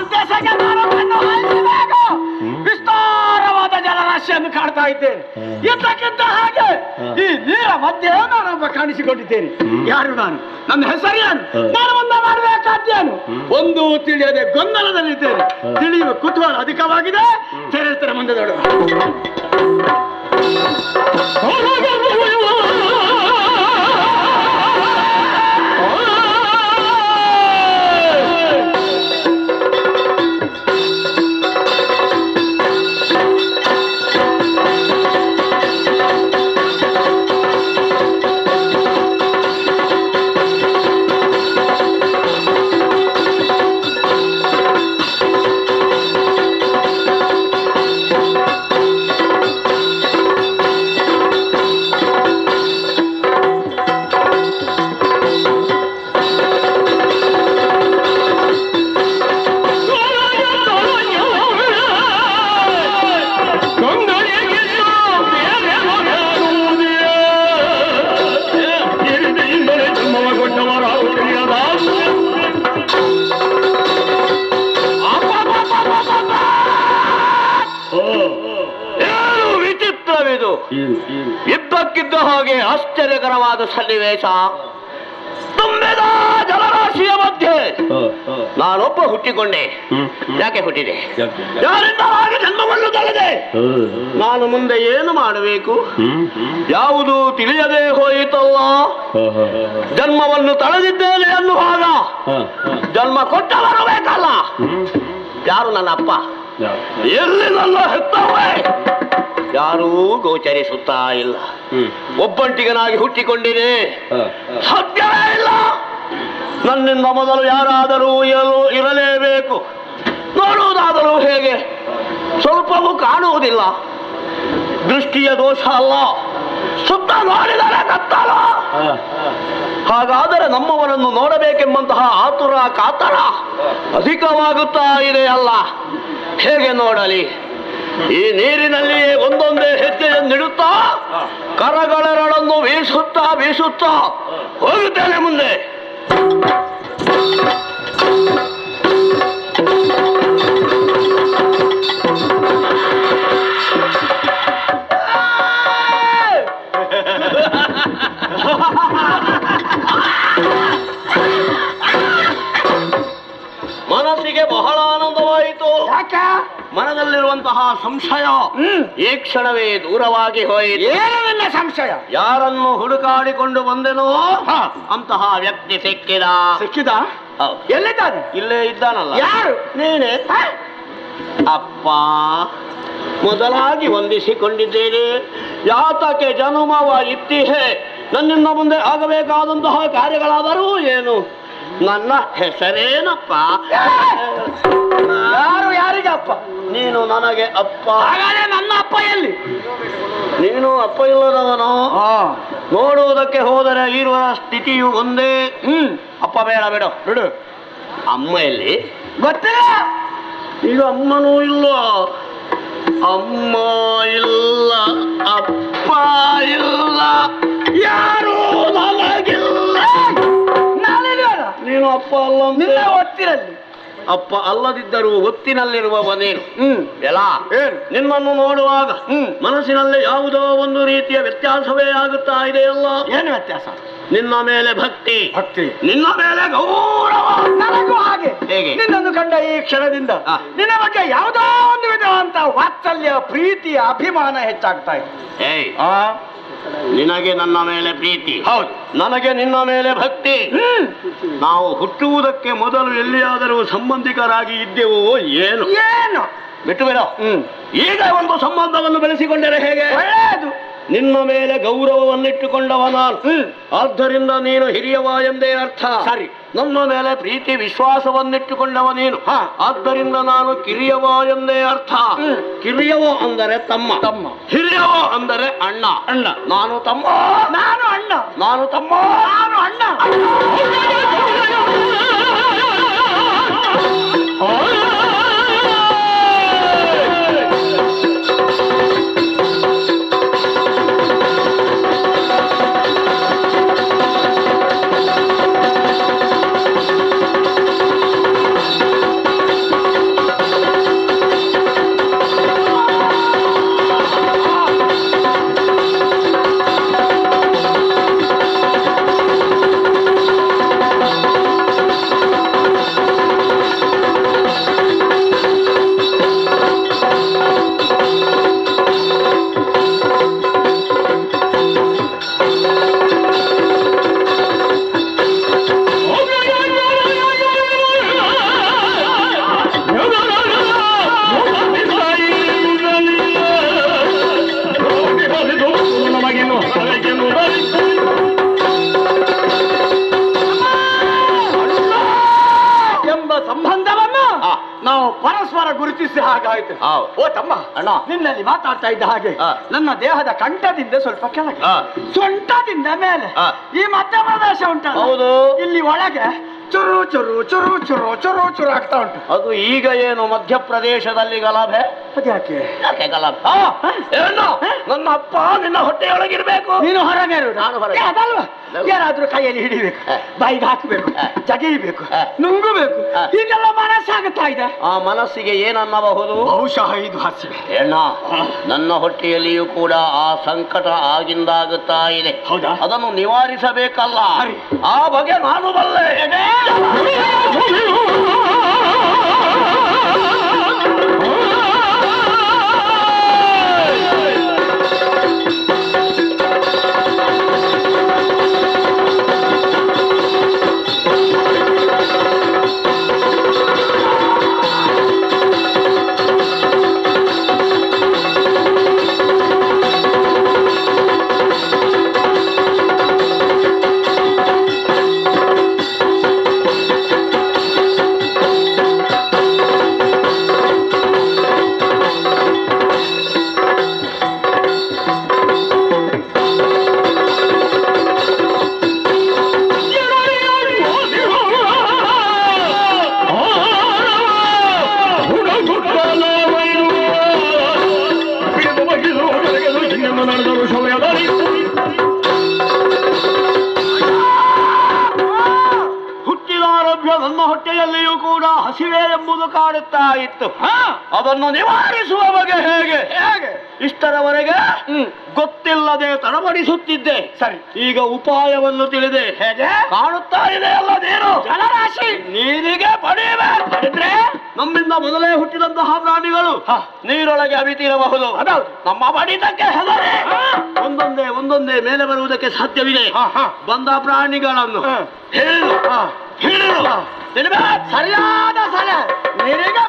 ದೇಶಕ್ಕೆ ನಾನು ಹಾಯಿಸಬೇಕು. ವಿಸ್ತಾರವಾದ ಜಲರಾಶಿಯನ್ನು ಕಾಡ್ತಾ ಇದ್ದೇನೆ. ಇದ್ದಕ್ಕಿದ್ದ ಹಾಗೆ ಈ ನೀರ ಮಧ್ಯೆ ನಾನೊಬ್ಬ ಕಾಣಿಸಿಕೊಂಡಿದ್ದೇನೆ. ಯಾರು ನಾನು? ನನ್ನ ಹೆಸರು ಏನು? ನಾನು ಮುಂದೆ ಮಾಡಬೇಕಾದ್ದೇನು? ಒಂದು ತಿಳಿಯದೆ ಗೊಂದಲದಲ್ಲಿದ್ದೇನೆ. ತಿಳಿಯುವ ಕುತೂಹಲ ಅಧಿಕವಾಗಿದೆ. ತೆರೆ ಮುಂದೆ ನೋಡುವ. ಇದ್ದಕ್ಕಿದ್ದ ಹಾಗೆ ಆಶ್ಚರ್ಯಕರವಾದ ಸನ್ನಿವೇಶ. ತುಂಬಿದ ಜಲರಾಶಿಯ ಮಧ್ಯೆ ನಾನೊಬ್ಬ ಹುಟ್ಟಿಕೊಂಡೆ. ಯಾಕೆ ಹುಟ್ಟಿದೆ? ಯಾರಿಂದ ಹಾಗೆ ಜನ್ಮವನ್ನು ತಳೆದೆ? ನಾನು ಮುಂದೆ ಏನು ಮಾಡಬೇಕು? ಯಾವುದು ತಿಳಿಯದೆ ಹೋಯಿತಲ್ಲ. ಜನ್ಮವನ್ನು ತಳೆದಿದ್ದೇನೆ ಅನ್ನುವಾಗ ಜನ್ಮ ಕೊಟ್ಟವರು ಬೇಕಲ್ಲ. ಯಾರು ನನ್ನ ಅಪ್ಪ? ಎಲ್ಲಿ ನನ್ನ ಹೆತ್ತವೇ? ಯಾರೂ ಗೋಚರಿಸುತ್ತಾ ಇಲ್ಲ. ಒಬ್ಬಂಟಿಗನಾಗಿ ಹುಟ್ಟಿಕೊಂಡಿದೆ. ಸಾಧ್ಯವೇ ಇಲ್ಲ. ನನ್ನಿಂದ ಮೊದಲು ಯಾರಾದರೂ ಇರಲೇಬೇಕು. ನೋಡುವುದಾದರೂ ಹೇಗೆ? ಸ್ವಲ್ಪವೂ ಕಾಣುವುದಿಲ್ಲ. ದೃಷ್ಟಿಯ ದೋಷ ಅಲ್ಲ, ಸುತ್ತ ನೋಡಿದರೆ ಕತ್ತಲ. ಹಾಗಾದರೆ ನಮ್ಮವರನ್ನು ನೋಡಬೇಕೆಂಬಂತಹ ಆತುರ ಕಾತರ ಅಧಿಕವಾಗುತ್ತಾ ಇದೆಯಲ್ಲ. ಹೇಗೆ ನೋಡಲಿ? ಈ ನೀರಿನಲ್ಲಿಯೇ ಒಂದೊಂದೇ ಹೆಜ್ಜೆಯನ್ನಿಡುತ್ತಾ ಕರಗಳೆರಡನ್ನು ಬೀಸುತ್ತಾ ಬೀಸುತ್ತಾ ಹೋಗುತ್ತೇನೆ ಮುಂದೆ. ಮನಸ್ಸಿಗೆ ಬಹಳ ಆನಂದವಾಯಿತು. ಮನದಲ್ಲಿರುವಂತಹ ಸಂಶಯ ಈ ಕ್ಷಣವೇ ದೂರವಾಗಿ ಹೋಯಿತು. ಏನಿಲ್ಲ ಸಂಶಯ. ಯಾರನ್ನು ಹುಡುಕಾಡಿಕೊಂಡು ಬಂದೆನೋ ಅಂತಹ ವ್ಯಕ್ತಿ ಸಿಕ್ಕಿದ. ಎಲ್ಲಿದ್ದಾನೆ? ಇಲ್ಲೇ ಇದ್ದಾನಲ್ಲ. ಯಾರು? ನೀನೇ. ಅಪ್ಪ, ಮೊದಲಾಗಿ ವಂದಿಸಿಕೊಂಡಿದ್ದೇನೆ. ಯಾತಕ್ಕೆ ಜನುಮವ ಇತ್ತಿಹೆ? ನನ್ನಿಂದ ಮುಂದೆ ಆಗಬೇಕಾದಂತಹ ಕಾರ್ಯಗಳಾದರೂ ಏನು? ನನ್ನ ಹೆಸರೇನಪ್ಪ? ಯಾರು ಯಾರಿಗೆ ಅಪ್ಪ? ನೀನು ನನಗೆ ಅಪ್ಪ. ಹಾಗಾದ್ರೆ ನನ್ನ ಅಪ್ಪ ಎಲ್ಲಿ? ನೀನು ಅಪ್ಪ ಇಲ್ಲದವನು. ನೋಡುವುದಕ್ಕೆ ಹೋದರೆ ಇರುವ ಸ್ಥಿತಿಯು ಒಂದೇ. ಅಪ್ಪ ಬೇಡ, ಬೇಡ, ಬಿಡು. ಅಮ್ಮ ಎಲ್ಲಿ? ಗೊತ್ತಿಲ್ಲ. ಈಗ ಅಮ್ಮನೂ ಇಲ್ಲ, ಅಮ್ಮ ಇಲ್ಲ, ಅಪ್ಪ ಇಲ್ಲ, ಯಾರು ನನಗಿಲ್ಲ. ನೀನು ಅಪ್ಪ ಅಲ್ಲ. ಒತ್ತಿರಲ್ಲಿ ಅಪ್ಪ ಅಲ್ಲದಿದ್ದರೂ ಹೊತ್ತಿನಲ್ಲಿರುವವನೇನು? ಎಲ್ಲ ನಿನ್ನನ್ನು ನೋಡುವಾಗ ಮನಸ್ಸಿನಲ್ಲಿ ಯಾವುದೋ ಒಂದು ರೀತಿಯ ವ್ಯತ್ಯಾಸವೇ ಆಗುತ್ತಾ ಇದೆಯಲ್ಲ. ಏನು ವ್ಯತ್ಯಾಸ? ನಿನ್ನ ಮೇಲೆ ಭಕ್ತಿ, ನಿನ್ನ ಮೇಲೆ ಗೌರವ. ನನಗೂ ಹಾಗೆ. ಹೇಗೆ? ನಿನ್ನನ್ನು ಕಂಡ ಈ ಕ್ಷಣದಿಂದ ನಿನ್ನ ಬಗ್ಗೆ ಯಾವುದೋ ಒಂದು ವಿಧವಂತ ವಾತ್ಸಲ್ಯ, ಪ್ರೀತಿ, ಅಭಿಮಾನ ಹೆಚ್ಚಾಗ್ತಾ ಇದೆ. ನಿನಗೆ ನನ್ನ ಮೇಲೆ ಪ್ರೀತಿ, ಹೌದು. ನನಗೆ ನಿನ್ನ ಮೇಲೆ ಭಕ್ತಿ. ನಾವು ಹುಟ್ಟುವುದಕ್ಕೆ ಮೊದಲು ಎಲ್ಲಿಯಾದರೂ ಸಂಬಂಧಿಕರಾಗಿ ಇದ್ದೆವೋ ಏನು? ಏನು ಬಿಟ್ಟು ಬಿಡ. ಈಗ ಒಂದು ಸಂಬಂಧವನ್ನು ಬೆಳೆಸಿಕೊಂಡರೆ ಹೇಗೆ? ಒಳ್ಳೆಯದು. ನಿನ್ನ ಮೇಲೆ ಗೌರವವನ್ನಿಟ್ಟುಕೊಂಡವ ನಾನು. ಆದ್ದರಿಂದ ನೀನು ಹಿರಿಯವ ಎಂದೇ ಅರ್ಥ. ಸರಿ. ನನ್ನ ಮೇಲೆ ಪ್ರೀತಿ ವಿಶ್ವಾಸವನ್ನಿಟ್ಟುಕೊಂಡವ ನೀನು. ಆದ್ದರಿಂದ ನಾನು ಕಿರಿಯವ ಎಂದೇ ಅರ್ಥ. ಕಿರಿಯವ ಅಂದರೆ ತಮ್ಮ, ತಮ್ಮ. ಹಿರಿಯವ ಅಂದರೆ ಅಣ್ಣ, ಅಣ್ಣ. ನಾನು ತಮ್ಮ, ನಾನು ಅಣ್ಣ, ನಾನು ತಮ್ಮ, ನಾನು ಅಣ್ಣ. ನಾವು ಪರಸ್ಪರ ಗುರುತಿಸಿ ಹಾಗಾಯ್ತು. ಓ ತಮ್ಮ ಅಣ್ಣ, ನಿನ್ನಲ್ಲಿ ಮಾತಾಡ್ತಾ ಇದ್ದ ಹಾಗೆ ನನ್ನ ದೇಹದ ಕಂಠದಿಂದ ಸ್ವಲ್ಪ ಕೆಳಗೆ, ಸೊಂಟದಿಂದ ಮೇಲೆ ಈ ಮಧ್ಯ ಪ್ರದೇಶ ಉಂಟಲ್ಲ, ಹೌದು, ಇಲ್ಲಿ ಒಳಗೆ ಚುರು ಚುರು ಚುರು ಚುರು ಚುರು ಚುರು ಆಗ್ತಾ ಉಂಟು. ಅದು ಈಗ ಏನು ಮಧ್ಯಪ್ರದೇಶದಲ್ಲಿ ಗಲಾಭೆ? ಅದ್ಯಾಕೆ? ಯಾಕೆ ಗಲಾಭೆ? ನನ್ನ ಅಪ್ಪ ನಿನ್ನ ಹೊಟ್ಟೆಯೊಳಗಿರ್ಬೇಕು, ನೀನು ಹೊರಗೆ ಇರುವುದು, ನಾನು ಹೊರಗೆ. ಅದಲ್ವಾ? ಯಾರಾದ್ರೂ ಕೈಯಲ್ಲಿ ಹಿಡಿಬೇಕು, ಬಾಯಿಗೆ ಹಾಕಬೇಕು, ಜಗಿಬೇಕು, ನುಂಗಬೇಕು, ಹೀಗೆಲ್ಲ ಮನಸ್ಸಾಗುತ್ತಾ ಇದೆ. ಆ ಮನಸ್ಸಿಗೆ ಏನನ್ನಬಹುದು? ಬಹುಶಃ ಇದು ಹಸಿವೆ. ನನ್ನ ಹೊಟ್ಟೆಯಲ್ಲಿಯೂ ಕೂಡ ಆ ಸಂಕಟ ಆಗಿಂದಾಗುತ್ತಾ ಇದೆ. ಹೌದಾ? ಅದನ್ನು ನಿವಾರಿಸಬೇಕಲ್ಲ, ಆ ಬಗ್ಗೆ ನಾನು ಬಲ್ಲೆ. ನನ್ನ ಹೊಟ್ಟೆಯಲ್ಲಿಯೂ ಕೂಡ ಹಸಿವೆ ಎಂಬುದು ಕಾಡುತ್ತಾ ಇತ್ತು. ಅದನ್ನು ನಿವಾರಿಸುವ ಬಗೆ ಹೇಗೆ ಹೇಗೆ ಇಷ್ಟರವರೆಗೆ ಗೊತ್ತಿಲ್ಲದೆ ತಡಬಡಿಸುತ್ತಿದ್ದೆ. ಸರಿ, ಈಗ ಉಪಾಯವನ್ನು ತಿಳಿದೆ. ಹೇಗೆ ಕಾಣುತ್ತಾ ಇದೆ ಅಲ್ಲ, ನೀರು ಜಲರಾಶಿ ನೀರಿಗೆ ಪಡೆಯಬೇಕಿದ್ರೆ ನಮ್ಮಿಂದ ಮೊದಲೇ ಹುಟ್ಟಿದಂತಹ ಪ್ರಾಣಿಗಳು ನೀರೊಳಗೆ ಅವಿತಿರಬಹುದು. ನಮ್ಮ ಬಡಿತಕ್ಕೆ ಹೆದರಿ ಒಂದೊಂದೇ ಒಂದೊಂದೇ ಮೇಲೆ ಬರುವುದಕ್ಕೆ ಸಾಧ್ಯವಿದೆ. ಬಂದ ಪ್ರಾಣಿಗಳನ್ನು ಹಿಡಿದು ಸರಿಯಾದ ಸಲ ನೀರಿಗೆ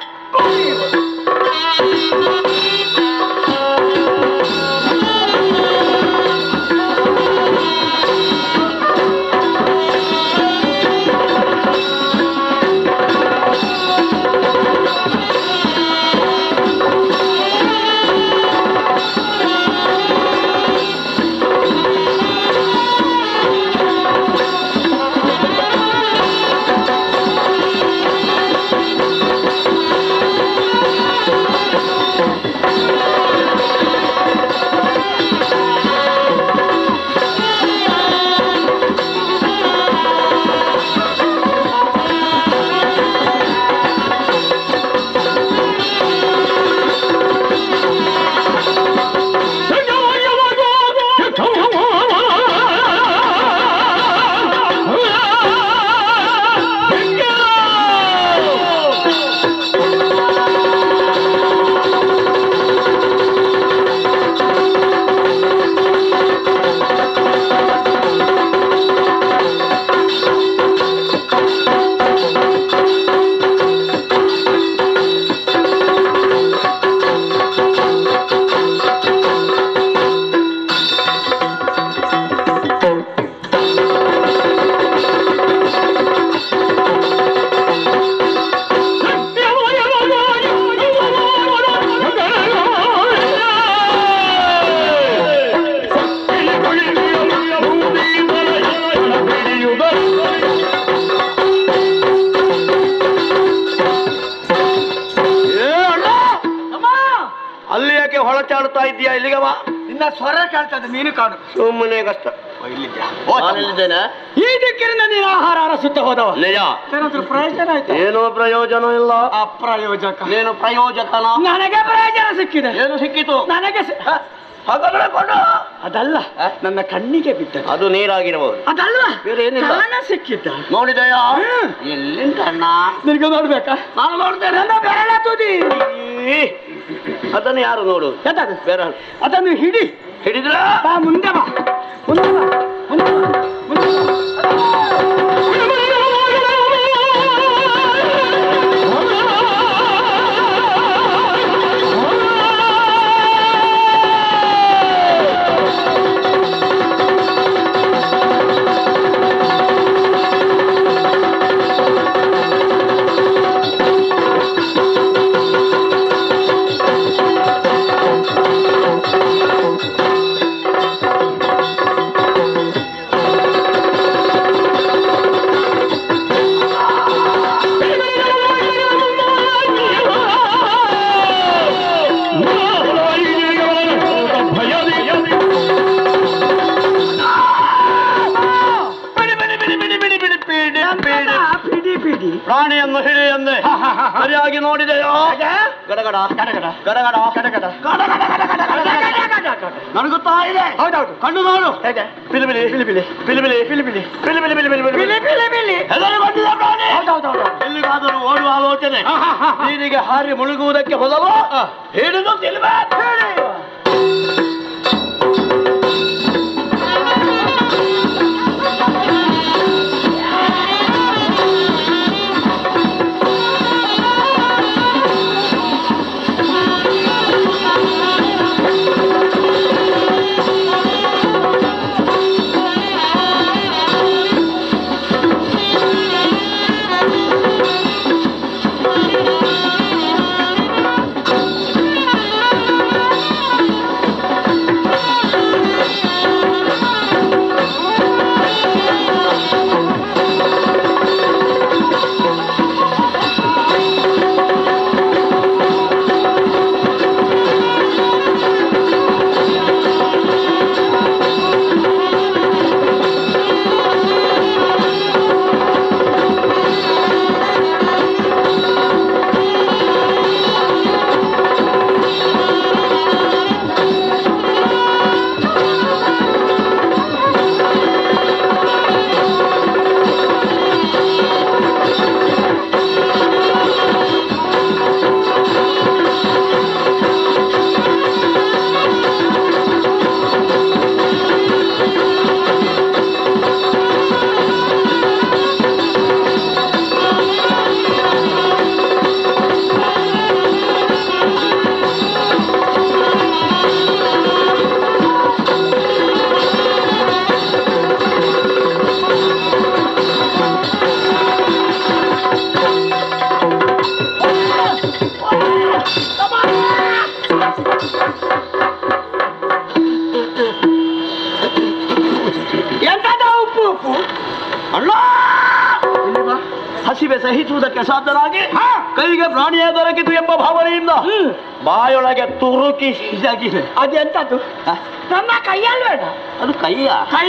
ಹೊಳಚಾಡುತ್ತಾ ಇದೆಯಾ? ಇಲ್ಲಿಗೆ ಬಾ, ನಿನ್ನ ಸ್ವರ ಕೇಳ್ತದೆ, ನೀನು ಕಾಣು. ಸುಮ್ಮನೆ ಕಷ್ಟ. ಇಲ್ಲಿದ್ದೇನೆ. ಈ ದಿಕ್ಕಿನಿಂದ ನೀನು ಆಹಾರ ಅರಸುತ್ತ ಹೋದವ. ನಿಜ. ಪ್ರಯೋಜನ ಆಯ್ತು? ಏನೋ ಪ್ರಯೋಜನ ಇಲ್ಲ. ಅಪ್ರಯೋಜಕ. ನೀನು ಪ್ರಯೋಜಕನ. ನನಗೆ ಪ್ರಯೋಜನ ಸಿಕ್ಕಿದೆ. ಏನು ಸಿಕ್ಕಿತು? ನನಗೆ ಅದಲ್ಲ, ನನ್ನ ಕಣ್ಣಿಗೆ ಬಿದ್ದ. ಅದು ನೀರಾಗಿರಬಹುದು. ಅದಲ್ಲ, ಬೇರೆ ಏನಿಲ್ಲ. ಸಿಕ್ಕಿದ್ದ. ನೋಡಿದೆಯಾ? ಎಲ್ಲಿಂದ ಅಣ್ಣ? ನಿನಗೆ ನೋಡ್ಬೇಕಾ? ನಾನು ನೋಡ್ತೇನೆ. ನನ್ನ ಬೆರಳ ತುದಿ. ಅದನ್ನು ಯಾರು ನೋಡು? ಬೆರಳು. ಅದನ್ನು ಹಿಡಿದ್ರ ಮುಂದೆ ಬಾ, ಮುಂದೆ ಬಾ, ಮುಂದೆ ಬಾ, ಮುಂದೆ ಬಾ. ಸರಿಯಾಗಿ ನೋಡಿದೆಯೋ? ಗಡಗಡ ಗಡಗಡ ಗಡಗಡ ಗಡಗಡ ನನಗುತ್ತಾ ಇದೆ. ಹೌದೌದು, ಕಣ್ಣು ನೋಡು. ಹೇಗೆ? ಪಿಲಿಬಿಲಿ ಪಿಲಿಬಿಲಿ ಪಿಲಿಬಿಲಿ ಪಿಲಿಬಿಲಿ ಪಿಲಿಬಿಲಿ ಪಿಲಿಬಿಲಿ ಪಿಲಿಬಿಲಿ ಹೆದರಿಕೊಂಡಿದ್ದ ಪ್ರಾಣಿ. ಎಲ್ಲಿಗಾದರೂ ಓಡುವ ಆಲೋಚನೆ. ನೀರಿಗೆ ಹಾರಿ ಮುಳುಗುವುದಕ್ಕೆ ಮೊದಲು ಹಿಡಿದು ತಿಲ್ಬೇಕು. ಹಸಿವೆ ಸಹಿಸುವುದಕ್ಕೆ ಸಾಧ್ಯನಾಗಿ ಕೈಗೆ ಪ್ರಾಣಿಯ ದೊರಕಿತು ಎಂಬ ಭಾವನೆಯಿಂದ ಬಾಯೊಳಗೆ ತುರುಕಿ ಸೀಸಾಗಿದೆ. ಅದೆಂತದ್ದು? ನನ್ನ ಕೈಯಲ್ಲಿ ಬೇಡ. ಅದು ಕೈಯ ಕೈ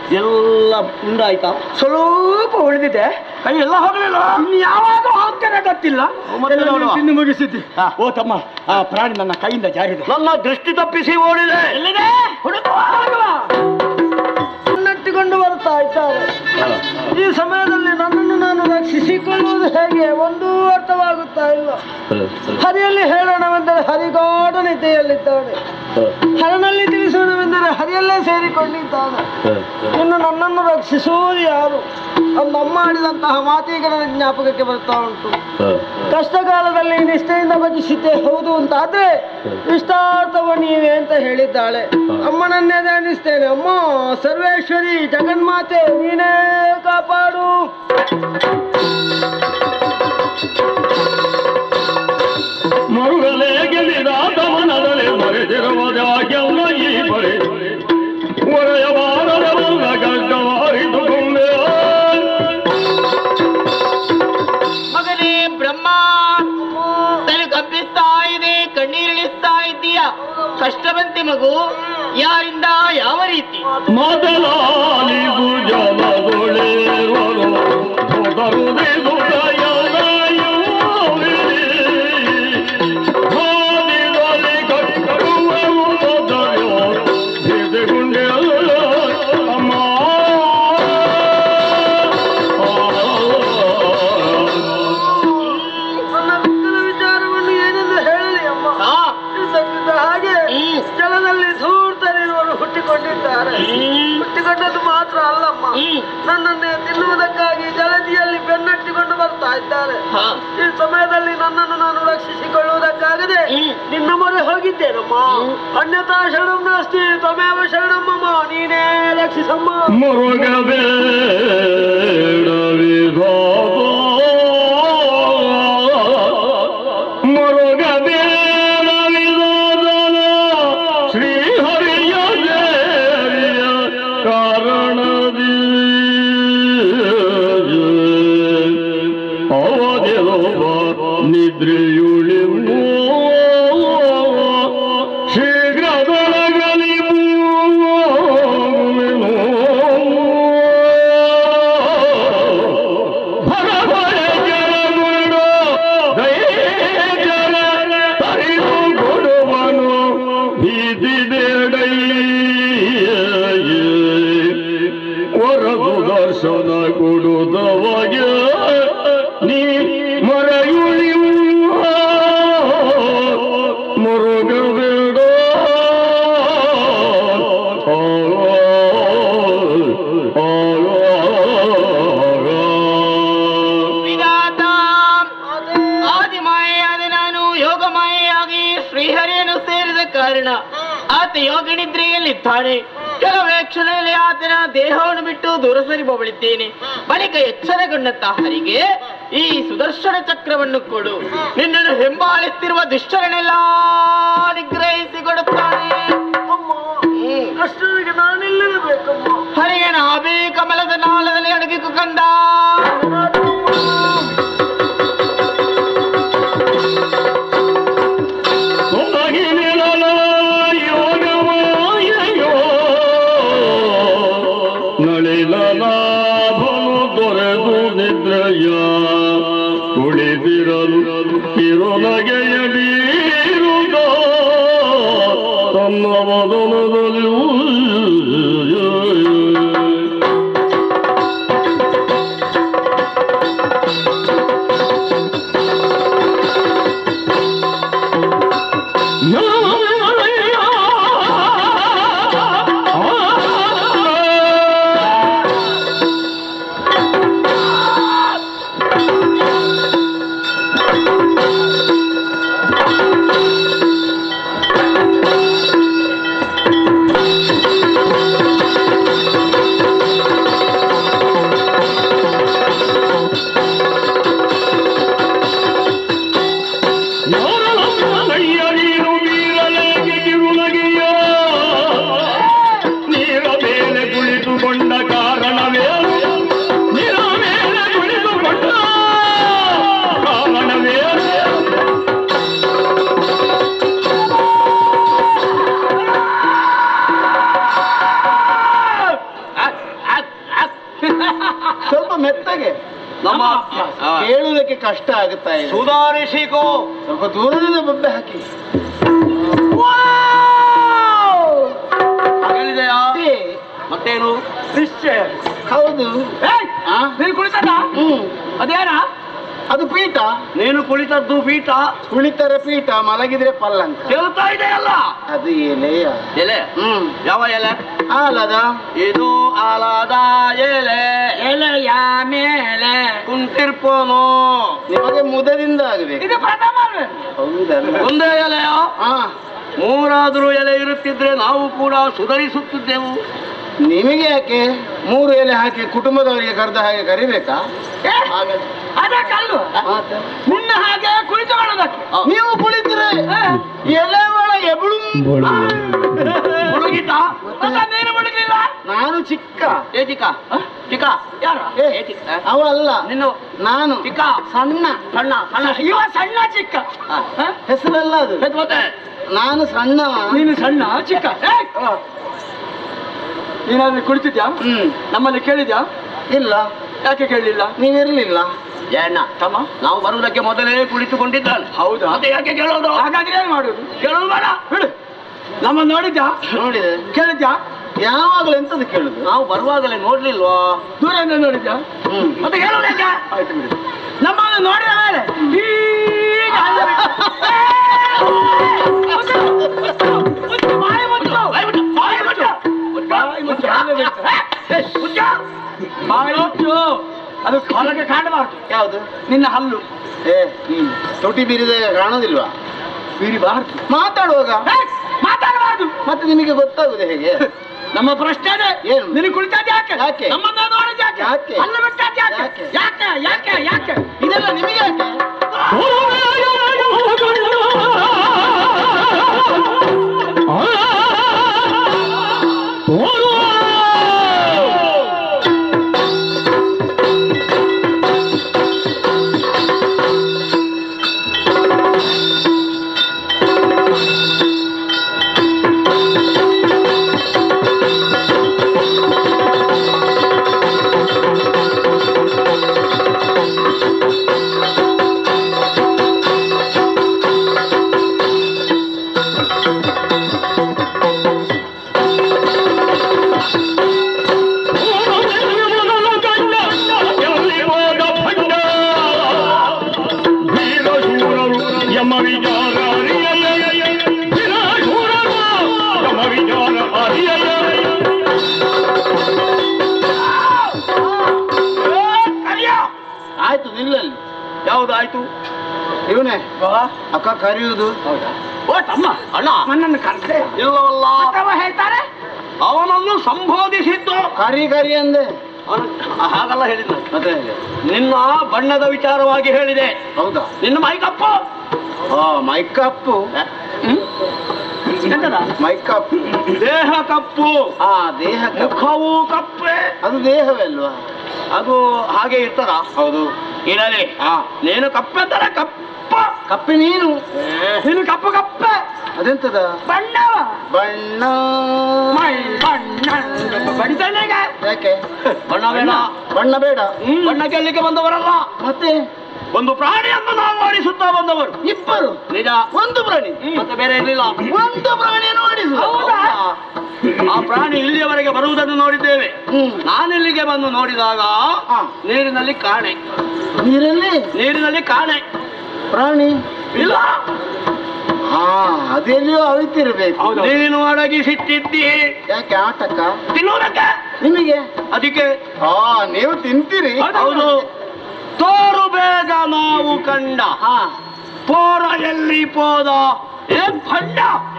ಎಲ್ಲ ಉಂಡಾಯ್ತಾ? ಸ್ವಲ್ಪ ಉಳಿದಿದೆ. ಕೈ ಎಲ್ಲ ಹೋಗಲಿಲ್ಲ. ಇನ್ನು ಯಾವಾಗ ಹೋಗ್ತೇನೆ ಗೊತ್ತಿಲ್ಲ. ತಿನ್ನು ಮುಗಿಸಿದ್ದಿ. ಓ ತಮ್ಮ, ಆ ಪ್ರಾಣಿ ನನ್ನ ಕೈಯಿಂದ ಜಾರಿದೆ. ನನ್ನ ದೃಷ್ಟಿ ತಪ್ಪಿಸಿ ಓಡಿದೆ. ಎಲ್ಲಿದೆ? ನನ್ನಟ್ಟಿಕೊಂಡು ಬರ್ತಾ ಇದ್ದಾರೆ. ಈ ಸಮಯದಲ್ಲಿ ನನ್ನನ್ನು ನಾನು ರಕ್ಷಿಸಿಕೊಳ್ಳುವುದು ಹೇಗೆ ಒಂದೂ ಅರ್ಥವಾಗುತ್ತಾ ಇಲ್ಲ. ಹರಿಯಲ್ಲಿ ಹೇಳೋಣವೆಂದರೆ ಹರಿಗಾಡ ನಿದ್ದೆಯಲ್ಲಿದ್ದಾನೆ, ಹರನಲ್ಲಿ ತಿಳಿಸೋಣವೆಂದರೆ ಹರಿಯಲ್ಲೇ ಸೇರಿಕೊಂಡಿದ್ದಾನೆ. ಇನ್ನು ನನ್ನನ್ನು ರಕ್ಷಿಸುವುದು ಯಾರು? ನಮ್ಮ ಆಡಿದಂತಹ ಮಾತೀಗ ನನ್ನ ಜ್ಞಾಪಕಕ್ಕೆ ಬರ್ತಾ ಉಂಟು. ಕಷ್ಟ ಕಾಲದಲ್ಲಿ ನಿಷ್ಠೆಯಿಂದ ಭಜಿಸಿದ್ದೆ ಹೌದು ಅಂತಾದ್ರೆ ಇಷ್ಟಾರ್ಥವ ನೀವೇ ಅಂತ ಹೇಳಿದ್ದಾಳೆ. ಅಮ್ಮನನ್ನೇ ಧ್ಯಾನಿಸ್ತೇನೆ. ಅಮ್ಮ ಸರ್ವೇಶ್ವರಿ ಜಗನ್ಮಾತೆ ನೀನೇ ಕಾಪಾಡು. ಮರುಗಲೇ ಗೆಲ್ಲಿದಾದ ಮನದಲ್ಲಿ ಮರೆದಿರುವುದಾಗ್ಯವನ ಈ ಬಳಿ ಒರೆಯ ಬಾರದವನ್ನ ಗಡ್ಡವಾರಿದುಕೊಂಡೆ. ಮಗನೇ ಬ್ರಹ್ಮ, ತಲೆ ಕಂಪಿಸ್ತಾ ಇದೆ, ಕಣ್ಣೀರಿಳಿಸ್ತಾ ಇದ್ದೀಯ. ಕಷ್ಟವಂತೆ ಮಗು, ಯಾರಿಂದ ಯಾವ ರೀತಿ? ಮೊದಲಾಲಿಗೂ ಜಲದೊಳೆರುವರು ದೊಡರುದೆ ಹುಟ್ಟಿಕೊಂಡದ್ದು ಮಾತ್ರ ಅಲ್ಲಮ್ಮ, ನನ್ನನ್ನೇ ತಿನ್ನುವುದಕ್ಕಾಗಿ ಜಲದಿಯಲ್ಲಿ ಬೆನ್ನಟ್ಟಿಕೊಂಡು ಬರ್ತಾ ಇದ್ದಾರೆ. ಈ ಸಮಯದಲ್ಲಿ ನನ್ನನ್ನು ನಾನು ರಕ್ಷಿಸಿಕೊಳ್ಳುವುದಕ್ಕಾಗದೆ ನಿನ್ನ ಮೊರೆ ಹೋಗಿದ್ದೇನಮ್ಮ. ಅನ್ಯತಾ ಶರಣಂ ನಾಸ್ತಿ ತ್ವಮೇವ ಶರಣಮ್ಮ, ನೀನೇ ರಕ್ಷಿಸಮ್ಮ. ನಿದ್ರೆಯುಳಿ ಶೀಘ್ರದೊಳಗಲಿ ಭರಭಯ ಜಲಗುಂಡು ದಯ ಕಾರಣ ಆತ ಯೋಗ ನಿದ್ರೆಯಲ್ಲಿದ್ದಾನೆ. ಕೆಲವೇ ಕ್ಷಣದಲ್ಲಿ ಆತನ ದೇಹವನ್ನು ಬಿಟ್ಟು ದೂರ ಸರಿ ಬಳಿದ್ದೇನೆ. ಬಳಿಕ ಎಚ್ಚರಗೊಂಡಂತ ಹರಿಗೆ ಈ ಸುದರ್ಶನ ಚಕ್ರವನ್ನು ಕೊಡು, ನಿನ್ನನ್ನು ಹಿಂಬಾಲಿಸುತ್ತಿರುವ ದುಷ್ಟರನ್ನೆಲ್ಲ ನಿಗ್ರಹಿಸಿಕೊಡುತ್ತಾನೆ. ಅಷ್ಟರಿಗೆ ನಾನೆಲ್ಲಿರಬೇಕಮ್ಮ? ಹರಿಗೆ ನಾಭಿ ಕಮಲದ ನಾಳದಲ್ಲಿ ಅಡಗಿಕು ಕಂದ. ನಳಿಲಾಭನು ದೊರೆದು ನಿದ್ರೆಯ ಕುಳಿದಿರಲು ಕಿರುನಗೆಯ ಬೀರುಗ ತನ್ನ ಮದನದಲ್ಲಿ ಸ್ವಲ್ಪ ಮೆತ್ತಗೆ ನಮ್ಮ ಕೇಳುವುದಕ್ಕೆ ಕಷ್ಟ ಆಗುತ್ತಾ ಇದೆ. ಸುಧಾರಿಸಿಕೋ. ಸ್ವಲ್ಪ ದೂರದಿಂದ ಬೊಬ್ಬೆ ಹಾಕಿ. ಹೇಳಿದೆಯಾ? ಮತ್ತೇನು? ನಿಶ್ಚಯ ಹೌದು. ನೀನು ಕುಳಿತದ ಅದೇನ? ಅದು ಪೀಠ. ನೀನು ಕುಳಿತದ್ದು ಪೀಠ. ಕುಳಿತರೆ ಪೀಠ, ಮಲಗಿದ್ರೆ ಪಲ್ಲಂಕ. ಕೇಳ್ತಾ ಇದೆಯಲ್ಲ? ಅದು ಎಲೆಯ ಎಲೆ. ಯಾವ ಎಲೆ? ಆಲದ. ಇದು ಆಲದ ಎಲೆ. ಎಲೆಯ ಮೇಲೆ ಕುಂತಿರ್ಪೋನು. ನಿಮಗೆ ಮುದದಿಂದ ಆಗಬೇಕು. ಇದು ಪ್ರಥಮ. ಹೌದಲ್ಲ? ಒಂದೇ ಎಲೆಯ? ಮೂರಾದರೂ ಎಲೆ ಇರುತ್ತಿದ್ರೆ ನಾವು ಕೂಡ ಸುಧಾರಿಸುತ್ತಿದ್ದೆವು. ನಿಮಗೆ ಯಾಕೆ 3 ಎಲೆ ಹಾಕಿ ಕುಟುಂಬದವರಿಗೆ ಕರೆದ ಹಾಗೆ ಕರಿಬೇಕಾ? ಅದೇ ಕಲ್ಲು ನಿನ್ನ ಹಾಗೆ ಕುಳಿತುಕೊಳ್ಳೋದಕ್ಕೆ. ನೀವು ಕುಳಿತರೆ ಎಲೆ ಒಳಗೆ ಮುಳುಗಿತ. ನೀನು ಮುಳುಗಿಲ್ಲ. ನಾನು ಚಿಕ್ಕ. ಏ ಚಿಕ್ಕ? ಚಿಕ್ಕ ಯಾರು? ಅವ ಅಲ್ಲ, ನಿನ್ನ ನಾನು ಚಿಕ್ಕ. ಸಣ್ಣ. ಸಣ್ಣ ಸಣ್ಣ ಇವ ಸಣ್ಣ ಚಿಕ್ಕ. ಹೆಸರಲ್ಲ ಅದು. ಮತ್ತೆ ನಾನು ಸಣ್ಣ. ನೀನು ಸಣ್ಣ ಚಿಕ್ಕ. ನೀನಾದ್ರೂ ಕುಳಿತಿದ್ಯಾ? ನಮ್ಮಲ್ಲಿ ಕೇಳಿದ್ಯಾ? ಇಲ್ಲ. ಯಾಕೆ ಕೇಳಲಿಲ್ಲ? ನೀವಿರ್ಲಿಲ್ಲ. ಏನ ತಮ್ಮ, ನಾವು ಬರುವುದಕ್ಕೆ ಮೊದಲೇ ಕುಳಿತುಕೊಂಡಿದ್ದಾನೆ. ಹೌದಾ? ಮತ್ತೆ ಯಾಕೆ ಕೇಳೋದು? ಹಾಗಾದ್ರೆ ಏನ್ ಮಾಡುದು? ಕೇಳೋದು ಬೇಡ, ಬಿಡು. ನಮ್ಮನ್ನು ನೋಡಿದ್ಯಾ? ನೋಡಿದೆ. ಕೇಳಿದ್ಯಾ? ಯಾವಾಗಲೂ ಎಂತದ್ದು ಕೇಳುದು? ನಾವು ಬರುವಾಗಲೇ ನೋಡ್ಲಿಲ್ವಾ? ದೂರದಿಂದ ನೋಡಿದ್ಯಾ? ಮತ್ತೆ ಹೇಳೋದೇಕ? ಆಯ್ತು ಬಿಡು. ನಮ್ಮನ್ನು ನೋಡಿದ ಮೇಲೆ ಈಗ ಅಲ್ಲ ಬಿಡು. ಮುಚ್ಚು, ಬಾಯಿ ಮುಚ್ಚು. ಬಾಯಿ ಮುಚ್ಚು. ಬಾಯಿ ಮುಚ್ಚು. ಅಲ್ಲೇ ಬಿಡು. ಮುಚ್ಚು. ಬಾಯಿ ಮುಚ್ಚು. ಅದು ಹೊರಗೆ ಕಾಣಬಾರ್ದು. ಯಾವುದು? ನಿನ್ನ ಹಲ್ಲು. ತೊಟಿ ಬೀರಿದಾಗ ಕಾಣೋದಿಲ್ವಾ? ಬೀರಿಬಾರ್ದು. ಮಾತಾಡುವಾಗ ಮಾತಾಡಬಾರ್ದು. ಮತ್ತೆ ನಿಮಗೆ ಗೊತ್ತಾಗುದು ಹೇಗೆ? ನಮ್ಮ ಪ್ರಶ್ನೆ ಅದೇ. ಏನು? ನಿನಗೆ ಕುಳಿತಾದ ಯಾಕೆ? ಯಾಕೆ? ನಮ್ಮನ್ನ ನೋಡಿದ ಯಾಕೆ? ಯಾಕೆ? ಹಲ್ಲು ಬಿಟ್ಟಾದ ಯಾಕೆ? ಯಾಕೆ ಯಾಕೆ ಯಾಕೆ ಇದೆಲ್ಲ ನಿಮಗೆ ಯಾಕೆ? ಆಯ್ತು, ನಿಲ್ಲಲ್ಲಿ. ಯಾವ್ದಾಯ್ತು? ಇವನೇ ಅಕ್ಕ ಕರೆಯುವುದು. ಓ ತಮ್ಮ, ಅಣ್ಣ ನನ್ನನ್ನು ಕರೆದೆ ಇಲ್ಲವಲ್ಲ, ಹೇಳ್ತಾರೆ. ಅವನನ್ನು ಸಂಬೋಧಿಸಿದ್ದು. ಕರಿ ಅಂದೆ. ಹಾಗಲ್ಲ ಹೇಳಿದ್ದು. ಮತ್ತೆ ನಿನ್ನ ಬಣ್ಣದ ವಿಚಾರವಾಗಿ ಹೇಳಿದೆ. ಹೌದಾ? ನಿನ್ನ ಮೈಕಪ್ಪು. ಮೈಕಪ್ಪು. ಮೈಕಪ್ಪು ದೇಹ ಕಪ್ಪು. ದೇಹ ಮುಖವು ಕಪ್ಪೆ. ಅದು ದೇಹವೇ ಅಲ್ವಾ? ಅದು ಹಾಗೆ ಇರ್ತಾರ? ಹೌದು. ಇರಲಿ. ನೀನು ಕಪ್ಪೆಂದರೆ ಕಪ್ಪ. ಕಪ್ಪೆ ನೀನು. ನೀನು ಕಪ್ಪು ಕಪ್ಪೆ. ಅದೆಂತದ? ಬಣ್ಣವ. ಬಣ್ಣ. ಬಣ್ಣ ಬಡಿತಾನೆ. ಯಾಕೆ ಬಣ್ಣ ಬೇಡ? ಬಣ್ಣ ಬೇಡ. ಬಣ್ಣ ಗೆಲ್ಲಿಕ್ಕೆ ಬಂದವರಲ್ಲ. ಮತ್ತೆ ಒಂದು ಪ್ರಾಣಿಯನ್ನು ನಾವು ಓಡಿಸುತ್ತಾ ಬಂದವರು. ಇಬ್ಬರು? ನಿಜ. ಒಂದು ಪ್ರಾಣಿ ಮತ್ತೆ ಬೇರೆ ಇರಲಿಲ್ಲ. ಒಂದು ಪ್ರಾಣಿಯನ್ನು ಓಡಿಸುವ. ಆ ಪ್ರಾಣಿ ಇಲ್ಲಿಯವರೆಗೆ ಬರುವುದನ್ನು ನೋಡಿದ್ದೇವೆ. ನಾನಿಲ್ಲಿಗೆ ಬಂದು ನೋಡಿದಾಗ ನೀರಿನಲ್ಲಿ ಕಾಣೆ. ನೀರಿನಲ್ಲಿ ಕಾಣೆ. ಪ್ರಾಣಿ ಇಲ್ಲ. ಅದೆಲ್ಲಿಯೋ ಅವಿತಿರ್ಬೇಕು. ನೀನು ಅಡಗಿಸಿಟ್ಟಿದ್ದಿ. ಯಾಕೆ? ಆಟಕ್ಕ? ತಿನ್ನುವುದಕ್ಕೆ. ನಿಮಗೆ? ಅದಕ್ಕೆ. ನೀವು ತಿಂತೀರಿ? ಹೌದು. ತೋರು ಬೇಗ ನಾವು ಕಂಡ ಪೋರ ಎಲ್ಲಿ ಪೋದ ಏ ಭಂಡ.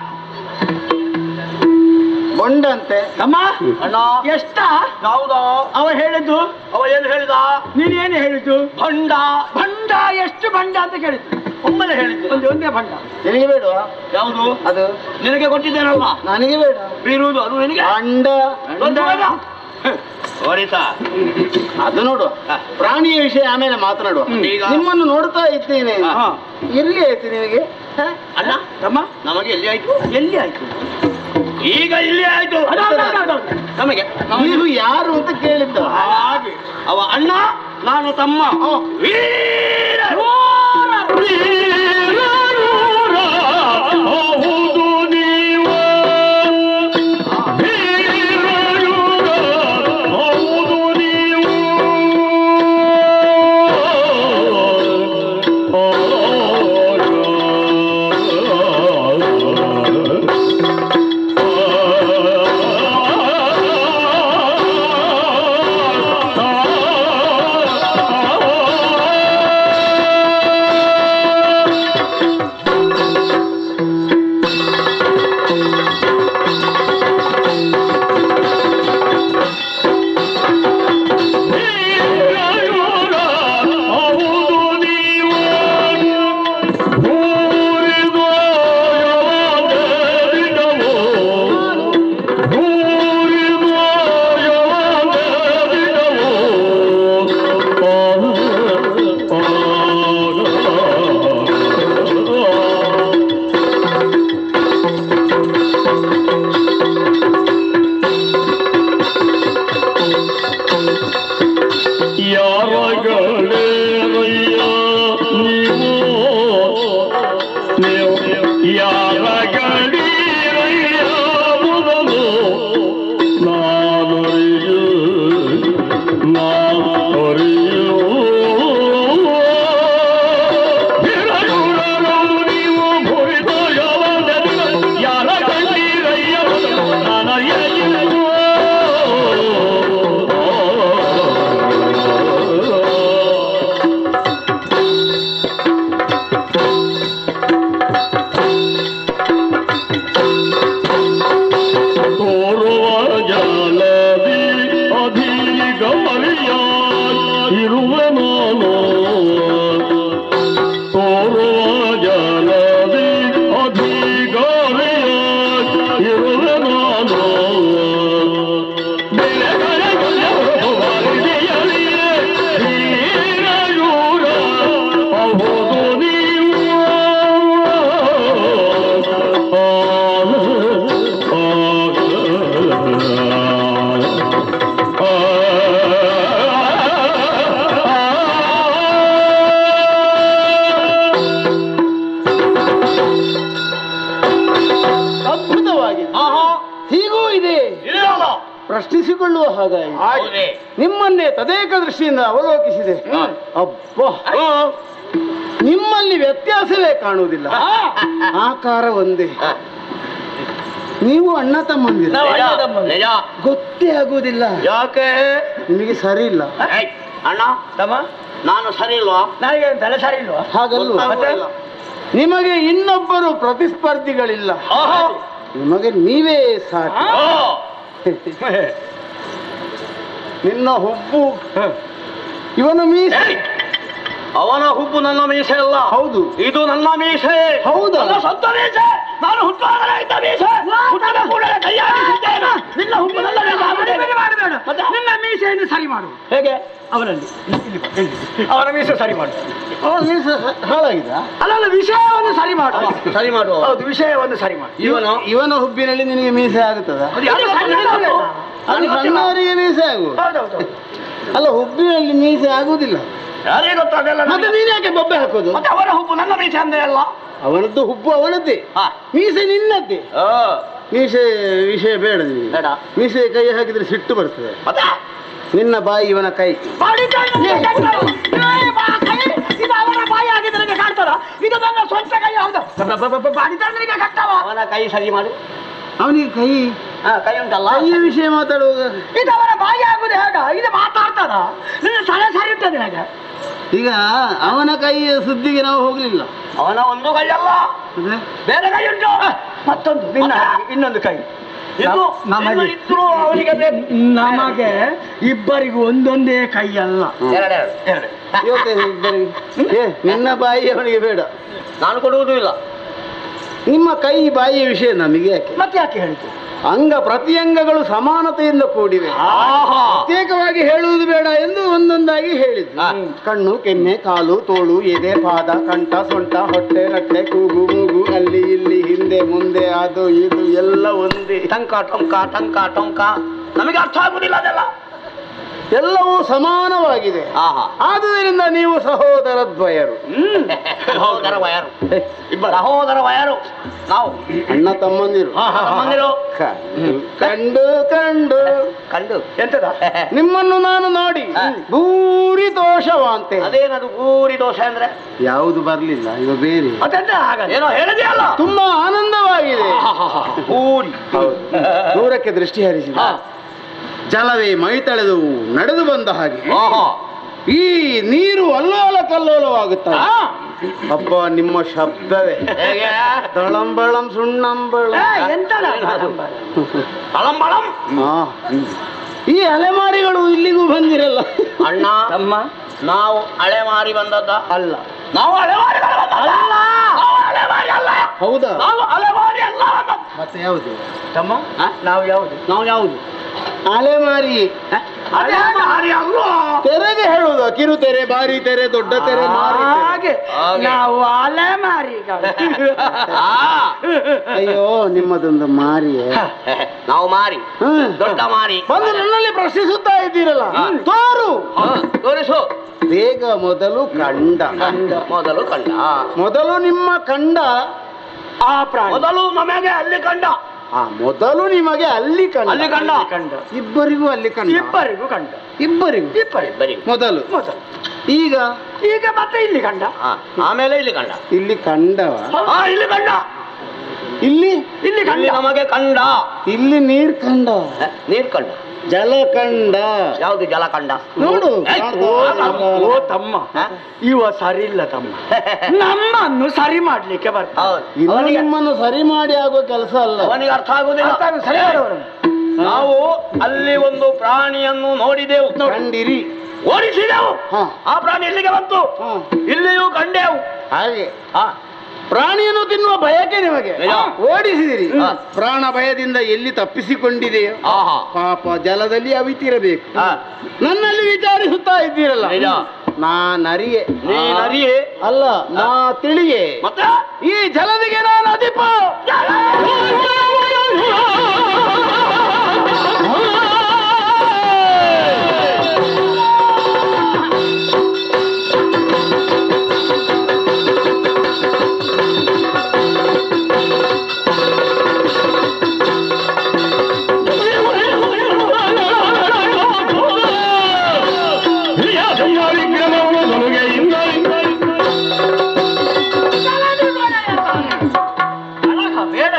ಬೊಂಡಂತೆ. ತಮ್ಮ ಅಣ್ಣ ಎಷ್ಟ? ಹೌದಾ? ಅವ ಹೇಳಿದ್ದು. ಅವ ಏನು ಹೇಳಿದ? ನೀನೇನು ಹೇಳಿದ್ದು? ಭಂಡ. ಭಂಡ ಎಷ್ಟು ಭಂಡ ಅಂತ ಕೇಳಿದ್ದು. ಒಮ್ಮೆಲೆ ಹೇಳಿದ್ದು. ಒಂದೇ ಭಂಡ. ನಿನಗೆ ಬೇಡವಾ? ಯಾವುದು? ಅದು ನಿನಗೆ ಕೊಟ್ಟಿದ್ದೇನಲ್ಲ. ನನಗೆ ಬೇಡ. ಬೀರುವುದು ಅದು ನಿನಗೆ. ಅಂಡ. ಅದು ನೋಡುವ. ಪ್ರಾಣಿಯ ವಿಷಯ ಆಮೇಲೆ ಮಾತನಾಡುವ. ನಿಮ್ಮನ್ನು ನೋಡ್ತಾ ಇದ್ದೇನೆ. ಎಲ್ಲಿ ಆಯ್ತು ನಿನಗೆ? ಅಣ್ಣ ತಮ್ಮ ನಮಗೆ ಎಲ್ಲಿ ಆಯ್ತು? ಎಲ್ಲಿ ಆಯ್ತು? ಈಗ ಇಲ್ಲಿ ಆಯ್ತು ನಮಗೆ. ನೀವು ಯಾರು ಅಂತ ಕೇಳಿದ್ದ. ಹಾಗೆ ಅವ ಅಣ್ಣ, ನಾನು ತಮ್ಮ. ವೀರ ಹೌದು ನೀವು. ಹೌದು ನೀವು. ಪ್ರಶ್ನಿಸಿಕೊಳ್ಳುವ ಹಾಗಾಗಿ ನಿಮ್ಮನ್ನೇ ತದೇಕ ದೃಷ್ಟಿಯಿಂದ ಅವಲೋಕಿಸಿದೆ. ಅಬ್ಬಾ, ನಿಮ್ಮಲ್ಲಿ ವ್ಯತ್ಯಾಸವೇ ಕಾಣುವುದಿಲ್ಲ. ಆಕಾರ ಒಂದೇ. ನೀವು ಅಣ್ಣ ತಮ್ಮಂದಿರ, ಗೊತ್ತೇ ಆಗುವುದಿಲ್ಲ. ಯಾಕೆ? ನಿಮಗೆ ಸರಿ ಇಲ್ಲ. ಅಣ್ಣ ತಮ್ಮ ನಾನು ಸರಿ ಇಲ್ವಾ? ನನಗೆ ತಲೆ ಸರಿ ಇಲ್ವಾ? ಹಾಗಲ್ಲ. ನಿಮಗೆ ಇನ್ನೊಬ್ಬರು ಪ್ರತಿಸ್ಪರ್ಧಿಗಳಿಲ್ಲ, ನಿಮಗೆ ನೀವೇ ಸಾಕು. ನಿನ್ನ ಹುಬ್ಬು ಇವನು ಮೀಸೆ. ಅವನ ಹುಬ್ಬು ನನ್ನ ಮೀಸೆ ಅಲ್ಲ. ಹೌದು, ಇದು ನನ್ನ ಮೀಸೆ. ಹೌದಾ? ನನ್ನ ಸ್ವಂತ ಮೀಸೆ. ನಾನು ಹುಟ್ಟುವಾಗ ಇದ್ದ ಮೀಸೆ. ಹುಟ್ಟಿದ ಕೂಡಲೇ ಕೈಯಾಡಿಸಿದ್ದೇನೆ. ನಿನ್ನ ಹುಬ್ಬು ನನ್ನ ಮೀಸೆ ಮಾಡಬೇಡ. ನಿನ್ನ ಮೀಸೆಯನ್ನು ಸರಿ ಮಾಡು. ಹೇಗೆ? ಅವನಲ್ಲಿ ಅವನ ಮೀಸೆ ಸರಿ ಮಾಡು. ಅವನ ಮೀಸೆ ಹಾಳಾಗಿದ? ಅಲ್ಲ, ವಿಷಯವನ್ನು ಸರಿ ಮಾಡು. ಸರಿ ಮಾಡುವ. ಹೌದು, ವಿಷಯವನ್ನು ಸರಿ ಮಾಡು. ಇವನ ಹುಬ್ಬಿನಲ್ಲಿ ನಿನಗೆ ಮೀಸೆ ಆಗುತ್ತದ? ಅದು ಸಣ್ಣವರಿಗೆ ಮೀಸೆ ಆಗು. ಹೌದೌದು. ಅಲ್ಲ, ಹುಬ್ಬಿನಲ್ಲಿ ಮೀಸೆ ಆಗುವುದಿಲ್ಲ. ಯಾರಿಗೆ ಗೊತ್ತಾಗಲ್ಲ. ಮತ್ತೆ ನೀನ್ ಯಾಕೆ ಬೊಬ್ಬೆ ಹಾಕೋದು? ಮತ್ತೆ ಅವನ ಹುಬ್ಬು ನನ್ನ ಮೀಸೆ ಅಂದೇ ಅಲ್ಲ. ಅವನದ್ದು ಹುಬ್ಬು ಅವನದ್ದೇ, ಮೀಸೆ ನಿನ್ನದ್ದೇ. ಮೀಸೆ ವಿಷಯ ಬೇಡ ನಿಮಗೆ. ಬೇಡ. ಮೀಸೆ ಕೈ ಹಾಕಿದ್ರೆ ಸಿಟ್ಟು ಬರ್ತದೆ. ಮತ್ತೆ ನಿನ್ನ ಬಾಯಿ ಇವನ ಕೈ. ಇದು ಅವನ ಬಾಯಿ ಆಗಿದ್ರೆ ನನಗೆ ಕಾಣ್ತದ? ಇದು ನನ್ನ ಸ್ವಂತ ಕೈ. ಹೌದು, ಬಾಡಿತನಿಗೆ ಕಟ್ಟವ. ಅವನ ಕೈ ಸರಿ ಮಾಡು. ಅವನಿಗೆ ಕೈ ಕೈ ಉಂಟಲ್ಲ. ಕೈಯ ವಿಷಯ ಮಾತಾಡುವಾಗ ಇದು ಅವನ ಬಾಯಿ ಆಗುದು ಹೇಗ? ಇದು ಮಾತಾಡ್ತದ? ನಿನ್ನ ತಲೆ ಸರಿ ಇರ್ತದೆ ಹೇಗೆ? ಈಗ ಅವನ ಕೈಯ ಸುದ್ದಿಗೆ ನಾವು ಹೋಗ್ಲಿಲ್ಲ. ಅವನ ಒಂದು ಕೈ ಅಲ್ಲ, ಬೇರೆ ಕೈ ಉಂಟು. ಮತ್ತೊಂದು ಇನ್ನೊಂದು ಕೈ. ನಮಗೆ ಇಬ್ಬರಿಗೂ ಒಂದೊಂದೇ ಕೈ ಅಲ್ಲ, ಎರಡು. ನಿನ್ನ ಬಾಯಿ ಅವನಿಗೆ ಬೇಡ, ನಾನು ಕೊಡುವುದೂ ಇಲ್ಲ. ನಿಮ್ಮ ಕೈ ಬಾಯಿಯ ವಿಷಯ ನಮಗೆ ಯಾಕೆ? ಮತ್ತೆ ಯಾಕೆ ಹೇಳಿತು? ಅಂಗ ಪ್ರತಿಯಂಗಗಳು ಸಮಾನತೆಯಿಂದ ಕೂಡಿವೆ. ಪ್ರತ್ಯೇಕವಾಗಿ ಹೇಳುವುದು ಬೇಡ ಎಂದು ಒಂದೊಂದಾಗಿ ಹೇಳಿದ್ದು. ಕಣ್ಣು, ಕೆನ್ನೆ, ಕಾಲು, ತೋಳು, ಎದೆ, ಪಾದ, ಕಂಠ, ಸೊಂಟ, ಹೊಟ್ಟೆ, ರಟ್ಟೆ, ಕೂಗು, ಮೂಗು, ಅಲ್ಲಿ ಇಲ್ಲಿ, ಹಿಂದೆ ಮುಂದೆ, ಅದು ಇದು ಎಲ್ಲ ಒಂದೇ. ಟಂಕ ಟೊಂಕ ಟಂಕ ಟೊಂಕ ನಮಗೆ ಅರ್ಥ ಆಗುದಿಲ್ಲ. ಅದೆಲ್ಲ ಎಲ್ಲವೂ ಸಮಾನವಾಗಿದೆ. ಆದುದರಿಂದ ನೀವು ಸಹೋದರ ದ್ವಯರು. ಸಹೋದರ ವಯರು, ಸಹೋದರ ವಯರು ನಾವು, ಅಣ್ಣ ತಮ್ಮಂದಿರು. ಕಂಡು ಕಂಡು ಕಂಡು ಎಂತದ ನಿಮ್ಮನ್ನು ನಾನು ನೋಡಿ ಭೂರಿ ದೋಷವಾಂತೆ. ಅದೇನದು ಭೂರಿ ದೋಷ ಅಂದ್ರೆ? ಯಾವುದು ಬರ್ಲಿಲ್ಲ, ಇವ ಬೇರೆ ಏನೋ ಹೇಳಿದೆ ಅಲ್ಲ. ತುಂಬಾ ಆನಂದವಾಗಿದೆ. ಭೂರಿ ದೂರಕ್ಕೆ ದೃಷ್ಟಿ ಹರಿಸಿದ ಜಲವೇ ಮೈ ತಳೆದು ನಡೆದು ಬಂದ ಹಾಗೆ ಈ ನೀರು ಅಲ್ಲೋಲ ಕಲ್ಲೋಲವಾಗುತ್ತದೆ. ಅಪ್ಪ, ನಿಮ್ಮ ಶಬ್ದವೇ ತಳಂಬಳಂ ಸುಣ್ಣಂಬಳ. ಅಳಂಬಳಂ. ಈ ಅಲೆಮಾರಿಗಳು ಇಲ್ಲಿಗೂ ಬಂದಿರಲ್ಲ. ಅಣ್ಣ ತಮ್ಮ, ನಾವು ಅಲೆಮಾರಿ ಬಂದದ್ದ ಅಲ್ಲ. ನಾವು ಅಲೆಮಾರಿಗಳು ಅಲ್ಲ. ಹೌದಾ? ನಾವು ಅಲೆಮಾರಿ ಅಲ್ಲ. ಮತ್ತೆ ಯಾವುದು ತಮ್ಮ? ನಾವು ಯಾವುದು? ಅಲೆಮಾರಿ. ತೆರೆಗೆ ಹೇಳುವುದು ಕಿರು ತೆರೆ, ಬಾರಿ ತೆರೆ, ದೊಡ್ಡ ತೆರೆ, ಹಾಗೆ ನಾವು ಅಲೆಮಾರಿಗಳು. ಅಯ್ಯೋ, ನಿಮ್ಮದೊಂದು ಮಾರಿಯೇ. ನಾವು ಮಾರಿ, ದೊಡ್ಡ ಮಾರಿ. ಬಂದು ನನ್ನಲ್ಲಿ ಪ್ರಶ್ನಿಸುತ್ತಾ ಇದ್ದೀರಲ್ಲ, ತೋರಿಸು ಬೇಗ. ಮೊದಲು ಕಂಡ. ಮೊದಲು ನಿಮ್ಮ ಕಂಡ ಆ ಪ್ರಾಣಿ. ಮೊದಲು ನಮಗೆ ಅಲ್ಲಿ ಕಂಡ. ಮೊದಲು ನಿಮಗೆ ಅಲ್ಲಿ ಕಂಡ. ಇಬ್ಬರಿಗೂ ಅಲ್ಲಿ ಕಂಡ. ಇಬ್ಬರಿಗೂ ಮೊದಲು. ಈಗ ಮತ್ತೆ ಇಲ್ಲಿ ಕಂಡ. ಆಮೇಲೆ ಇಲ್ಲಿ ಕಂಡ. ಇಲ್ಲಿ ಕಂಡವ. ಇಲ್ಲಿ ಕಂಡ ನಮಗೆ ಕಂಡ. ಇಲ್ಲಿ ನೀರ್ ಕಂಡ. ಜಲಕಂಡ. ಯಾವುದು ಜಲಕಂಡ? ನೋಡು. ಓ ತಮ್ಮ, ಇವ ಸರಿ ಇಲ್ಲ ತಮ್ಮ. ನಮ್ಮನ್ನು ಸರಿ ಮಾಡ್ಲಿಕ್ಕೆ ಬರ್ತಾರೆ. ನಿಮ್ಮನ್ನು ಸರಿ ಮಾಡಿ ಆಗುವ ಕೆಲಸ ಅಲ್ಲ. ಅವನಿಗೆ ಅರ್ಥ ಆಗುದಿಲ್ಲ. ನಾವು ಅಲ್ಲಿ ಒಂದು ಪ್ರಾಣಿಯನ್ನು ನೋಡಿದೆವು, ಕಂಡಿರಿ, ಓಡಿಸಿದೆವು. ಆ ಪ್ರಾಣಿ ಇಲ್ಲಿಗೆ ಬಂತು, ಇಲ್ಲಿಯೂ ಕಂಡೆವು. ಹಾಗೆ ಪ್ರಾಣಿಯನ್ನು ತಿನ್ನುವ ಭಯಕ್ಕೆ ನಿಮಗೆ ಓಡಿಸಿದಿರಿ. ಪ್ರಾಣ ಭಯದಿಂದ ಎಲ್ಲಿ ತಪ್ಪಿಸಿಕೊಂಡಿದೆಯೋ ಪಾಪ ಜಲದಲ್ಲಿ ಅವಿತಿರಬೇಕು. ನನ್ನಲ್ಲಿ ವಿಚಾರಿಸುತ್ತಾ ಇದ್ದೀರಲ್ಲ, ನಾನರಿಯೆ. ನೀನರಿಯೇ ಅಲ್ಲ, ನಾ ತಿಳಿಯೇ. ಮತ್ತೆ ಈ ಜಲದಿಗೆ ನಾನು ಅಧಿಪ. ಬೇಡ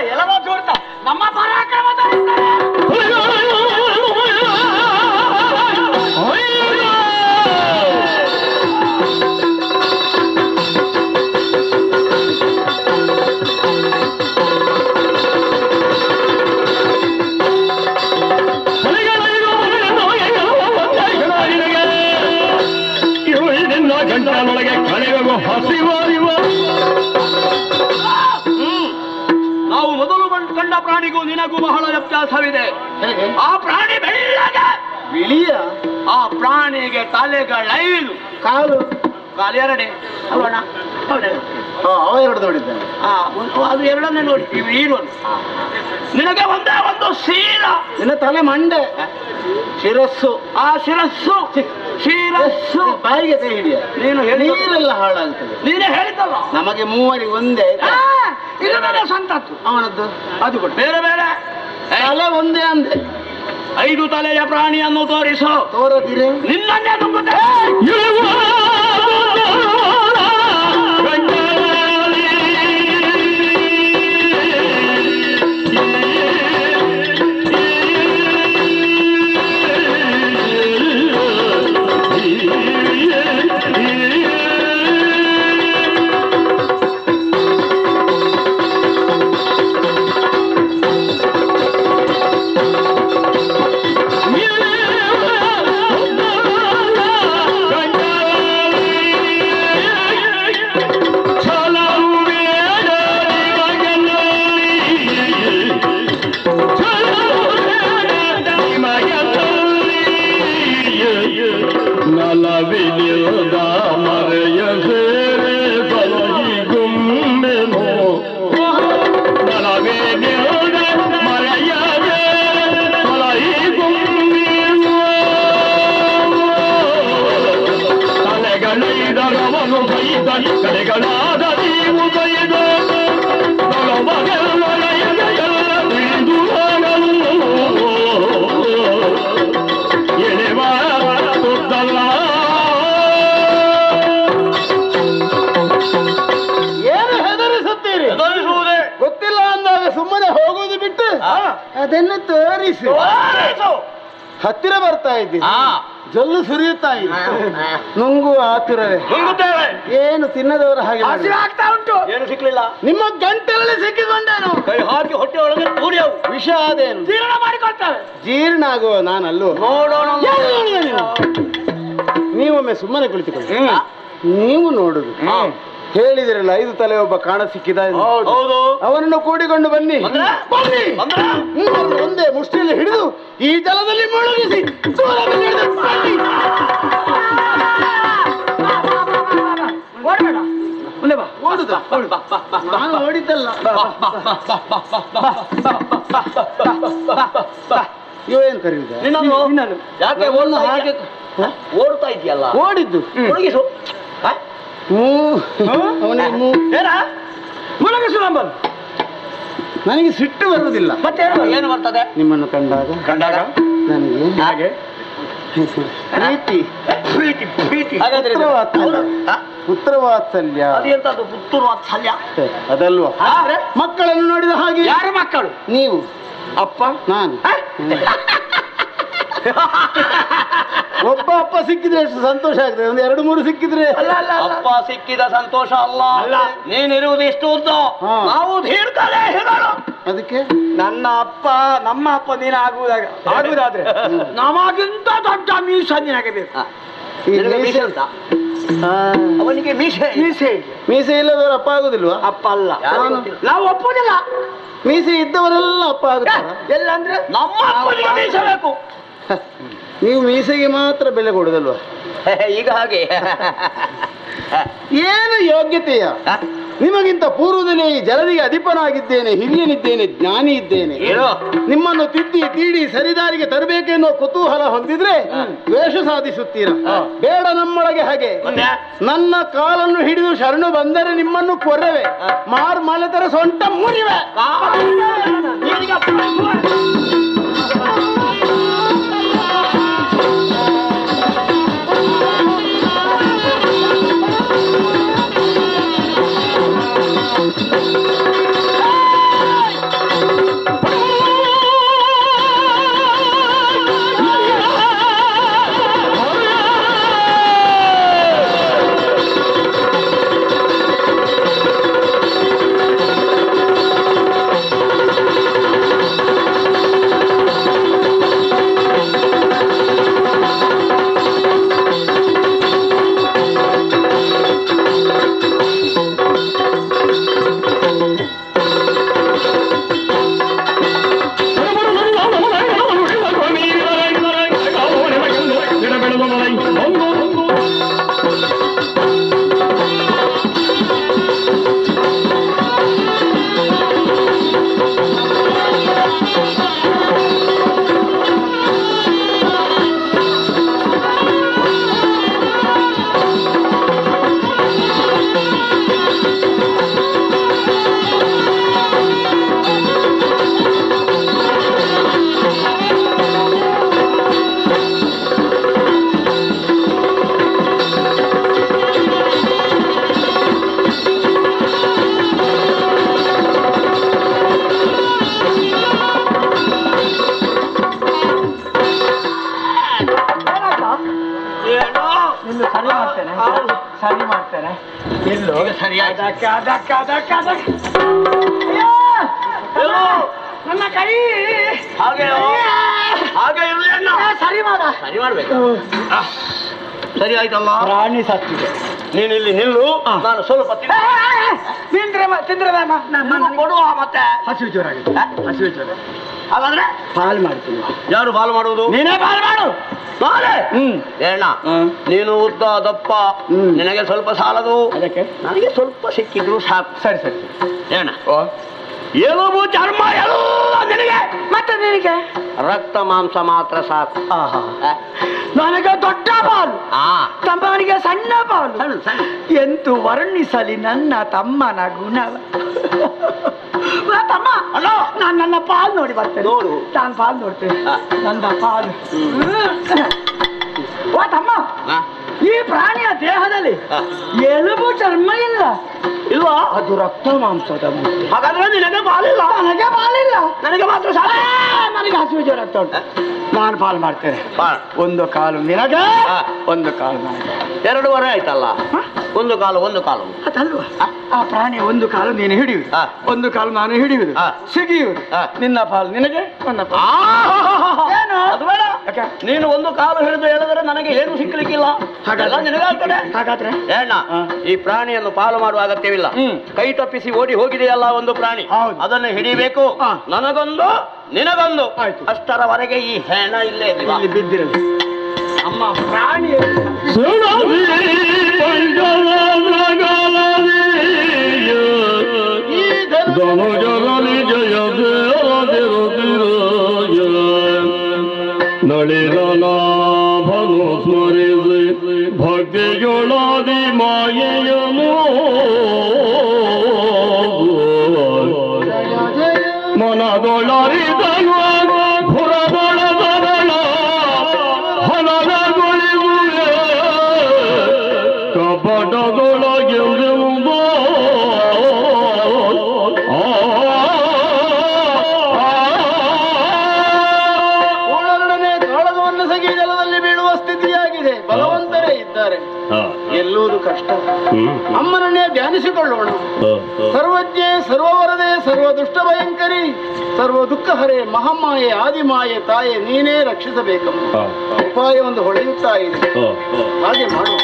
ಕೊಂಡ ಪ್ರಾಣಿಗೂ ನಿನಗೂ ಬಹಳ ವ್ಯತ್ಯಾಸವಿದೆ. ಆ ಪ್ರಾಣಿ ಬೆಳ್ಳಗೆ ಬಿಳಿಯ, ಆ ಪ್ರಾಣಿಗೆ ತಲೆಗಳೈದು, ಕಾಲು ಎರಡೇ ಅಲ್ವಣ್ಣ? ಅವ ಎರಡು ನೋಡಿದ್ದಾನೆ. ಅದು ಎರಡನ್ನೇ ನೋಡಿ, ನೀನು ನಿನಗೆ ಒಂದೇ ಒಂದು ಶೀಲ, ನಿನ್ನ ತಲೆ ಮಂಡೆ, ಶಿರಸ್ಸು, ಆ ಶಿರಸ್ಸು ಬಾಯಿಗೆ ಕೈ ಹಿಡಿಯ. ನೀನು ನೀರೆಲ್ಲ ಹಾಳಾಗ್ತದೆ. ನೀನೇ ಹೇಳಿದ್ದಲ್ಲ, ನಮಗೆ ಮೂವರಿಗೆ ಒಂದೇ. ಇದು ನನ್ನ ಸಂತತ್ತು. ಅವನದ್ದು ಅದು ಕೊಟ್ಟು ಬೇರೆ ಬೇರೆ ತಲೆ ಒಂದೇ ಅಂದೆ. 5 ತಲೆಯ ಪ್ರಾಣಿಯನ್ನು ತೋರಿಸು. ತೋರದಿರೆ ನಿನ್ನನ್ನೇ ತುಂಬುತ್ತೆ. ಗೊತ್ತಿಲ್ಲ ಅಂದಾಗ ಸುಮ್ಮನೆ ಹೋಗೋದು ಬಿಟ್ಟು ಅದನ್ನು ತೋರಿಸು. ಹತ್ತಿರ ಬರ್ತಾ ಇದ್ದೀನಿ, ಜೊಲ್ಲು ಸುರಿಯುತ್ತಾ ಇದೆ, ನುಂಗುವ ಆತುರವೇ. ಏನು ತಿನ್ನದವರ ಹಾಗೆ ಆಗ್ತಾ ಉಂಟು. ಏನು ಸಿಕ್ಲಿಲ್ಲ. ನಿಮ್ಮ ಗಂಟಲಲ್ಲಿ ಸಿಕ್ಕಿಕೊಂಡೇನು. ಕೈ ಹಾಕಿ ಹೊಟ್ಟೆ ಒಳಗೆ ತೂರಿಯವು. ವಿಷ ಅದೇನು ಜೀರ್ಣ ಮಾಡಿಕೊಳ್ತೇವೆ. ಜೀರ್ಣ ಆಗುವ ನಾನಲ್ಲೋ. ನೋಡೋಣ. ನೀವೊಮ್ಮೆ ಸುಮ್ಮನೆ ಕುಳಿತುಕೊಳ್ಳಿ. ನೀವು ನೋಡುದು ಹೇಳಿದಿರಲ್ಲ, 5 ತಲೆ ಒಬ್ಬ ಕಾಣ ಸಿಕ್ಕಿದ. ಹೌದು. ಅವನನ್ನು ಕೂಡಿಕೊಂಡು ಬನ್ನಿ. ಒಂದೇ ಮುಷ್ಟಿಯಲ್ಲಿ ಹಿಡಿದು ಈ ಜಲದಲ್ಲಿ ಮುಳುಗಿಸಿ ದೂರದಲ್ಲಿ ಹಿಡಿದು ಬನ್ನಿ. ಓಡಬೇಡ, ಮುಂದೆ ಬಾ. ಓಡುದ ನಾನು ಓಡಿದ್ದಲ್ಲ. ಇವೇನು ಕರೀದ ನಿನ್ನನ್ನು ಯಾಕೆ ಓಡ್ತಾ ಹಾಗೆ ಓಡ್ತಾ ಇದೆಯಲ್ಲ? ಓಡಿದ್ದು ಮುಳುಗಿಸು. ಮುಳುಗಿಸು ನಮ್ಮನ್ನು. ನನಗೆ ಸಿಟ್ಟು ಬರುವುದಿಲ್ಲ. ಮತ್ತೆ ಏನು ಬರ್ತದೆ? ನಿಮ್ಮನ್ನು ಕಂಡಾಗ ನನಗೆ ಹಾಗೆ ಪ್ರೀತಿ ಪುತ್ರ ವಾತ್ಸಲ್ಯ. ಅದೆಂತದ್ದು ಪುತ್ತೂರು ವಾತ್ಸಲ್ಯ? ಅದಲ್ವಾ? ಮಕ್ಕಳನ್ನು ನೋಡಿದ ಹಾಗೆ. ಯಾರು ಮಕ್ಕಳು? ನೀವು. ಅಪ್ಪ ನಾನು. ಒಬ್ಬ ಅಪ್ಪ ಸಿಕ್ಕಿದ್ರೆ ಎಷ್ಟು ಸಂತೋಷ ಆಗ್ತದೆ. 1 2 3 ಸಿಕ್ಕಿದ್ರೆ ಅಪ್ಪ ಸಿಕ್ಕಿದ ಸಂತೋಷ ಅಲ್ಲ. ನೀನಿರುವುದು ಎಷ್ಟು ಉದ್ದ, ನಾವು ಧೀರ್ಘಲೇ ಹೇಳೋಣ. ಅದಕ್ಕೆ ನಮ್ಮ ಅಪ್ಪ ನೀನು ಆಗುವುದಾದ್ರೆ ನಮಗಿಂತ ದೊಡ್ಡ ಮೀಸ ನಿನಗೆ ಬೇಕು. ಅವನಿಗೆ ಮೀಸೆ ಇಲ್ಲದವರು ಅಪ್ಪ ಆಗುದಿಲ್ವಾ? ಅಪ್ಪ ಅಲ್ಲ, ನಾವು ಒಪ್ಪುದಿಲ್ಲ. ಮೀಸೆ ಇದ್ದವರೆಲ್ಲ ಅಪ್ಪ ಆಗುತ್ತಾರ? ಎಲ್ಲ ಅಂದ್ರೆ ನಮ್ಮ ಅಪ್ಪನಿಗೆ ಮೀಸೆ ಬೇಕು. ನೀವು ಮೀಸೆಗೆ ಮಾತ್ರ ಬೆಲೆ ಕೊಡುದಲ್ವಾ? ಈಗ ಹಾಗೆ ಏನು ಯೋಗ್ಯತೆಯ? ನಿಮಗಿಂತ ಪೂರ್ವದಲ್ಲೇ ಈ ಜಲದಿಗೆ ಅಧಿಪನಾಗಿದ್ದೇನೆ, ಹಿರಿಯನಿದ್ದೇನೆ, ಜ್ಞಾನಿ ಇದ್ದೇನೆ. ನಿಮ್ಮನ್ನು ತಿದ್ದಿ ತೀಡಿ ಸರಿದಾರಿಗೆ ತರಬೇಕೆನ್ನೋ ಕುತೂಹಲ ಹೊಂದಿದ್ರೆ ದ್ವೇಷ ಸಾಧಿಸುತ್ತೀರ. ಬೇಡ ನಮ್ಮೊಳಗೆ ಹಾಗೆ. ನನ್ನ ಕಾಲನ್ನು ಹಿಡಿದು ಶರಣು ಬಂದರೆ ನಿಮ್ಮನ್ನು ಕೊರವೆ, ಮಲೆತರ ಸೊಂಟ ಮುರಿವೆ. ಎಲ್ಲೋ ಸರಿ ಅದಕ್ಕೆ ನನ್ನ ಕೈ ಹಾಗೆ ಇರ್ಲಿ ಅಣ್ಣ. ಸರಿ ಮಾಡ್ಬೇಕು. ಸರಿ ಆಯ್ತಲ್ಲ, ಪ್ರಾಣಿ ಸತ್ತಿದೆ. ನೀನು ಇಲ್ಲಿ ನಿಲ್ಲು, ನಾನು ಸ್ವಲ್ಪ ತಿಂದ್ರೆ ಕೊಡುವ. ಮತ್ತೆ ಹಸಿವು ಜೋರಾಗಿದೆ. ಹಾಗಾದ್ರೆ ಪಾಲ್ ಮಾಡ್ತೀನಿ. ಯಾರು ಬಾಲ್ ಮಾಡುವುದು? ನೀನೇ ಪಾಲ್ ಮಾಡು. ಏಣ್ಣ, ನೀನು ಉದ್ದ ದಪ್ಪ, ನಿನಗೆ ಸ್ವಲ್ಪ ಸಾಲದು, ಅದಕ್ಕೆ ನನಗೆ ಸ್ವಲ್ಪ ಸಿಕ್ಕಿದ್ರು ಸಾಕು. ಸರಿ ಏಣ್ಣ, ಎಲುಬು ಚರ್ಮ ಎಲ್ಲ ನಿನಗೆ, ಮತ್ತೆ ನಿನಗೆ ರಕ್ತ ಮಾಂಸ ಮಾತ್ರ ಸಾಕು. ನನಗೆ ದೊಡ್ಡ ಪಾಲು, ತಮ್ಮನಿಗೆ ಸಣ್ಣ ಪಾಲು. ಎಂತೂ ವರ್ಣಿಸಲಿ ನನ್ನ ತಮ್ಮನ ಗುಣವ. ತಮ್ಮ, ನಾನು ನನ್ನ ಪಾಲು ನೋಡಿ ಬರ್ತೇನೆ. ನೋಡು, ನಾನು ಪಾಲು ನೋಡ್ತೇನೆ. ನನ್ನ ಪಾಲು. ಓ ತಮ್ಮ, ಈ ಪ್ರಾಣಿಯ ದೇಹದಲ್ಲಿ ಎಲುಬು ಚರ್ಮ ಇಲ್ಲ. ಇಲ್ವಾ? ಅದು ರಕ್ತ ಮಾಂಸದ ಮುದ್ದೆ. ಹಾಗಾದ್ರೆ ನಿನಗೆ ಪಾಲಿಲ್ಲ? ನನಗೆ ಪಾಲಿಲ್ಲ. ನನಗೆ ಮಾತ್ರ ಸಾಕು. ನನಗೆ ಹಸಿವು ಜ್ವರ ಆಗ್ತಾ ಉಂಟು. ನಾನು ಪಾಲು ಮಾಡ್ತೇನೆ. ಒಂದು ಕಾಲು ನಿನಗೆ, ಒಂದು ಕಾಲು ನನಗೆ. 2 ಆಯ್ತಲ್ಲ. ಒಂದು ಕಾಲು ಅದಲ್ವಾ? ಆ ಪ್ರಾಣಿ ಒಂದು ಕಾಲು ನೀನು ಹಿಡಿಯುವುದು, ಒಂದು ಕಾಲು ನಾನು ಹಿಡಿಯುವುದು, ಸಿಗಿಯುವುದು. ನಿನ್ನ ಪಾಲು ನಿನಗೆ, ನನ್ನ ಪಾಲು ಏನು? ಅದು ಬೇಡ. ನೀನು ಒಂದು ಕಾಲು ಹಿಡಿದು ಹೇಳಿದ್ರೆ ನನಗೆ ಏನು ಸಿಕ್ಕಲಿಕ್ಕಿಲ್ಲ. ಹಾಗೆಲ್ಲ ನಿನಗಾಗ್ತದೆ. ಹಾಗಾದ್ರೆ ಏಣ್ಣ, ಈ ಪ್ರಾಣಿಯನ್ನು ಪಾಲು ಮಾಡುವ ಅಗತ್ಯವಿಲ್ಲ. ಕೈ ತಪ್ಪಿಸಿ ಓಡಿ ಹೋಗಿದೆಯಲ್ಲ ಒಂದು ಪ್ರಾಣಿ, ಅದನ್ನು ಹಿಡಿಬೇಕು. ನನಗೊಂದು ನಿನಗೊಂದು, ಅಷ್ಟರವರೆಗೆ ಈ ಹೆಣ ಇಲ್ಲೇ ಇಲ್ಲಿ ಬಿದ್ದಿರಲಿ. ಅಮ್ಮ ಪ್ರಾಣಿ ನಳಿನಾಭನು ಸ್ಮರಿಸಿ ಭಕ್ತಿಯೊಳದಿ ಮಾಯೆಯನು ಮನದೊಳರಿದನು ಪುರದೊಳದರಳ ಹಲನಗೊಳಿಸುವೆ ಕಪಟದೊಳಗೆಂದೆಂದೋ ಜಲದಲ್ಲಿ ಬೀಳುವ ಸ್ಥಿತಿಯಾಗಿದೆ. ಬಲವಂತರೇ ಇದ್ದಾರೆ, ಎಲ್ಲುವುದು ಕಷ್ಟ. ಅಮ್ಮನನ್ನೇ ಧ್ಯಾನಿಸಿಕೊಳ್ಳೋಣ. ಸರ್ವಜ್ಞೆ, ಸರ್ವವರದೆ, ಸರ್ವ ದುಷ್ಟ ಭಯಂಕರಿ, ಸರ್ವ ದುಃಖ ಹರೆ, ಮಹಾಮಾಯೆ, ಆದಿಮಾಯೆ, ತಾಯೆ, ನೀನೇ ರಕ್ಷಿಸಬೇಕಮ್ಮ. ಉಪಾಯ ಒಂದು ಹೊಳೆಯುತ್ತಾ ಇದೆ, ಹಾಗೆ ಮಾಡು.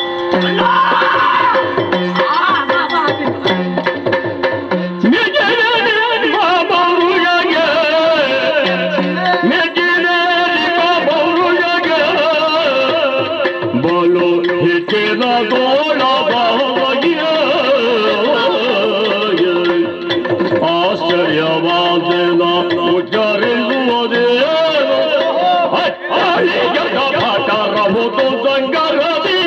ಆಶ್ಚರ್ಯವಾದ ಉಚ್ಚರಿಸುವುದೇ ಸಂಗರದಿ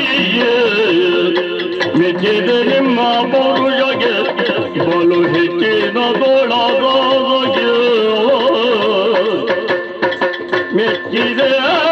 ಮೆಚ್ಚಿದೆ ನಿಮ್ಮ ಪೌರುಷಗೆ ಬಲು ಹೆಚ್ಚಿನ ದೊಡಗೆ ಮೆಚ್ಚಿದೆ.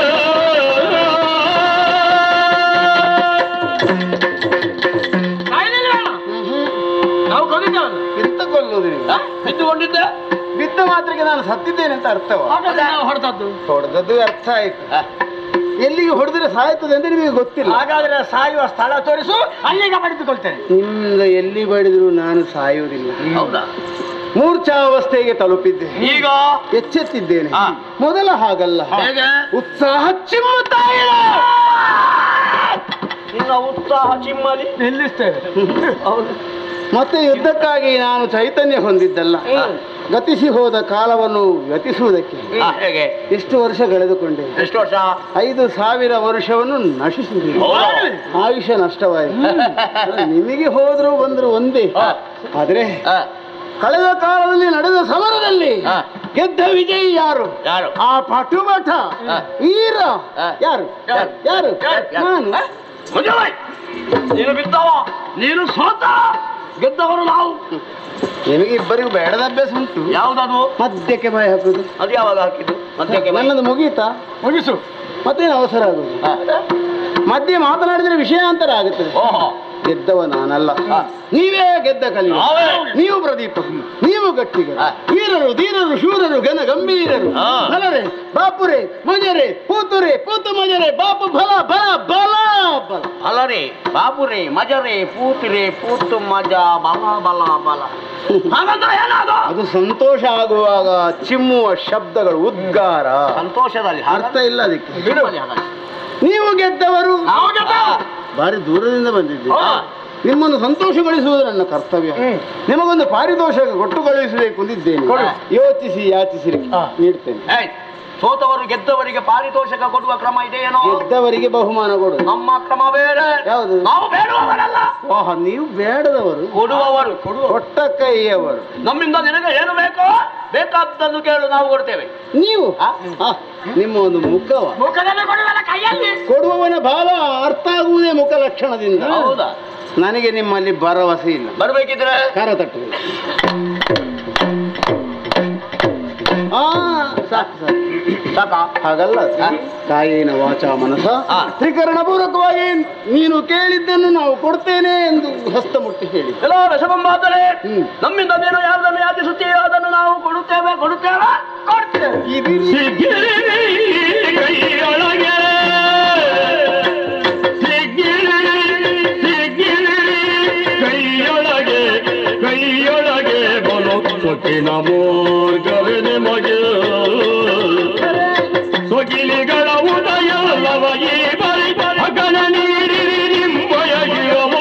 ನಾವು ಕೊಂದಿದ್ದೇವಲ್ಲ, ಬಿದ್ದುಕೊಂಡಿದ್ದೆ. ಬಿದ್ದ ಮಾತ್ರಕ್ಕೆ ನಾನು ಸತ್ತಿದ್ದೇನೆ ಅಂತ ಅರ್ಥವ? ಹೊಡೆದದ್ದು ಅರ್ಥ ಆಯ್ತು. ಎಲ್ಲಿಗೆ ಹೊಡೆದ್ರೆ ಸಾಯ್ತದೆ ಅಂತ ನಿಮಗೆ ಗೊತ್ತಿಲ್ಲ. ಹಾಗಾದ್ರೆ ಸಾಯುವ ಸ್ಥಳ ತೋರಿಸು, ಅಲ್ಲಿಗೆ ಬಡಿದುಕೊಳ್ತೇನೆ. ನಿಮ್ಮಿಂದ ಎಲ್ಲಿ ಬಡಿದ್ರು ನಾನು ಸಾಯುವುದಿಲ್ಲ. ಹೌದಾ? ಮೂರ್ಛಾವಸ್ಥೆಗೆ ತಲುಪಿದ್ದೆ, ಈಗ ಎಚ್ಚೆತ್ತಿದ್ದೇನೆ. ಮೊದಲ ಹಾಗಲ್ಲ, ಉತ್ಸಾಹ ಚಿಮ್ಮುತ್ತಾ ಇದೆ. ನಿನ್ನ ಉತ್ಸಾಹ ಚಿಮ್ಮಲಿ, ನಿಲ್ಲಿಸ್ತೇವೆ. ಮತ್ತೆ ಯುದ್ಧಕ್ಕಾಗಿ ನಾನು ಚೈತನ್ಯ ಹೊಂದಿದ್ದಲ್ಲ, ಗತಿಸಿ ಹೋದ ಕಾಲವನ್ನು ವ್ಯತಿಸುವುದಕ್ಕೆ ಹೇಗೆ? ಎಷ್ಟು ವರ್ಷ ಕಳೆದುಕೊಂಡೆ? ಎಷ್ಟು ವರ್ಷ? 5,000 ವರ್ಷವನ್ನು ನಶಿಸಿದೆ. ಆಯುಷ್ಯ ನಷ್ಟವಾಯಿತು. ನಿಮಗೆ ಹೋದ್ರು ಬಂದ್ರು ಒಂದೇ. ಆದ್ರೆ ಕಳೆದ ಕಾಲದಲ್ಲಿ ನಡೆದ ಸಮರದಲ್ಲಿ ಗೆದ್ದ ವಿಜಯಿ ಯಾರು? ಆ ಪಟುಮಠ ವೀರ ಯಾರು? ಯಾರು? ನಾನು. ನೀನು ಬಿದ್ದವ, ನೀನು ಸೋತ, ಗೆದ್ದವರು ನಾವು. ನಿಮಗೆ ಇಬ್ಬರಿಗೂ ಬೇಡದ ಅಭ್ಯಾಸ ಉಂಟು. ಯಾವುದದು? ಮದ್ಯಕ್ಕೆ ಬಾಯಿ ಹಾಕುದು. ಅದು ಯಾವಾಗ ಹಾಕಿದ್ದು? ಮದ್ಯಕ್ಕೆ ನನ್ನದು ಮುಗೀತಾ? ಮುಗಿಸು. ಮತ್ತೇನು ಅವಸರ ಆಗುದು? ಮಧ್ಯೆ ಮಾತನಾಡಿದ್ರೆ ವಿಷಯಾಂತರ ಆಗುತ್ತದೆ. ಓಹೋ, ಗೆದ್ದವ ನಾನಲ್ಲ, ನೀವೇ ಗೆದ್ದ ಕಲಿಯ. ನೀವು ಪ್ರದೀಪ, ನೀವು ಗಟ್ಟಿಗರು, ವೀರರು, ಧೀರರು, ಶೂರರು, ಘನ ಗಂಭೀರರು. ಬಲರೆ ಬಾಪುರೆ ಮಜರೆ ಪೂತುರೆ ಪೂತು ಮಜರೆ ಬಾಪು ಬಲ ಬಲ ಬಲ ಬಲ. ಅಲರೆ ಬಾಬುರೆ ಮಜರೆ ಪೂತಿರೆ ಪೂತು ಮಜ ಬಲ ಬಲ ಬಲ. ಅದು ಸಂತೋಷ ಆಗುವಾಗ ಚಿಮ್ಮುವ ಶಬ್ದಗಳು, ಉದ್ಗಾರ. ಸಂತೋಷದಲ್ಲಿ ಅರ್ಥ ಇಲ್ಲ ಅದಕ್ಕೆ. ನೀವು ಗೆದ್ದವರು, ಬಾರಿ ದೂರದಿಂದ ಬಂದಿದ್ದೀರಿ. ನಿಮ್ಮನ್ನು ಸಂತೋಷಗೊಳಿಸುವುದು ನನ್ನ ಕರ್ತವ್ಯ. ನಿಮಗೊಂದು ಪಾರಿತೋಷಕ ಕೊಟ್ಟು ಕಳುಹಿಸಬೇಕು ಅಂದಿದ್ದೇನೆ. ಯೋಚಿಸಿ ಯಾಚಿಸಿರಿ, ನೀಡ್ತೇನೆ. ಸೋತವರು ಗೆದ್ದವರಿಗೆ ಪಾರಿತೋಷಕ ಕೊಡುವ ಕ್ರಮ ಇದೆಯೇನೋ? ಗೆದ್ದವರಿಗೆ ಬಹುಮಾನ ಕೊಡು. ನಮ್ಮ ಕ್ರಮ ಬೇರೆ. ಯಾವುದು? ನಾವು ಬೇಡುವವರಲ್ಲ. ನೀವು ಬೇಡದವರು, ಕೊಡುವವರು. ಕೊಟ್ಟ ಕೈಯವರು. ನಮ್ಮಿಂದ ನಿನಗೆ ಏನು ಬೇಕೋ ಬೇಕಾದ್ದನ್ನು ಕೇಳು, ನಾವು ಕೊಡ್ತೇವೆ. ನೀವು ನಿಮ್ಮ ಒಂದು ಮುಖವ, ಮುಖದಲ್ಲಿ ಕೊಡುವಲ್ಲ ಕೈಯಲ್ಲಿ ಕೊಡುವವನ ಭಾವ ಅರ್ಥ ಆಗುವುದೇ ಮುಖ ಲಕ್ಷಣದಿಂದ. ಹೌದಾ? ನನಗೆ ನಿಮ್ಮಲ್ಲಿ ಭರವಸೆ ಇಲ್ಲ. ಬರ್ಬೇಕಿದ್ರೆ ಕರ ತಟ್ಟು. ಸಾಕ? ಹಾಗಲ್ಲ, ಕಾಯಿನ ವಾಚ ಮನಸ ತ್ರಿಕರಣಪೂರ್ವಕವಾಗಿ ನೀನು ಕೇಳಿದ್ದನ್ನು ನಾವು ಕೊಡ್ತೇನೆ ಎಂದು ಹಸ್ತ ಮುಟ್ಟಿ ಹೇಳಿ. ಎಲ್ಲ ರಸಬಂಬಾದರೆ ನಮ್ಮಿಂದ ನೀನು ಯಾರನ್ನು ಯಾಚಿಸುತ್ತೀಯೋ ಅದನ್ನು ನಾವು ಕೊಡುತ್ತೇವೆ ಕೊಡುತ್ತೇವೆ ಕೊಡ್ತೇವೆ. ಕೈಯೊಳಗೆ ಬಲು ಸೊಕ್ಕಿನ ಮೋರ್ಗವೆ ನಿಮಗೆ ಸೊಗಿಲಿಗಳ ಉದಯಲ್ಲವ ಈ ಬರಿ ಅಗನ ನೀರಿರಿ ನಿಂಬೊಯಗಿರವ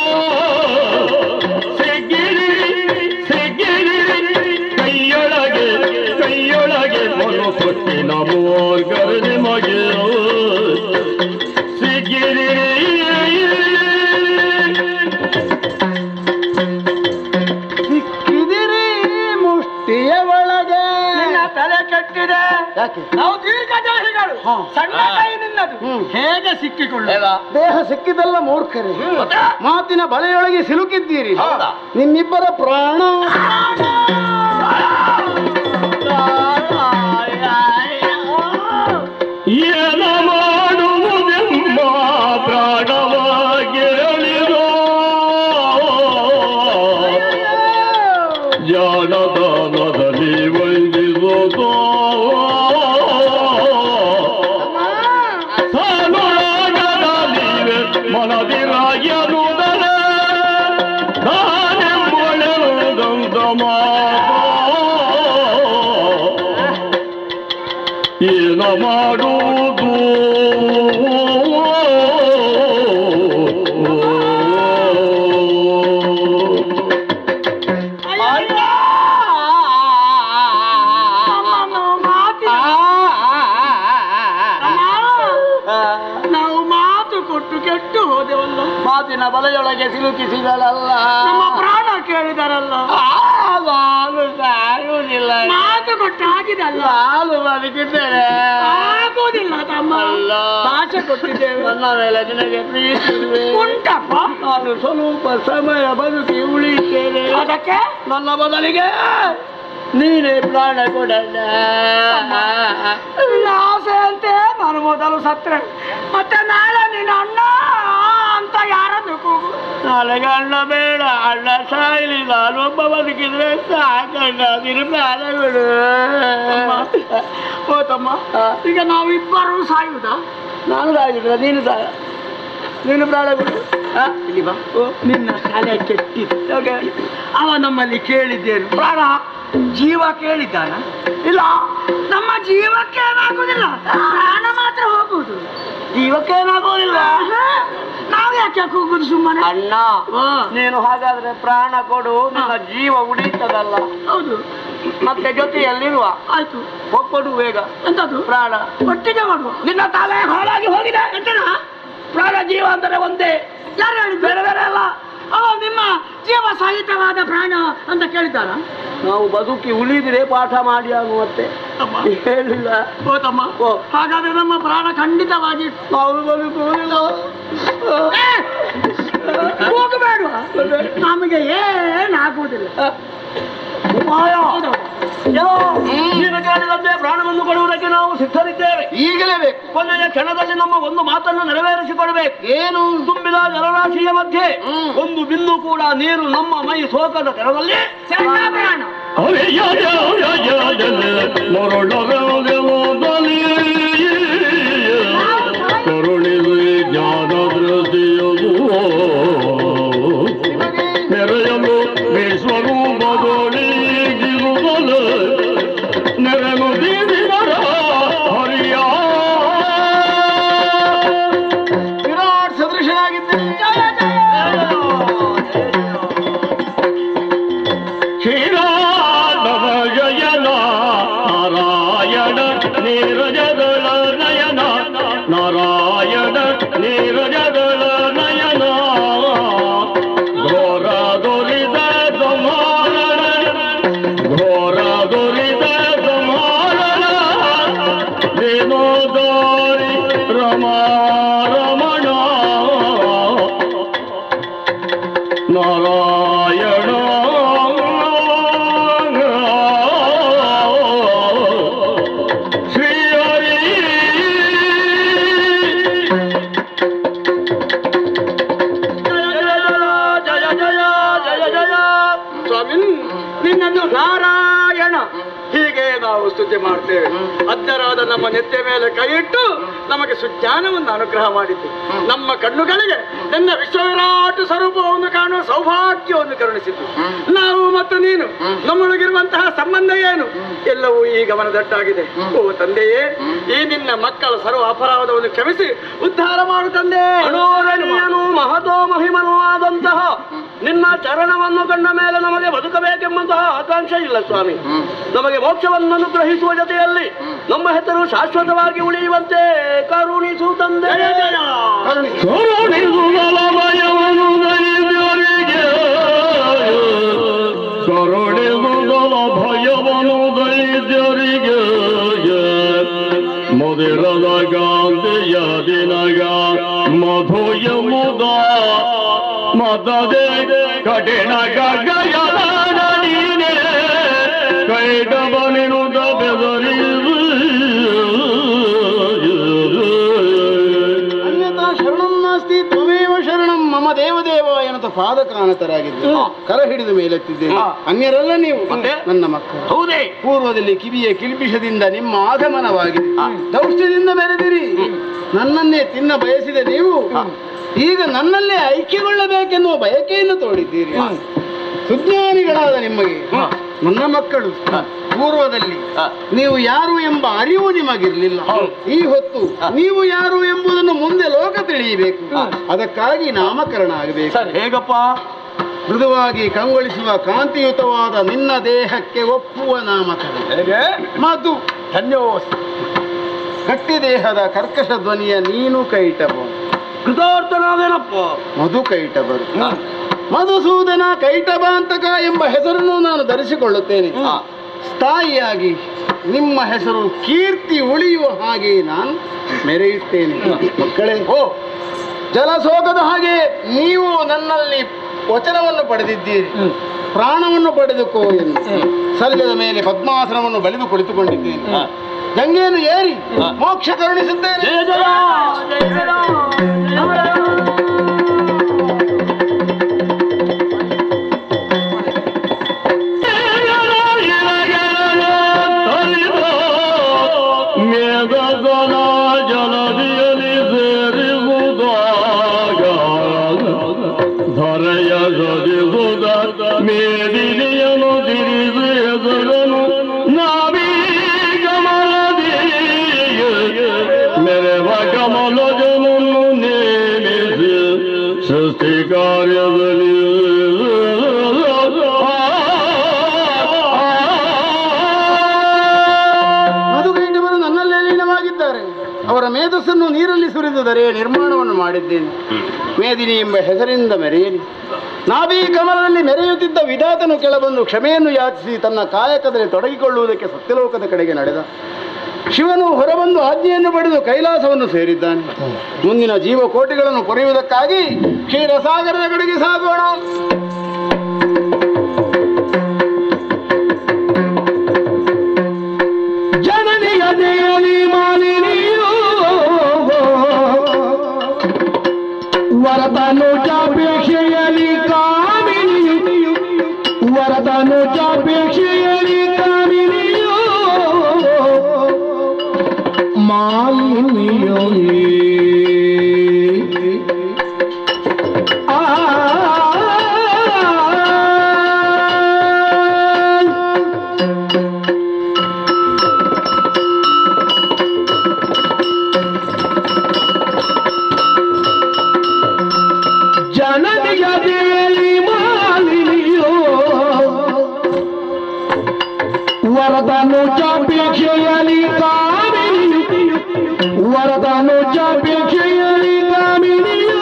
ಸಿಗ್ಗಿರಿ ಸಿಗ್ಗಿರಿ ಕೈಯೊಳಗೆ ಬಲು ಸೊಕ್ಕಿನ ಮೋರ್ಗವೆ ನಿಮಗೆ ಸಿಗ್ಗಿರಿ ತಲೆ ಕೆಟ್ಟಿದೆ. ನಾವು ದೀರ್ಘದೇಹಿಗಳು, ಸಣ್ಣ ಕೈ ನಿನ್ನದು. ಹೇಗೆ ಸಿಕ್ಕಿಕೊಳ್ಳ? ದೇಹ ಸಿಕ್ಕಿದಲ್ಲ ಮೂರ್ಖರೇ, ಮಾತಿನ ಬಲೆಯೊಳಗೆ ಸಿಲುಕಿದ್ದೀರಿ. ನಿಮ್ಮಿಬ್ಬರ ಪ್ರಾಣ ಏನ ಮಾಡುವುದೆಂಬ ಪ್ರಾಣವಾಗಿರಲಿರೋ ಜಾನದಾನದಲ್ಲಿ ವಂದಿಸೋದು ಸಾಲೊಳಗದಲ್ಲಿವೆ ಮನದಿರಾಯನುದರ ನಾನೆಂಬೊಳೆದಂತ ಏನ ಮಾಡುವುದು ನಾವು ಮಾತು ಕೊಟ್ಟು ಕೆಟ್ಟು ಹೋದೆವಲ್ಲ, ಮಾತಿನ ಬಲೆಯೊಳಗೆ ಸಿಲುಕಿಸಿದಳಲ್ಲ, ನಮ್ಮ ಪ್ರಾಣ ಕೇಳಿದರಲ್ಲ, ನಾನು ಸಾಯುವುದಿಲ್ಲ, ಮಾತು ಕೊಟ್ಟು ಆಗಿದಲ್ಲ, ನಾನು ಬದುಕಿದ್ದೇನೆ, ಆಗುವುದಿಲ್ಲ ತಮ್ಮ, ಭಾಷೆ ಕೊಟ್ಟಿದ್ದೇವೆ, ನನ್ನ ಮೇಲೆ ನಿನಗೆ ಪ್ರೀತಿ ಉಂಟಪ್ಪ, ನಾನು ಸ್ವಲ್ಪ ಸಮಯ ಬದುಕಿ ಉಳಿಯುತ್ತೇನೆ, ಅದಕ್ಕೆ ನನ್ನ ಬದಲಿಗೆ ನೀನೇ ಪ್ರಾಣ ಕೊಡಲ್ಲ. ಆಸೆ ಅಂತೆ ನಾನು ಮೊದಲು ಸತ್ರೆ, ಮತ್ತೆ ನಾಳೆ ನಿನ್ನ ಅಣ್ಣ ಅಂತ ಯಾರನ್ನು ಕೂಗು. ನಾಳೆಗೆ ಅಣ್ಣ ಬೇಡ, ಅಣ್ಣ ಸಾಯಲಿ, ನಾನೊಬ್ಬ ಬದುಕಿದ್ರೆ ಸಾಕಣ್ಣ, ನೀನು ಪ್ರಾಣ ಕೊಡು. ಓ ತಮ್ಮ, ಈಗ ನಾವಿಬ್ಬರು ಸಾಯುವುದ? ನಾನು ಸಾಯುವುದಿಲ್ಲ, ನೀನು ಸಾಯ, ನೀನು ಪ್ರಾಣ ಕೊಡು. ಇಲ್ಲಿ ಬಾ. ನಿನ್ನ ತಲೆ ಕೆಟ್ಟಿದ್ದು. ಅವ ನಮ್ಮಲ್ಲಿ ಕೇಳಿದ್ದೇನು? ಪ್ರಾಣ ಜೀವ ಕೇಳಿದ್ದಾನ? ಇಲ್ಲ, ನಮ್ಮ ಜೀವಕ್ಕೆ ಏನಾಗುವುದಿಲ್ಲ, ಪ್ರಾಣ ಮಾತ್ರ ಹೋಗುವುದು. ಜೀವಕ್ಕೆ ಏನಾಗೋದಿಲ್ಲ. ನಾವು ಯಾಕೆ ಕೂಗುದು ಸುಮ್ಮನೆ? ಅಣ್ಣ, ನೀನು ಹಾಗಾದ್ರೆ ಪ್ರಾಣ ಕೊಡು, ನಿನ್ನ ಜೀವ ಉಳಿತದಲ್ಲ. ಹೌದು, ಮತ್ತೆ ಜೊತೆಯಲ್ಲಿರುವ ಆಯ್ತು, ಹೋಗ್ಕೊಡು ಬೇಗ. ಎಂತದ್ದು? ಪ್ರಾಣ ಒಟ್ಟಿಗೆ ಮಾಡುವ. ನಿನ್ನ ತಲೆ ಹಾಳಾಗಿ ಹೋಗಿದೆ. ಎಂತನ? ಪ್ರಾಣ ಜೀವ ಅಂದರೆ ಒಂದೇ. ಯಾರು ಹೇಳಿದ್ದು? ಬೇರೆ ಬೇರೆ ಅಲ್ಲ. ನಿಮ್ಮ ಜೀವ ಸಹಿತವಾದ ಪ್ರಾಣ ಅಂತ ಕೇಳಿದ್ದಾರ? ನಾವು ಬದುಕಿ ಉಳಿದ್ರೆ ಪಾಠ ಮಾಡಿ ಆಗುವಂತೆ ಹೇಳಿಲ್ಲ. ಓ ತಮ್ಮ, ಹಾಗಾದ್ರೆ ನಮ್ಮ ಪ್ರಾಣ ಖಂಡಿತವಾಗಿ ನಾವು ಬದುಕುವುದಿಲ್ಲ. ಹೋಗಬೇಡುವ, ನಮಗೆ ಏನಾಗುವುದಿಲ್ಲ. ನೀನು ಕೇಳಿದಂತೆ ಪ್ರಾಣವನ್ನು ಕೊಡುವುದಕ್ಕೆ ನಾವು ಸಿದ್ಧರಿದ್ದೇವೆ. ಈಗಲೇ ಬೇಕು. ಕೊನೆಯ ಕ್ಷಣದಲ್ಲಿ ನಮ್ಮ ಒಂದು ಮಾತನ್ನು ನೆರವೇರಿಸಿಕೊಳ್ಬೇಕು. ಏನು? ತುಂಬಿದ ಜಲರಾಶಿಯ ಮಧ್ಯೆ ಒಂದು ಬಿಂದು ಕೂಡ ನೀರು ನಮ್ಮ ಮೈ ಸೋಕದ ತೆರದಲ್ಲಿ ಕರುಣಿದು ಜ್ಞಾನ ದೃಷ್ಟಿಯು ನೆರೆಯಲು ವಿಶ್ವರೂಪದೊಳಿಗಿರುವುದು ನೆರೆನು ದೀದಿಮರ ಹರಿಯ ವಿರಾಟ್ ಸದೃಶನಾಗಿದ್ದರೆ ಶ್ರೀರಾಮ ಜಯನ ನಾರಾಯಣ ನೀರಜಗಳ ನಯನ ನಾರಾಯಣ ನೀರಜಗಳ ನಯನ ಘೋರ ದೊರಿದ ಸಂಹಾರಣ ಘೋರ ದೊರಿದ ಸಂಹಾರಣ ದೇನೋದಾರಿ ರಮಾ ರಮಣ ನಾರಾಯಣ ನಿನ್ನನ್ನು ನಾರಾಯಣ ಹೀಗೆ ನಾವು ಸ್ತುತಿ ಮಾಡ್ತೇವೆ. ಅಜ್ಞರಾದ ನಮ್ಮ ನೆತ್ಯ ಮೇಲೆ ಕೈ ಇಟ್ಟು ನಮಗೆ ಸುಜ್ಞಾನವನ್ನು ಅನುಗ್ರಹ ಮಾಡಿದ್ದು. ನಮ್ಮ ಕಣ್ಣುಗಳಿಗೆ ನಿನ್ನ ವಿಶ್ವವಿರಾಟ ಸ್ವರೂಪವನ್ನು ಕಾಣುವ ಸೌಭಾಗ್ಯವನ್ನು ಕರುಣಿಸಿದ್ದು. ನಾವು ಮತ್ತು ನೀನು ನಮ್ಮೊಳಗಿರುವಂತಹ ಸಂಬಂಧ ಏನು ಎಲ್ಲವೂ ಈ ಗಮನದಟ್ಟಾಗಿದೆ. ಓ ತಂದೆಯೇ, ಈ ನಿನ್ನ ಮಕ್ಕಳ ಸರ್ವ ಅಪರಾಧವನ್ನು ಕ್ಷಮಿಸಿ ಉದ್ಧಾರ ಮಾಡು ತಂದೆ. ಅನೋರಣೀಯನು ಮಹತೋ ಮಹಿಮನೂ ಆದಂತಹ ನಿನ್ನ ಚರಣವನ್ನು ಕಂಡ ಮೇಲೆ ನಮಗೆ ಬದುಕಬೇಕೆಂಬಂತಹ ಆಕಾಂಕ್ಷೆ ಇಲ್ಲ ಸ್ವಾಮಿ. ನಮಗೆ ಮೋಕ್ಷವನ್ನು ಅನುಗ್ರಹಿಸುವ ಜೊತೆಯಲ್ಲಿ ನಮ್ಮ ಹೆಸರು ಶಾಶ್ವತವಾಗಿ ಉಳಿಯುವಂತೆ ಕರುಣಿಸು ತಂದೆ. ಕರುಣಿಸುವಲಭಯವನ್ನು ದೈವರಿಗೆ ಕರುಣಿಸುವ ಭಯವನ್ನು ದೈತ್ಯರಿಗೆ ಮಧುರದ ಗಾಂಧಿಯ ದಿನಗ ಮಧುಯ ಮುದ ಮದದೆ ಕಠಿಣ ಗಗಯದ ನೀನೆ ಕೈಡಬನಿರುದ ಬೆದರಿ ಅನ್ಯತಾ ಶರಣಂ ನಾಸ್ತಿ ತ್ವಮೇವ ಶರಣಂ ಮಮ ದೇವದೇವ ಎನ್ನುತ್ತ ಪಾದಕಾನತರಾಗಿದ್ದು ಕರ ಹಿಡಿದು ಮೇಲೆತ್ತಿದ್ದೇನೆ. ಅನ್ಯರಲ್ಲ ನೀವು ನನ್ನ ಮಕ್ಕಳು. ಹೌದೇ? ಪೂರ್ವದಲ್ಲಿ ಕಿವಿಯ ಕಿಲ್ಬಿಷದಿಂದ ನಿಮ್ಮ ಆಗಮನವಾಗಿದೆ. ದೌಷ್ಟ್ಯದಿಂದ ಮೆರೆದಿರಿ. ನನ್ನನ್ನೇ ತಿನ್ನ ಬಯಸಿದ ನೀವು ಈಗ ನನ್ನಲ್ಲೇ ಐಕ್ಯಗೊಳ್ಳಬೇಕೆನ್ನುವ ಬಯಕೆಯನ್ನು ತೋಡಿದ್ದೀರಿ. ಸುಜ್ಞಾನಿಗಳಾದ ನಿಮಗೆ ನನ್ನ ಮಕ್ಕಳು ಪೂರ್ವದಲ್ಲಿ ನೀವು ಯಾರು ಎಂಬ ಅರಿವು ನಿಮಗಿರಲಿಲ್ಲ. ಈ ಹೊತ್ತು ನೀವು ಯಾರು ಎಂಬುದನ್ನು ಮುಂದೆ ಲೋಕ ತಿಳಿಯಬೇಕು. ಅದಕ್ಕಾಗಿ ನಾಮಕರಣ ಆಗಬೇಕು. ಹೇಗಪ್ಪ? ಮೃದುವಾಗಿ ಕಂಗೊಳಿಸುವ ಕಾಂತಿಯುತವಾದ ನಿನ್ನ ದೇಹಕ್ಕೆ ಒಪ್ಪುವ ನಾಮಕರಣ ಮಧು. ಧನ್ಯೋಸ್ತಿ. ಗಟ್ಟಿ ದೇಹದ ಕರ್ಕಶ ಧ್ವನಿಯ ನೀನು ಕೈಟಬು. ಕೃತಾರ್ಥನಾದೇನಪ್ಪ? ಮಧು ಕೈಟಬರು. ಮಧುಸೂದನ ಕೈಟಬಾಂತಕ ಎಂಬ ಹೆಸರನ್ನು ನಾನು ಧರಿಸಿಕೊಳ್ಳುತ್ತೇನೆ. ಸ್ಥಾಯಿಯಾಗಿ ನಿಮ್ಮ ಹೆಸರು ಕೀರ್ತಿ ಉಳಿಯುವ ಹಾಗೆ ನಾನು ಮೆರೆಯುತ್ತೇನೆ. ಮಕ್ಕಳೇ, ಜಲಸೋಗದ ಹಾಗೆ ನೀವು ನನ್ನಲ್ಲಿ ವಚನವನ್ನು ಪಡೆದಿದ್ದೀರಿ. ಪ್ರಾಣವನ್ನು ಪಡೆದುಕೋ ಎಂದು ಸಲ್ಯದ ಮೇಲೆ ಪದ್ಮಾಸನವನ್ನು ಬಲಿದು ಕುಳಿತುಕೊಂಡಿದ್ದೇನೆ. ಗಂಗೆಯನ್ನು ಏರಿ ಮೋಕ್ಷ ಕರುಣಿಸುತ್ತೇನೆ. ಜಲದಿಯಲಿ ಸೇರಿಸುವಾಗ ಧರೆಯ ಸದಿಸುದ ಮೇದಿನಿಯನು ತಿರಿಸಿ ಹೆಸರನು ನಾವೀ ಕಮಲದಿ ಮೆರವ ಕಮಲಜನನ್ನು ನೇಮಿಸಿ ಸೃಷ್ಟಿ ಕಾರ್ಯದಲ್ಲಿ ಅವರ ಮೇಧಸ್ಸನ್ನು ನೀರಲ್ಲಿ ಸುರಿದು ದರೆ ನಿರ್ಮಾಣವನ್ನು ಮಾಡಿದ್ದೇನೆ. ಮೇದಿನಿ ಎಂಬ ಹೆಸರಿಂದ ಮೆರೆಯಲಿ. ನಾಭಿ ಕಮಲದಲ್ಲಿ ಮೆರೆಯುತ್ತಿದ್ದ ವಿಧಾತನು ಕೆಳಬಂದು ಕ್ಷಮೆಯನ್ನು ಯಾಚಿಸಿ ತನ್ನ ಕಾಯಕದಲ್ಲಿ ತೊಡಗಿಕೊಳ್ಳುವುದಕ್ಕೆ ಸತ್ಯಲೋಕದ ಕಡೆಗೆ ನಡೆದ. ಶಿವನು ಹೊರಬಂದು ಆಜ್ಞೆಯನ್ನು ಪಡೆದು ಕೈಲಾಸವನ್ನು ಸೇರಿದ್ದಾನೆ. ಮುಂದಿನ ಜೀವಕೋಟಿಗಳನ್ನು ಕೊರೆಯುವುದಕ್ಕಾಗಿ ಕ್ಷೀರಸಾಗರದ ಕಡೆಗೆ ಸಾಗೋಣ. ಜನನಿಯ ದೇವಿ ವರದಾನೋಚಾಪೇಕ್ಷೆಯಲ್ಲಿ ಕಾಮಿನಿಯು ವರದಾನೋಚಾಪೇಕ್ಷೆಯಲ್ಲಿ ಕಾಮಿನಿಯು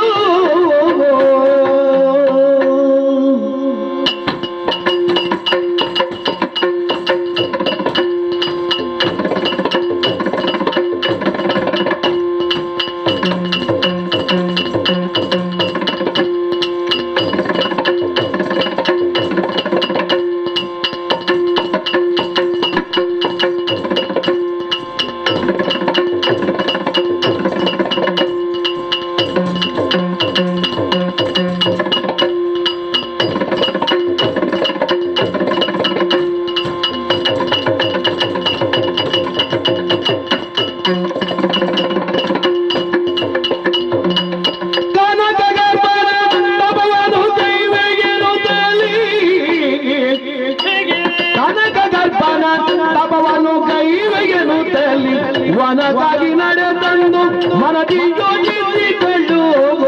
ವನಗಾಗಿ ನಡೆದಂದು ಮನದಿ ಯೋಚಿಸಿಕೊಂಡು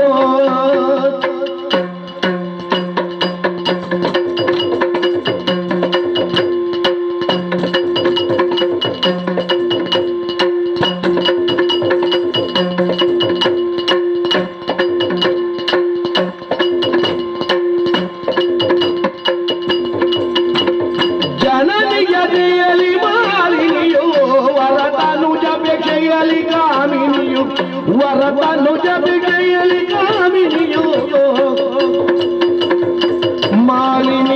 ಜನನಿಯದೆಯಲ್ಲಿ ಮಾಲಿನಿಯೋ ವರದಾನುಜಾಪೇಕ್ಷೆಯಲ್ಲಿ ಕಾಮಿನಿಯು ವರದಾನುಜಾಪೇಕ್ಷೆಯಲ್ಲಿ ಕಾಮಿನಿಯು ಮಾಲಿನಿ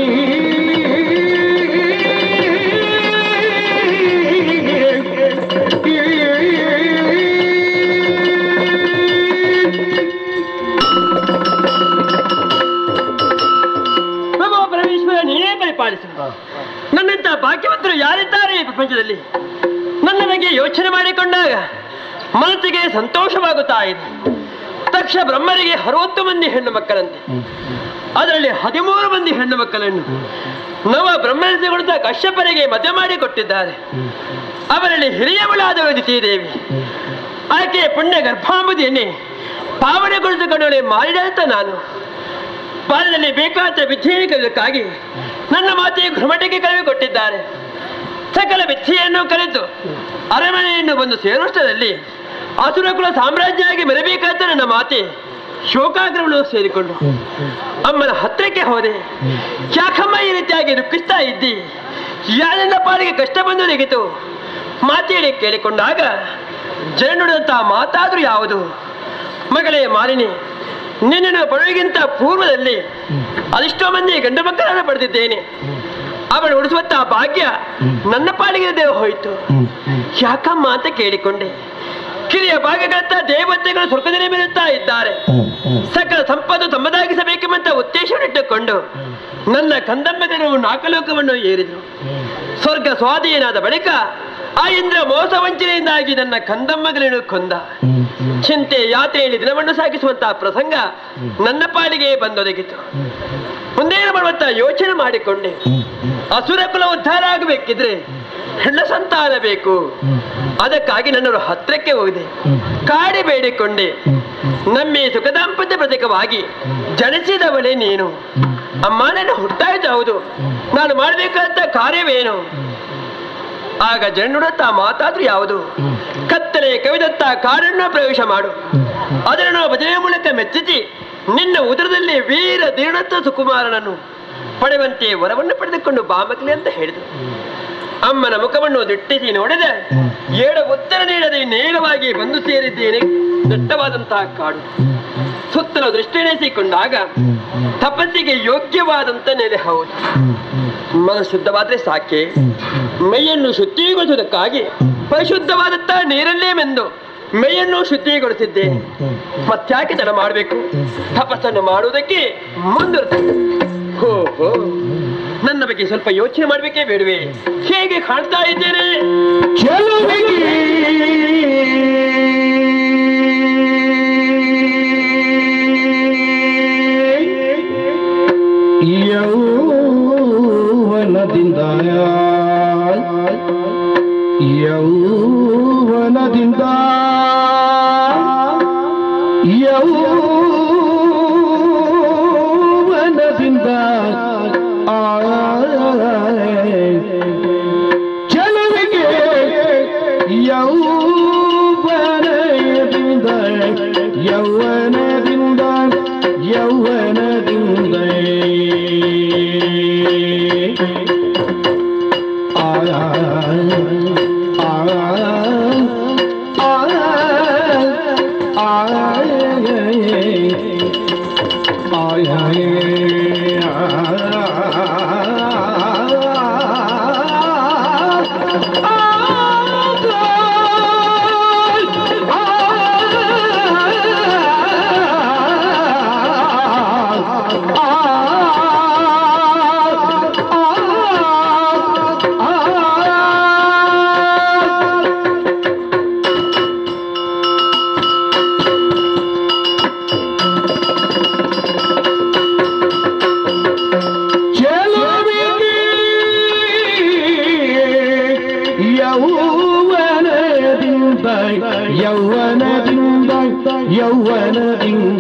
ಪರಮೇಶ್ವರ ನೀನೇ ಪರಿಪಾಲಿಸು. ನನ್ನಂತ ಭಾಗ್ಯವಂತರು ಯಾರಿದ್ದಾರೆ ಈ ಪ್ರಪಂಚದಲ್ಲಿ? ನನ್ನ ಬಗ್ಗೆ ಯೋಚನೆ ಮಾಡಿಕೊಂಡಾಗ ಮನಸ್ಸಿಗೆ ಸಂತೋಷವಾಗುತ್ತಾ ಇದೆ. ತಕ್ಷ ಬ್ರಹ್ಮರಿಗೆ 60 ಮಂದಿ ಹೆಣ್ಣು ಮಕ್ಕಳಂತೆ, ಅದರಲ್ಲಿ 13 ಮಂದಿ ಹೆಣ್ಣು ಮಕ್ಕಳನ್ನು ನವ ಬ್ರಹ್ಮರಿಸಿಗೊಳಿತ ಕಶ್ಯಪರಿಗೆ ಮದುವೆ ಮಾಡಿ ಕೊಟ್ಟಿದ್ದಾರೆ. ಅವರಲ್ಲಿ ಹಿರಿಯವಳಾದ ದೇವಿ, ಆಕೆ ಪುಣ್ಯ ಗರ್ಭಾಂಬುದಿಯನ್ನೇ ಪಾವನೆಗೊಳಿಸಿಕೊಂಡವಳೆ ಮಾರಿದಂತ ನಾನು ಬಾಲ್ಯದಲ್ಲಿ ಬೇಕಾದ ವಿದ್ಯೆಯನ್ನು ಕಲಿಯೋದಕ್ಕಾಗಿ ನನ್ನ ಮಾತೆಯ ಘುಮಟಿಗೆ ಕಲಿವಿ ಕೊಟ್ಟಿದ್ದಾರೆ. ಸಕಲ ವಿದ್ಯೆಯನ್ನು ಕಲಿತು ಅರಮನೆಯನ್ನು ಬಂದು ಸೇರುಷ್ಟರಲ್ಲಿ ಅಸುರಕುಲ ಸಾಮ್ರಾಜ್ಯ ಮೆರಬೇಕಾದ ನನ್ನ ಮಾತೆ ಶೋಕಾಗ್ರವನ್ನು ಸೇರಿಕೊಂಡು ಅಮ್ಮನ ಹತ್ತಿರಕ್ಕೆ ಹೋದೆ. ಯಾಕಮ್ಮ ಈ ರೀತಿಯಾಗಿ ದುಃಖಿಸ್ತಾ ಇದ್ದಿ? ಯಾರಿಂದ ಪಾಲಿಗೆ ಕಷ್ಟ ಬಂದು ನೆಗಿತು? ಮಾತೆಯಲ್ಲಿ ಕೇಳಿಕೊಂಡಾಗ ಜನ ನುಡಿದಂತಹ ಮಾತಾದ್ರೂ ಯಾವುದು? ಮಗಳೇ ಮಾಲಿನಿ, ನಿನ್ನನ್ನು ಪಡೆಯುವುದಕ್ಕಿಂತ ಪೂರ್ವದಲ್ಲಿ ಅದೆಷ್ಟೋ ಮಂದಿ ಗಂಡು ಮಕ್ಕಳನ್ನು ಪಡೆದಿದ್ದೇನೆ. ಅವಳು ಉಡಿಸುವಂತಹ ಭಾಗ್ಯ ನನ್ನ ಪಾಲಿಗೆ ದೇವ ಹೋಯಿತು. ಯಾಕಮ್ಮ ಅಂತ ಕೇಳಿಕೊಂಡೆ. ಕಿರಿಯ ಭಾಗ್ಯಗಳಂತ ದೇವತೆಗಳು ಸ್ವರ್ಗದಲ್ಲಿ ಮೇಲುತ್ತಾ ಇದ್ದಾರೆ. ಸಕಲ ಸಂಪತ್ತು ತಮ್ಮದಾಗಿಸಬೇಕೆಂಬಂತ ಉದ್ದೇಶವನ್ನಿಟ್ಟುಕೊಂಡು ನನ್ನ ಕಂದಮ್ಮಗಳನ್ನು 4 ಲೋಕವನ್ನು ಏರಿದರು. ಸ್ವರ್ಗ ಸ್ವಾಧೀನಾದ ಬಳಿಕ ಆ ಇಂದ್ರ ಮೋಸ ವಂಚನೆಯಿಂದಾಗಿ ನನ್ನ ಕಂದಮ್ಮಗಳನ್ನು ಕೊಂದ. ಚಿಂತೆ ಯಾತ್ರೆಯಲ್ಲಿ ದಿನವನ್ನು ಸಾಗಿಸುವಂತಹ ಪ್ರಸಂಗ ನನ್ನ ಪಾಲಿಗೆ ಬಂದೊದಗಿತು. ಮುಂದೇನು ಮಾಡುವಂತ ಯೋಚನೆ ಮಾಡಿಕೊಂಡೆ. ಅಸುರ ಕುಲ ಉದ್ಧಾರ ಆಗಬೇಕಿದ್ರೆ ಹೆಣ್ಣ ಸಂತಾನ ಬೇಕು. ಅದಕ್ಕಾಗಿ ನನ್ನವರು ಹತ್ತಿರಕ್ಕೆ ಹೋಗಿದೆ, ಕಾಡಿ ಬೇಡಿಕೊಂಡೆ. ನಮ್ಮಿ ಸುಖದಾಂಪತ್ಯ ಪ್ರತೀಕವಾಗಿ ಜನಿಸಿದವಳೇ ನೀನು. ಅಮ್ಮ, ನನ್ನ ಹುಟ್ಟಾಯ್ತು ಹೌದು, ನಾನು ಮಾಡಬೇಕಾದ ಕಾರ್ಯವೇನು? ಆಗ ಜನುಡುತ್ತ ಮಾತಾದ್ರೂ ಯಾವುದು? ಕತ್ತಲೆ ಕವಿದತ್ತ ಕಾಡನ್ನು ಪ್ರವೇಶ ಮಾಡು, ಅದನ್ನು ಭಜನೆ ಮೂಲಕ ಮೆಚ್ಚಿಸಿ ನಿನ್ನ ಉದರದಲ್ಲಿ ವೀರ ದೀರ್ಣತ್ವ ಸುಕುಮಾರನನ್ನು ಪಡೆಯುವಂತೆ ವರವನ್ನು ಪಡೆದುಕೊಂಡು ಬಾಮಕಲಿ ಅಂತ ಹೇಳಿದರು. ಅಮ್ಮನ ಮುಖವನ್ನು ದಿಟ್ಟಿಸಿ ನೋಡಿದೆ. 7 ಉತ್ತರ ನೀಡದೆ ನೇರವಾಗಿ ಬಂದು ಸೇರಿದ್ದೇನೆ ದಟ್ಟವಾದಂತಹ ಕಾಡು. ಸುತ್ತಲೂ ದೃಷ್ಟಿಯಿರಿಸಿಕೊಂಡಾಗ ತಪಸ್ಸಿಗೆ ಯೋಗ್ಯವಾದಂತ ನೆಲೆ ಹೌದು. ಮನಸ್ಸು ಶುದ್ಧವಾದ್ರೆ ಸಾಕೆ. ಮೈಯನ್ನು ಶುದ್ಧಿಗೊಳಿಸುವುದಕ್ಕಾಗಿ ಪರಿಶುದ್ಧವಾದಂತಹ ನೀರಲ್ಲೇ ಮೆಂದು ಮೈಯನ್ನು ಶುದ್ಧಿಗೊಳಿಸಿದ್ದೆ. ಮತ್ತ್ಯಾಕೆ ತಡ ಮಾಡಬೇಕು? ತಪಸ್ಸನ್ನು ಮಾಡುವುದಕ್ಕೆ ಮುಂದಿರುತ್ತದೆ. ಹೋ ಹೋ, ನನ್ನ ಬಗ್ಗೆ ಸ್ವಲ್ಪ ಯೋಚನೆ ಮಾಡಬೇಕೇ ಬೇಡವೆ? ಹೇಗೆ ಕಾಣ್ತಾ ಇದ್ದೇನೆ? ಯೌವನದಿಂದ ಯೌವನದಿಂದ ಯೌವನದಿಂದ ಯೌವನದಿಂದ ಯೌವನದಿಂದ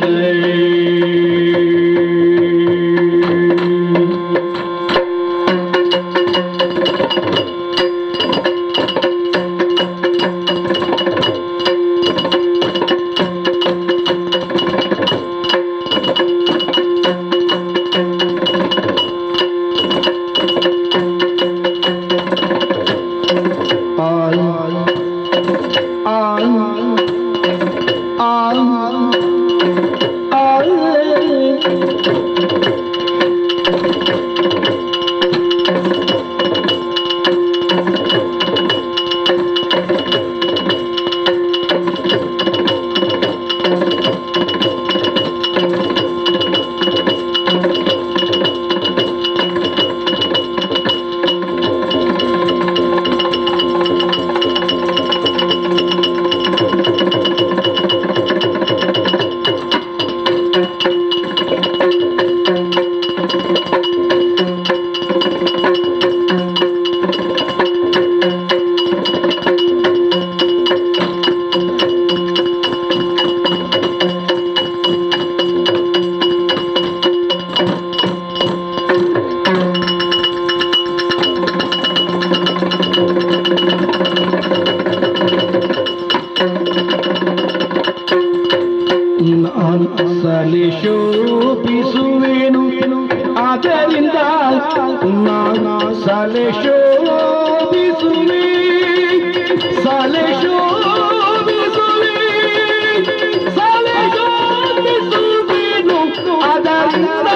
ಶೋಭಿಸುವೆನು ಆದ್ದರಿಂದ ನಾನು ಸಲೆ ಶೋಭಿಸುವೆ ಸಲೆ ಶೋಭಿಸುವೆ ಸಲೆ ಶೋಭಿಸುವೆನು ಅದರಿಂದ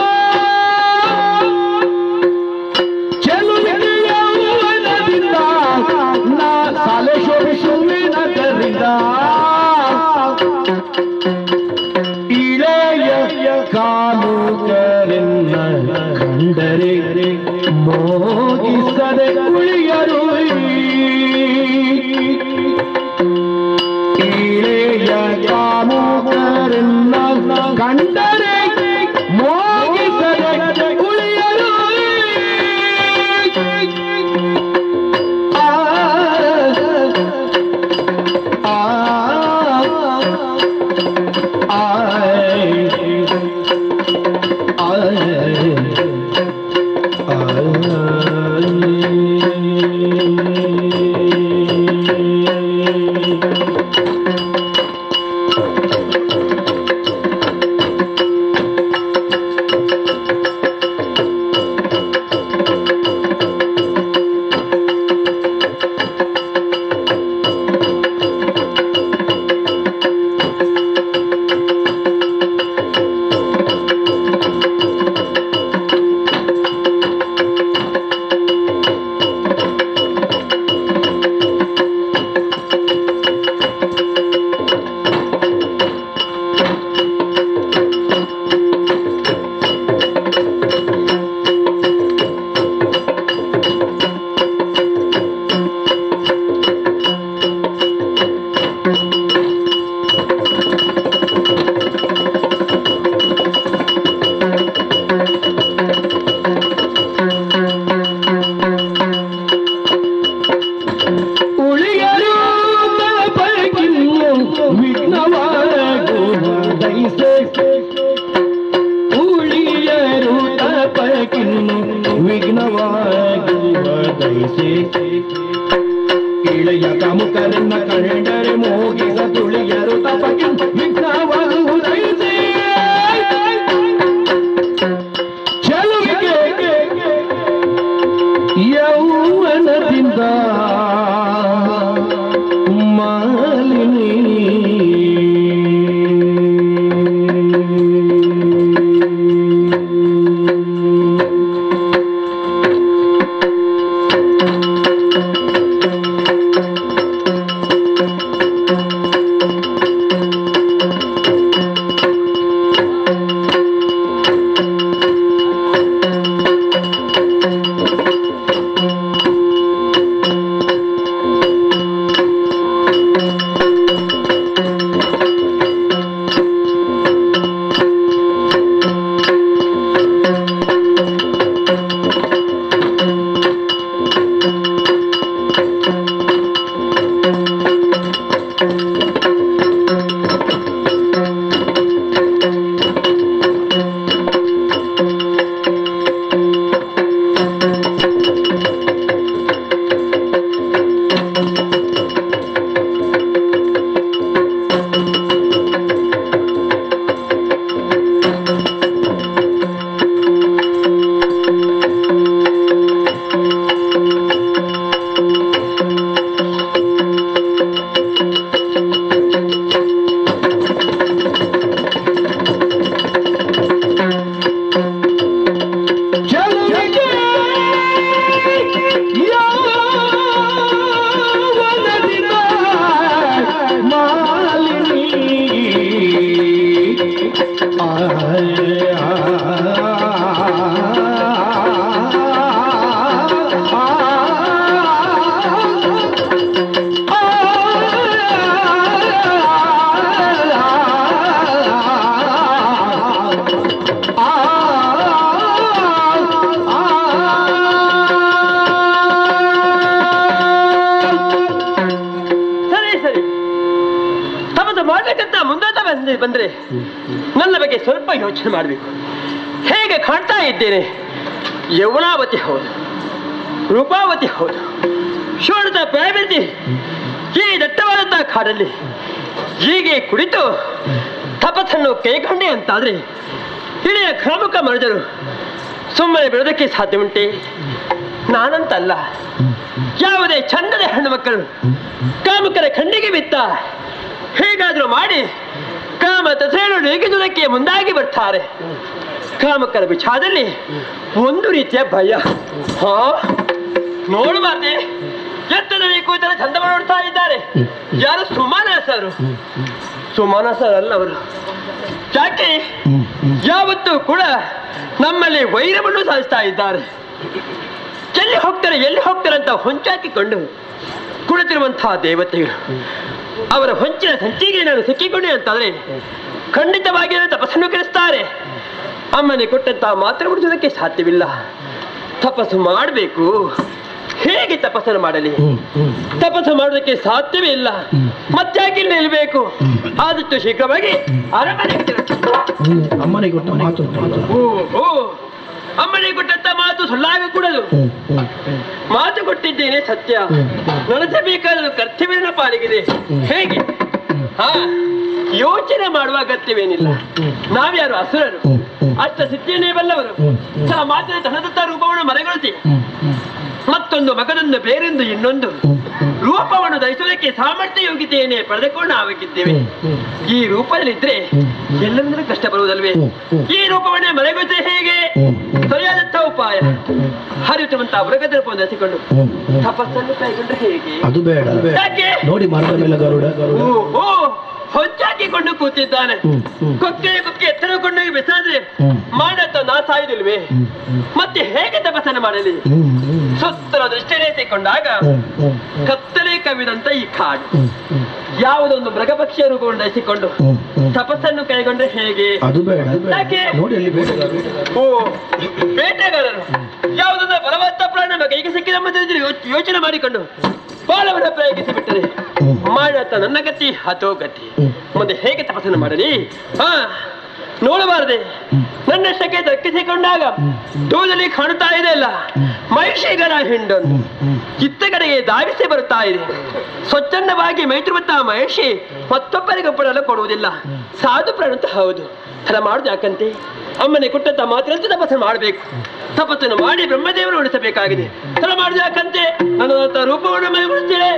ಚೆಲುವಿಗೆ ಯೌವನದಿಂದ ನಾ ಸಲೆ ಶೋಭಿಸುವೆನದರಿಂದ ಕಾಮುಕರೆನ್ನ ಕಂಡರೆ ಮೋಗಿಸದೆ ಉಳಿಯರು ಇಳೆಯ ಕಾಮುಕರೆನ್ನ ಕಂಡರೆ ಮೋಗಿಸದೆ ಉಳಿಯರು ಇಳೆಯ ಕಾಮುಕರನ್ನ ಕಂಡರೆ ಮೋಗಿಸ ತುಳಿಯರು ತಪಕಿನ್ ವಿಘ್ನ ಬಂದ್ರೆ ನನ್ನ ಬಗ್ಗೆ ಸ್ವಲ್ಪ ಯೋಚನೆ ಮಾಡಬೇಕು. ಹೇಗೆ ಕಾಣ್ತಾ ಇದ್ದೇನೆ? ಯೌವನಾವತಿ ಹೌದು, ರೂಪಾವತಿ ಹೌದು, ಶೋಣದ ಪ್ರಾಯವಿದ್ದಿ ಈ ದಟ್ಟವಾದಂತಹ ಕಾಡಲ್ಲಿ ಹೀಗೆ ಕುಳಿತು ತಪಸ್ಸನ್ನು ಕೈಗೊಂಡೆ ಅಂತಾದ್ರೆ ಇಡೀ ಕಾಮುಕ ಮನುಜರು ಸುಮ್ಮನೆ ಬಿಡೋದಕ್ಕೆ ಸಾಧ್ಯ ಉಂಟೆ? ನಾನಂತಲ್ಲ, ಯಾವುದೇ ಚಂದದ ಹೆಣ್ಣು ಮಕ್ಕಳು ಕಾಮುಕರ ಕಣ್ಣಿಗೆ ಬಿತ್ತ ಹೇಗಾದ್ರೂ ಮಾಡಿ ಕಾಮ ತಸೆಯನ್ನು ನೀಗಿದುದಕ್ಕೆ ಮುಂದಾಗಿ ಬರ್ತಾರೆ. ಕಾಮುಕರ ವಿಚಾರದಲ್ಲಿ ಒಂದು ರೀತಿಯ ಭಯ. ನೋಡಬಾರ್ದೆ, ಎತ್ತದಲ್ಲಿ ಕೂತರೆ ಚಂದವ ನೋಡ್ತಾ ಇದ್ದಾರೆ. ಯಾರು? ಸುಮಾನಸರು. ಸುಮಾನಸರಲ್ಲ ಅವರು. ಯಾಕೆ ಯಾವತ್ತೂ ಕೂಡ ನಮ್ಮಲ್ಲಿ ವೈರವನ್ನು ಸಾಧಿಸ್ತಾ ಇದ್ದಾರೆ. ಎಲ್ಲಿ ಹೋಗ್ತಾರೆ ಅಂತ ಹೊಂಚಾಕಿಕೊಂಡು ಕುಳಿತಿರುವಂತಹ ದೇವತೆಗಳು. ಅವರ ಹೊಂಚಿನ ಸಂಚಿಗೆ ನಾನು ಸಿಕ್ಕಿಕೊಂಡೆ ಅಂತಾದ್ರೆ ಖಂಡಿತವಾಗಿ ತಪಸ್ಸನ್ನು ಕೆಡಿಸ್ತಾರೆ. ಅಮ್ಮನೆ ಕೊಟ್ಟಂತಹ ಮಾತ್ರ ಉಳಿಸೋದಕ್ಕೆ ಸಾಧ್ಯವಿಲ್ಲ. ತಪಸ್ಸು ಮಾಡಬೇಕು. ಹೇಗೆ ತಪಸ್ಸನ್ನು ಮಾಡಲಿ? ತಪಸ್ಸು ಮಾಡೋದಕ್ಕೆ ಸಾಧ್ಯವೇ ಇಲ್ಲ. ಮತ್ತಾಗಿ ಇಲ್ಲಿ ನಿಲ್ಬೇಕು. ಆದಷ್ಟು ಶೀಘ್ರವಾಗಿ ಅರಮನೆಗೆ ಅಮ್ಮನಿಗೆ ಕೊಟ್ಟ ಮಾತು ಅಮ್ಮನಿಗೆ ಕೊಟ್ಟಂತ ಮಾತು ಸುಳ್ಳಾಗ ಕೂಡದು. ಮಾತು ಕೊಟ್ಟಿದ್ದೇನೆ ಸತ್ಯ, ನಡೆಸಬೇಕಾದ ಕರ್ತವ್ಯನ ಪಾಲಿಗಿದೆ. ಹೇಗೆ? ಯೋಚನೆ ಮಾಡುವ ಅಗತ್ಯವೇನಿಲ್ಲ. ನಾವ್ಯಾರು? ಅಸುರರು. ಅಷ್ಟ ಸಿದ್ಧಿಯನ್ನೇ ಬಲ್ಲವರು. ಮಾತಿನ ತನ್ನದತ್ತ ರೂಪವನ್ನು ಮರೆಗೊಳಿಸಿ ಮತ್ತೊಂದು ಮಗದೊಂದು ಬೇರೊಂದು ಇನ್ನೊಂದು ರೂಪವನ್ನು ಧರಿಸುವುದಕ್ಕೆ ಸಾಮರ್ಥ್ಯ ಯೋಗ್ಯತೆಯನ್ನೇ ಪಡೆದುಕೊಂಡು ನಾವಾಗಿದ್ದೇವೆ. ಈ ರೂಪದಲ್ಲಿದ್ರೆ ಎಲ್ಲಂದ್ರೆ ಕಷ್ಟ ಬರುವುದಲ್ವೇ? ಈ ರೂಪವನ್ನೇ ಮರೆಗೊಳಿಸಿ ಹೇಗೆ? ಸರಿಯಾದಂತ ಉಪಾಯ. ಹರಿಯುತ್ತಿರುವಂತಹ ಮೃಗದ ರೂಪವನ್ನು ಧರಿಸಿಕೊಂಡು ತಪಸ್ಸನ್ನು ಕೈಗೊಂಡ್ರೆ ಹೇಗೆ? ಅದು ಬೇಡ. ಯಾಕೆ? ನೋಡಿ ಮರದ ಮೇಲೆ ಗರುಡ ಹೊಂಚಾಕಿಕೊಂಡು ಕೂತಿದ್ದಾನೆ. ಕೊಕ್ಕೆ ಎತ್ತರಕೊಂಡೋಗಿ ಬೆಸಾದ್ರೆ ಮಾಡತ್ತ ನಾ ಸಾಯುದಿಲ್ವೇ? ಮತ್ತೆ ಹೇಗೆ ತಪಸ್ಸನ್ನು ಮಾಡಲಿ? ಸುತ್ತಲ ದೃಷ್ಟಿಯನ್ನೆತ್ತಿಕೊಂಡಾಗ ಕತ್ತಲೆ ಕವಿದಂತ ಈ ಕಾಡು. ಯಾವುದೊಂದು ಮೃಗಪಕ್ಷಿಯ ರೂಪವನ್ನು ಧರಿಸಿಕೊಂಡು ತಪಸ್ಸನ್ನು ಕೈಗೊಂಡ್ರೆ ಹೇಗೆ? ಅದು ಬೇಡ. ಯಾಕೆ? ನೋಡಿ ಅಲ್ಲಿ ಬೇಟೆಗಾರರು ಯಾವುದೊಂದು ಬಲವಂತ ಪ್ರಾಣ ಕೈಗೆ ಸಿಕ್ಕಿದ ಯೋಚನೆ ಮಾಡಿಕೊಂಡು ಬಾಲವನ್ನು ಪ್ರಯೋಗಿಸಿ ಬಿಟ್ಟರೆ ಮಾಡತ್ತ ನನ್ನ ಗತಿ ಅಥೋ ಗತಿ. ಮುಂದೆ ಹೇಗೆ ತಪಸ್ಸನ್ನು ಮಾಡಲಿ? ನೋಡಬಾರದೆ, ನನ್ನಷ್ಟಕ್ಕೆ ದಕ್ಕಿಸಿಕೊಂಡಾಗ ದೂರದಲ್ಲಿ ಕಾಣುತ್ತಾ ಇದೆ ಅಲ್ಲ ಮಹಿಷಿಗರ ಹಿಂಡೊಂದು ಚಿತ್ತ ಕಡೆಗೆ ಧಾವಿಸಿ ಬರುತ್ತಾ ಇದೆ. ಸ್ವಚ್ಛಂದವಾಗಿ ಮೈತಿರುವಂತಹ ಮಹಿಷಿ ಮತ್ತೊಬ್ಬರಿಗೊಬ್ಬರಲ್ಲ ಕೊಡುವುದಿಲ್ಲ. ಸಾಧು ಪ್ರಾಣಂತ ಹೌದು. ಥರ ಮಾಡುದು ಯಾಕಂತೆ? ಅಮ್ಮನೆ ಕೊಟ್ಟಂತ ಮಾತ್ರ ತಪಸ್ಸನ್ನು ಮಾಡಬೇಕು. ತಪಸ್ಸನ್ನು ಮಾಡಿ ಬ್ರಹ್ಮದೇವರು ಉಳಿಸಬೇಕಾಗಿದೆ. ಥರ ಮಾಡುದು ಯಾಕಂತೆ? ನನ್ನ ರೂಪವನ್ನು ಮೈಗೊಳಿಸ್ತೇನೆ.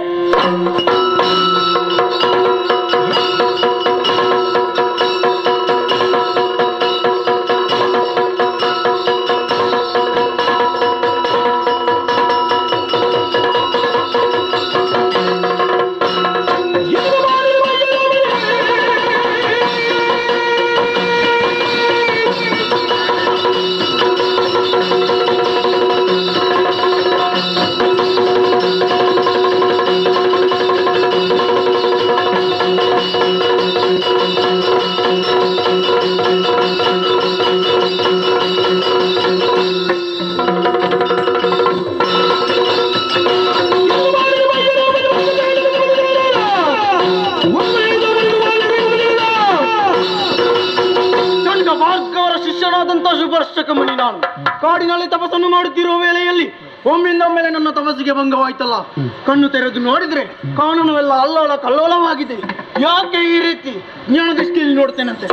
ನಾನು ಕಾಡಿನಲ್ಲಿ ತಪಸ್ಸನ್ನು ಮಾಡುತ್ತಿರುವ ವೇಳೆಯಲ್ಲಿ ಒಮ್ಮಿಂದೊಮ್ಮೆಲೆ ನನ್ನ ತಪಸ್ಸಿಗೆ ಭಂಗವಾಯ್ತಲ್ಲ. ಕಣ್ಣು ತೆರೆದು ನೋಡಿದ್ರೆ ಕಾನೂನುವೆಲ್ಲ ಅಲ್ಲೋಲ ಕಲ್ಲೋಲವಾಗಿದೆ. ಯಾಕೆ ಈ ರೀತಿ ಜ್ಞಾನ ದೃಷ್ಟಿಯಲ್ಲಿ ನೋಡ್ತೇನಂತೆ?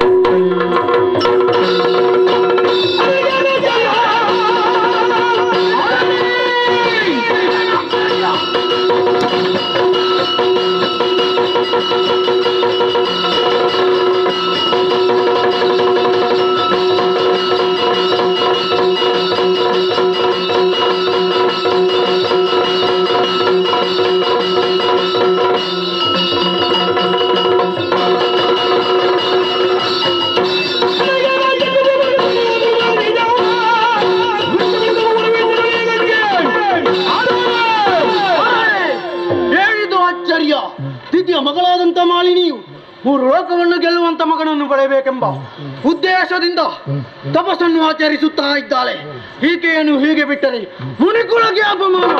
ಮಗಳಾದಂತ ಮಾಲಿನಿಯು 3 ಲೋಕವನ್ನು ಗೆಲ್ಲುವಂತ ಮಗನನ್ನು ಪಡೆಯಬೇಕೆಂಬ ಉದ್ದೇಶದಿಂದ ತಪಸ್ಸನ್ನು ಆಚರಿಸುತ್ತಾ ಇದ್ದಾಳೆ. ಈಕೆಯನ್ನು ಹೀಗೆ ಬಿಟ್ಟರೆ ಮುನಿಕುಲಕ್ಕೆ ಅಪಮಾನ.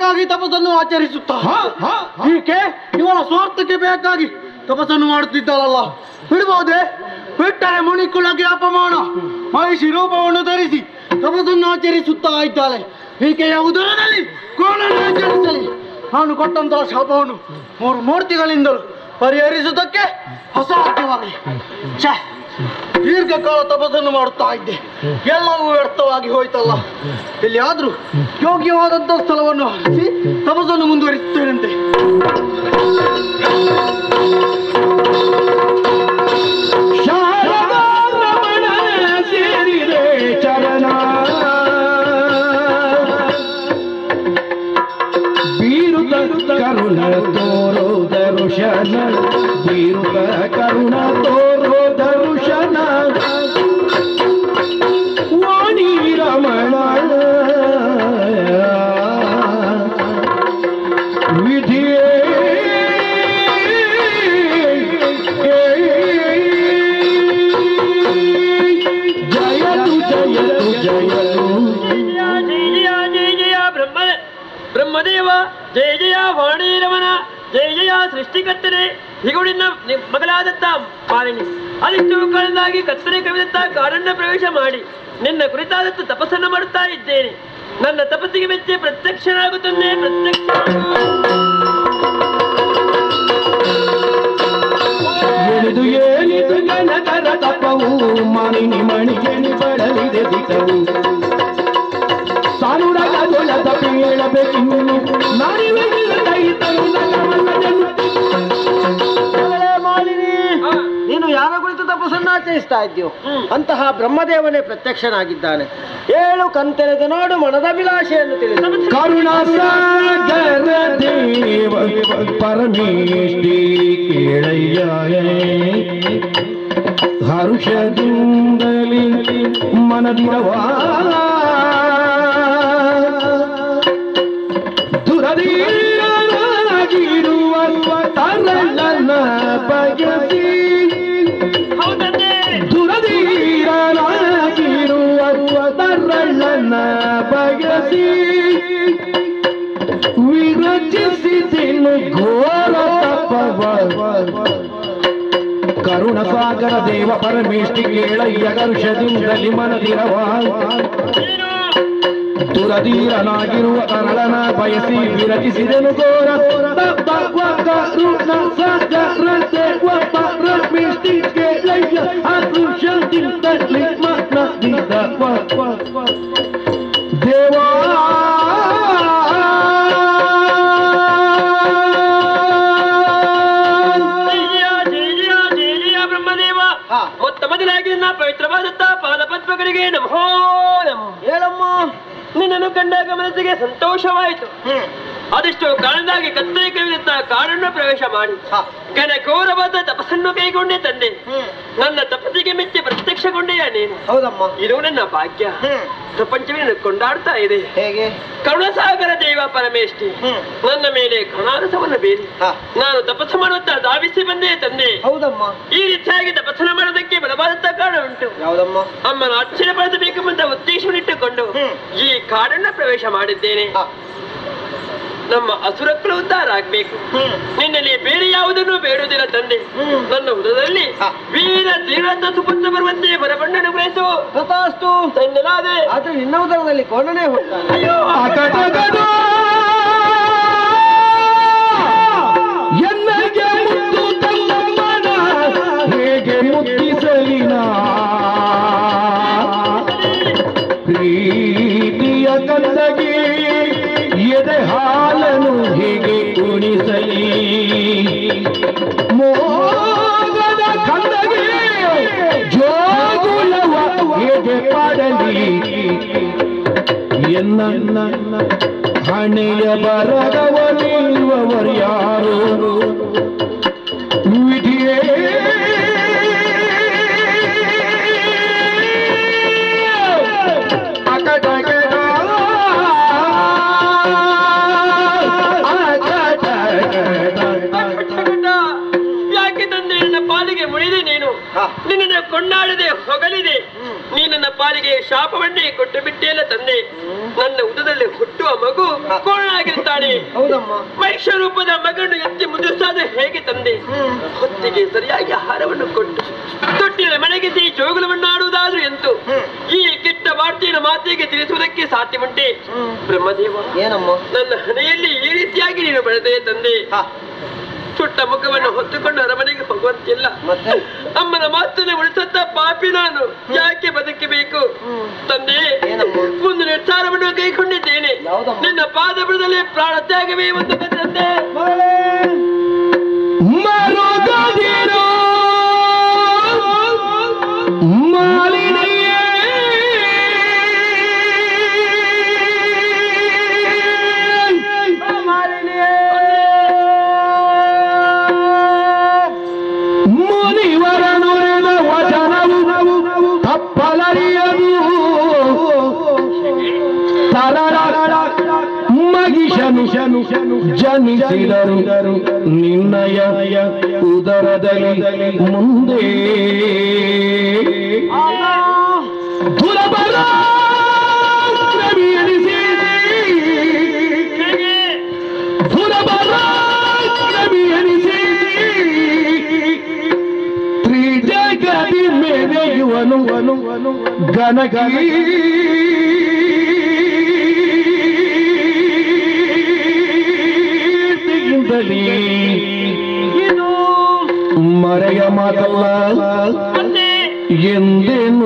ಬೇಕಾಗಿ ತಪಸ್ಸನ್ನು ಆಚರಿಸುತ್ತಾ ಈಕೆ ಇವಳ ಸ್ವಾರ್ಥಕ್ಕೆ ಬೇಕಾಗಿ ತಪಸ್ಸನ್ನು ಮಾಡುತ್ತಿದ್ದಾಳಲ್ಲ, ಬಿಡಬಹುದೇ? ಬಿಟ್ಟರೆ ಮುನಿಕುಲಕ್ಕೆ ಅಪಮಾನ. ಮಹಿಷಿ ರೂಪವನ್ನು ಧರಿಸಿ ತಪಸ್ಸನ್ನು ಆಚರಿಸುತ್ತಾ ಇದ್ದಾಳೆ. ಈಕೆಯ ಉದರದಲ್ಲಿ ಕೋಣನ್ನು ಆಚರಿಸಲಿ. ನಾನು ಕೊಟ್ಟಂತಹ ಶಾಪವನ್ನು 3 ಮೂರ್ತಿಗಳಿಂದಲೂ ಪರಿಹರಿಸುವುದಕ್ಕೆ ಅಸಾಧ್ಯವಾಗಲಿ. ದೀರ್ಘಕಾಲ ತಪಸ್ಸನ್ನು ಮಾಡುತ್ತಾ ಇದ್ದೆ, ಎಲ್ಲವೂ ವ್ಯರ್ಥವಾಗಿ ಹೋಯ್ತಲ್ಲ. ಎಲ್ಲಿಯಾದ್ರೂ ಯೋಗ್ಯವಾದಂತಹ ಸ್ಥಳವನ್ನು ಆರಿಸಿ ತಪಸ್ಸನ್ನು ಮುಂದುವರಿಸುತ್ತೇನಂತೆ. ಚರಣ ಬೀರುತ ಕರುಣ ತೋರೋ ದರುಶನ, ಬೀರುತ ಕರುಣ ತೋರೋ ದರುಶನ, ವಾಣಿ ರಮಣ ವಿಧಿಯೇ ಬ್ರಹ್ಮದೇವ ಜಯ ಜಯ, ವಾಣಿ ರಮಣ ಜಯ ಜಯ, ಸೃಷ್ಟಿಕರ್ತನೆ ಹಿಗುಡಿನ ಮಗಳಾದತ್ತ ಮಾಲಿನಿ, ಅದಿಷ್ಟು ಕಾಲದಾಗಿ ಕತ್ತನೆ ಕವಿದತ್ತ ಕಾಡನ್ನ ಪ್ರವೇಶ ಮಾಡಿ ನಿನ್ನ ಕುರಿತಾದತ್ತ ತಪಸ್ಸನ್ನು ಮಾಡುತ್ತಾ ಇದ್ದೇನೆ. ನನ್ನ ತಪಸ್ಸಿಗೆ ಮೆಚ್ಚಿ ಪ್ರತ್ಯಕ್ಷನಾಗುತ್ತಂದೆ. ಪ್ರತ್ಯಕ್ಷ ಎಣಿದು ಏನಿದು ಜನಕರ ತಪವು, ಮಾನಿನಿ ಮಣಿಗೆಣಿ ಬಡಲಿದೆ ದಿಟವು, ಸಾನುಡಗ ದೊಡ್ಡ ಪೀಳಬೇಕಿನ್ನು ಮಾಲಿನಿ, ನೀನು ಯಾರ ಕುರಿತು ತಪಸ್ಸನ್ನು ಆಚರಿಸ್ತಾ ಇದ್ದೀಯೋ ಅಂತಹ ಬ್ರಹ್ಮದೇವನೇ ಪ್ರತ್ಯಕ್ಷನಾಗಿದ್ದಾನೆ. 7 ಕಂತೆರೆದು ನೋಡು ಮನದಭಿಲಾಷೆಯನ್ನು ತಿಳಿಸಿ. ಕರುಣಾಸಾಗರ ದೇವ ಪರಮೇಷ್ಠಿ ಕೇಳಯ್ಯ, ಹರುಷದಿಂದಲಿ ಮನದಿರವಾ ದುರದೀರನಾಗಿರುವ ತರಳನ ಬಯಸಿ, ದುರದೀರನಾಗಿರುವ ತರಳನ ಬಯಸಿ ವಿರಚಿಸಿದೆನು ಘೋರ ತಪವ. ಕರುಣ ಸಾಗರ ದೇವ ಪರಮೇಷ್ಠಿ ಕೇಳಯ್ಯ, ಕರುಷದಿಂದಲಿ ಮನದಿರವ ದುರಧೀರನಾಗಿರುವ ಕರಳನ ಬಯಸಿ ವಿರಚಿಸಿದೆನು ಘೋರ ತಪವ. ಕರುಣ ಸಾಗರ ದೇವ ಪರಮೇಷ್ಠಿ ಕೇಳಯ್ಯ, ಕರುಷದಿಂದಲಿ ಮನದಿರವ ದೇವಾ. ಮೊತ್ತ ಮೊದಲಾಗಿ ನನ್ನ ಪವಿತ್ರವಾದಂತ ಪಾದಪದ್ಮಗಳಿಗೆ ನಮೋ ನಮೋ. ಹೇಳಮ್ಮ, ನಿನ್ನನ್ನು ಕಂಡಾಗ ಮನಸ್ಸಿಗೆ ಸಂತೋಷವಾಯಿತು. ಅದೆಷ್ಟೋ ಕಾರಣದಾಗಿ ಕತ್ತಲೆ ಕವಿದಂತ ಕಾಡನ್ನು ಪ್ರವೇಶ ಮಾಡಿ ಘನಘೋರವಾದ ತಪಸ್ಸನ್ನು ಕೈಗೊಂಡೆ ತಂದೆ. ನನ್ನ ತಪಸ್ಸಿಗೆ ಮೆಚ್ಚಿ ಪ್ರತ್ಯಕ್ಷಗೊಂಡೆಯ ನೀನು. ಹೌದಮ್ಮ, ಇದು ನನ್ನ ಭಾಗ್ಯ. ಪ್ರಪಂಚವೇ ಕೊಂಡಾಡ್ತಾ ಇದೆ. ಹೇಗೆ? ಕರುಣಸಾಗರ ದೇವ ಪರಮೇಷ್ಠಿ ನನ್ನ ಮೇಲೆ ಕರುಣಾರಸವನ್ನು ಬೀರಿ ನಾನು ತಪಸ್ಸು ಮಾಡುತ್ತಾ ಧಾವಿಸಿ ಬಂದೆ ತಂದೆ. ಹೌದಮ್ಮ, ಈ ರೀತಿಯಾಗಿ ತಪಸ್ಸನ್ನು ಮಾಡೋದಕ್ಕೆ ಬಲವಾದಂತ ಕಾರಣ ಉಂಟು. ಯಾವುದಮ್ಮ? ಅಮ್ಮನ ಆಶ್ಚರ್ಯಪಡಿಸಬೇಕೆಂಬ ಉದ್ದೇಶವನ್ನಿಟ್ಟುಕೊಂಡು ಈ ಕಾಡನ್ನ ಪ್ರವೇಶ ಮಾಡಿದ್ದೇನೆ. ನಮ್ಮ ಅಸುರಕ್ಕಳು ಉದ್ಧಾರ ಆಗ್ಬೇಕು. ನಿನ್ನಲ್ಲಿ ಬೇರೆ ಯಾವುದನ್ನು ಬೇಡುವುದಿಲ್ಲ ತಂದೆ. ನನ್ನ ಹೃದಯದಲ್ಲಿ ವೀರ ತೀವ್ರ ಸುಪುತ್ರ ಬರುವಂತೆ ಬರಬಣ್ಣನು ಗ್ರಹಿಸು. ತಥಾಸ್ತು ತಂದೆಲಾದೆ. ಆದ್ರೆ ನಿನ್ನ ಉದರದಲ್ಲಿ ಕೋಣನೆ ಹೋಗ್ತಾನೆ. ಅಯ್ಯೋ, ಎನ್ನಗೆ ಮುತ್ತು ತಮ್ಮನ ಹೇಗೆ ಮುತ್ತಿಸಲಿನ ಪ್ರೀತಿಯ ಕಂದಗಿ ಎದೆ ಹಾಲನು ಹೇಗೆ ಕುಣಿಸಲಿ, ಮೋಗದ ಕಂದಗಿ ಜೋಗುಲವ ಹೇಗೆ ಪಾಡಲಿ, ಎನ್ನ ಹಣೆಯ ಬರದವನಿರುವವರು ಯಾರು ವಿಧಿಯೇ. ಯಾಕೆ ತಂದೆ ನನ್ನ ಪಾಲಿಗೆ ಮುಳಿದೆ ನೀನು, ನಿನ್ನನ್ನು ಕೊಂಡಾಡದೆ ಹೊಗಳಿದೆ. ನೀ ನನ್ನ ಪಾಲಿಗೆ ಶಾಪವನ್ನೇ ಕೊಟ್ಟು ಬಿಟ್ಟೇಲ್ಲ ತಂದೆ. ನನ್ನ ಉದದಲ್ಲಿ ಹುಟ್ಟುವ ಮಗು ಕೋಣಾಗಿರ್ತಾಳೆ. ಮಹಿಷ ರೂಪದ ಮಗನ್ನು ಎತ್ತಿ ಮುದ್ದಿಸಾದ್ರೆ ಹೇಗೆ ತಂದೆ? ಹೊತ್ತಿಗೆ ಸರಿಯಾಗಿ ಆಹಾರವನ್ನು ಕೊಟ್ಟು ತೊಟ್ಟಿನ ಮನೆಗೆಸಿ ಜೋಗುಲವನ್ನು ಆಡುವುದಾದ್ರೂ ಎಂತು ಈ ಕೆಟ್ಟ ವಾರ್ತೆಯನ್ನು ಮಾತಿಗೆ ತಿಳಿಸುವುದಕ್ಕೆ ಸಾಧ್ಯವುಂಟೆ? ಬ್ರಹ್ಮದೇವ, ನನ್ನ ಹಣೆಯಲ್ಲಿ ಈ ರೀತಿಯಾಗಿ ನೀನು ಬೆಳೆದೇ ತಂದೆ. ಸುಟ್ಟ ಮುಖವನ್ನು ಹೊತ್ತುಕೊಂಡು ಅರಮನೆಗೆ ಹೋಗುವಂತಿಲ್ಲ. ಅಮ್ಮನ ಮಾತನ್ನು ಉಳಿಸತ್ತ ಪಾಪಿ ನಾನು ಯಾಕೆ ಬದುಕಬೇಕು ತಂದೆ? ಒಂದು ನಿರ್ಧಾರವನ್ನು ಕೈಗೊಂಡಿದ್ದೇನೆ. ನಿನ್ನ ಪಾದ ಬುಡದಲ್ಲಿ ಪ್ರಾಣ ತ್ಯಾಗವೇ ಒಂದು ತಂದೆ. ಜನಿಸಿದರು ನಿನ್ನಯ ಉದರದಲ್ಲಿ ಮುಂದೆ ತ್ರಿಜಗದಿ ಮೆರೆಯುವನು ಗನಗಿ ಮರೆಯ ಮಾತಲ್ಲ ಎಂದೇನು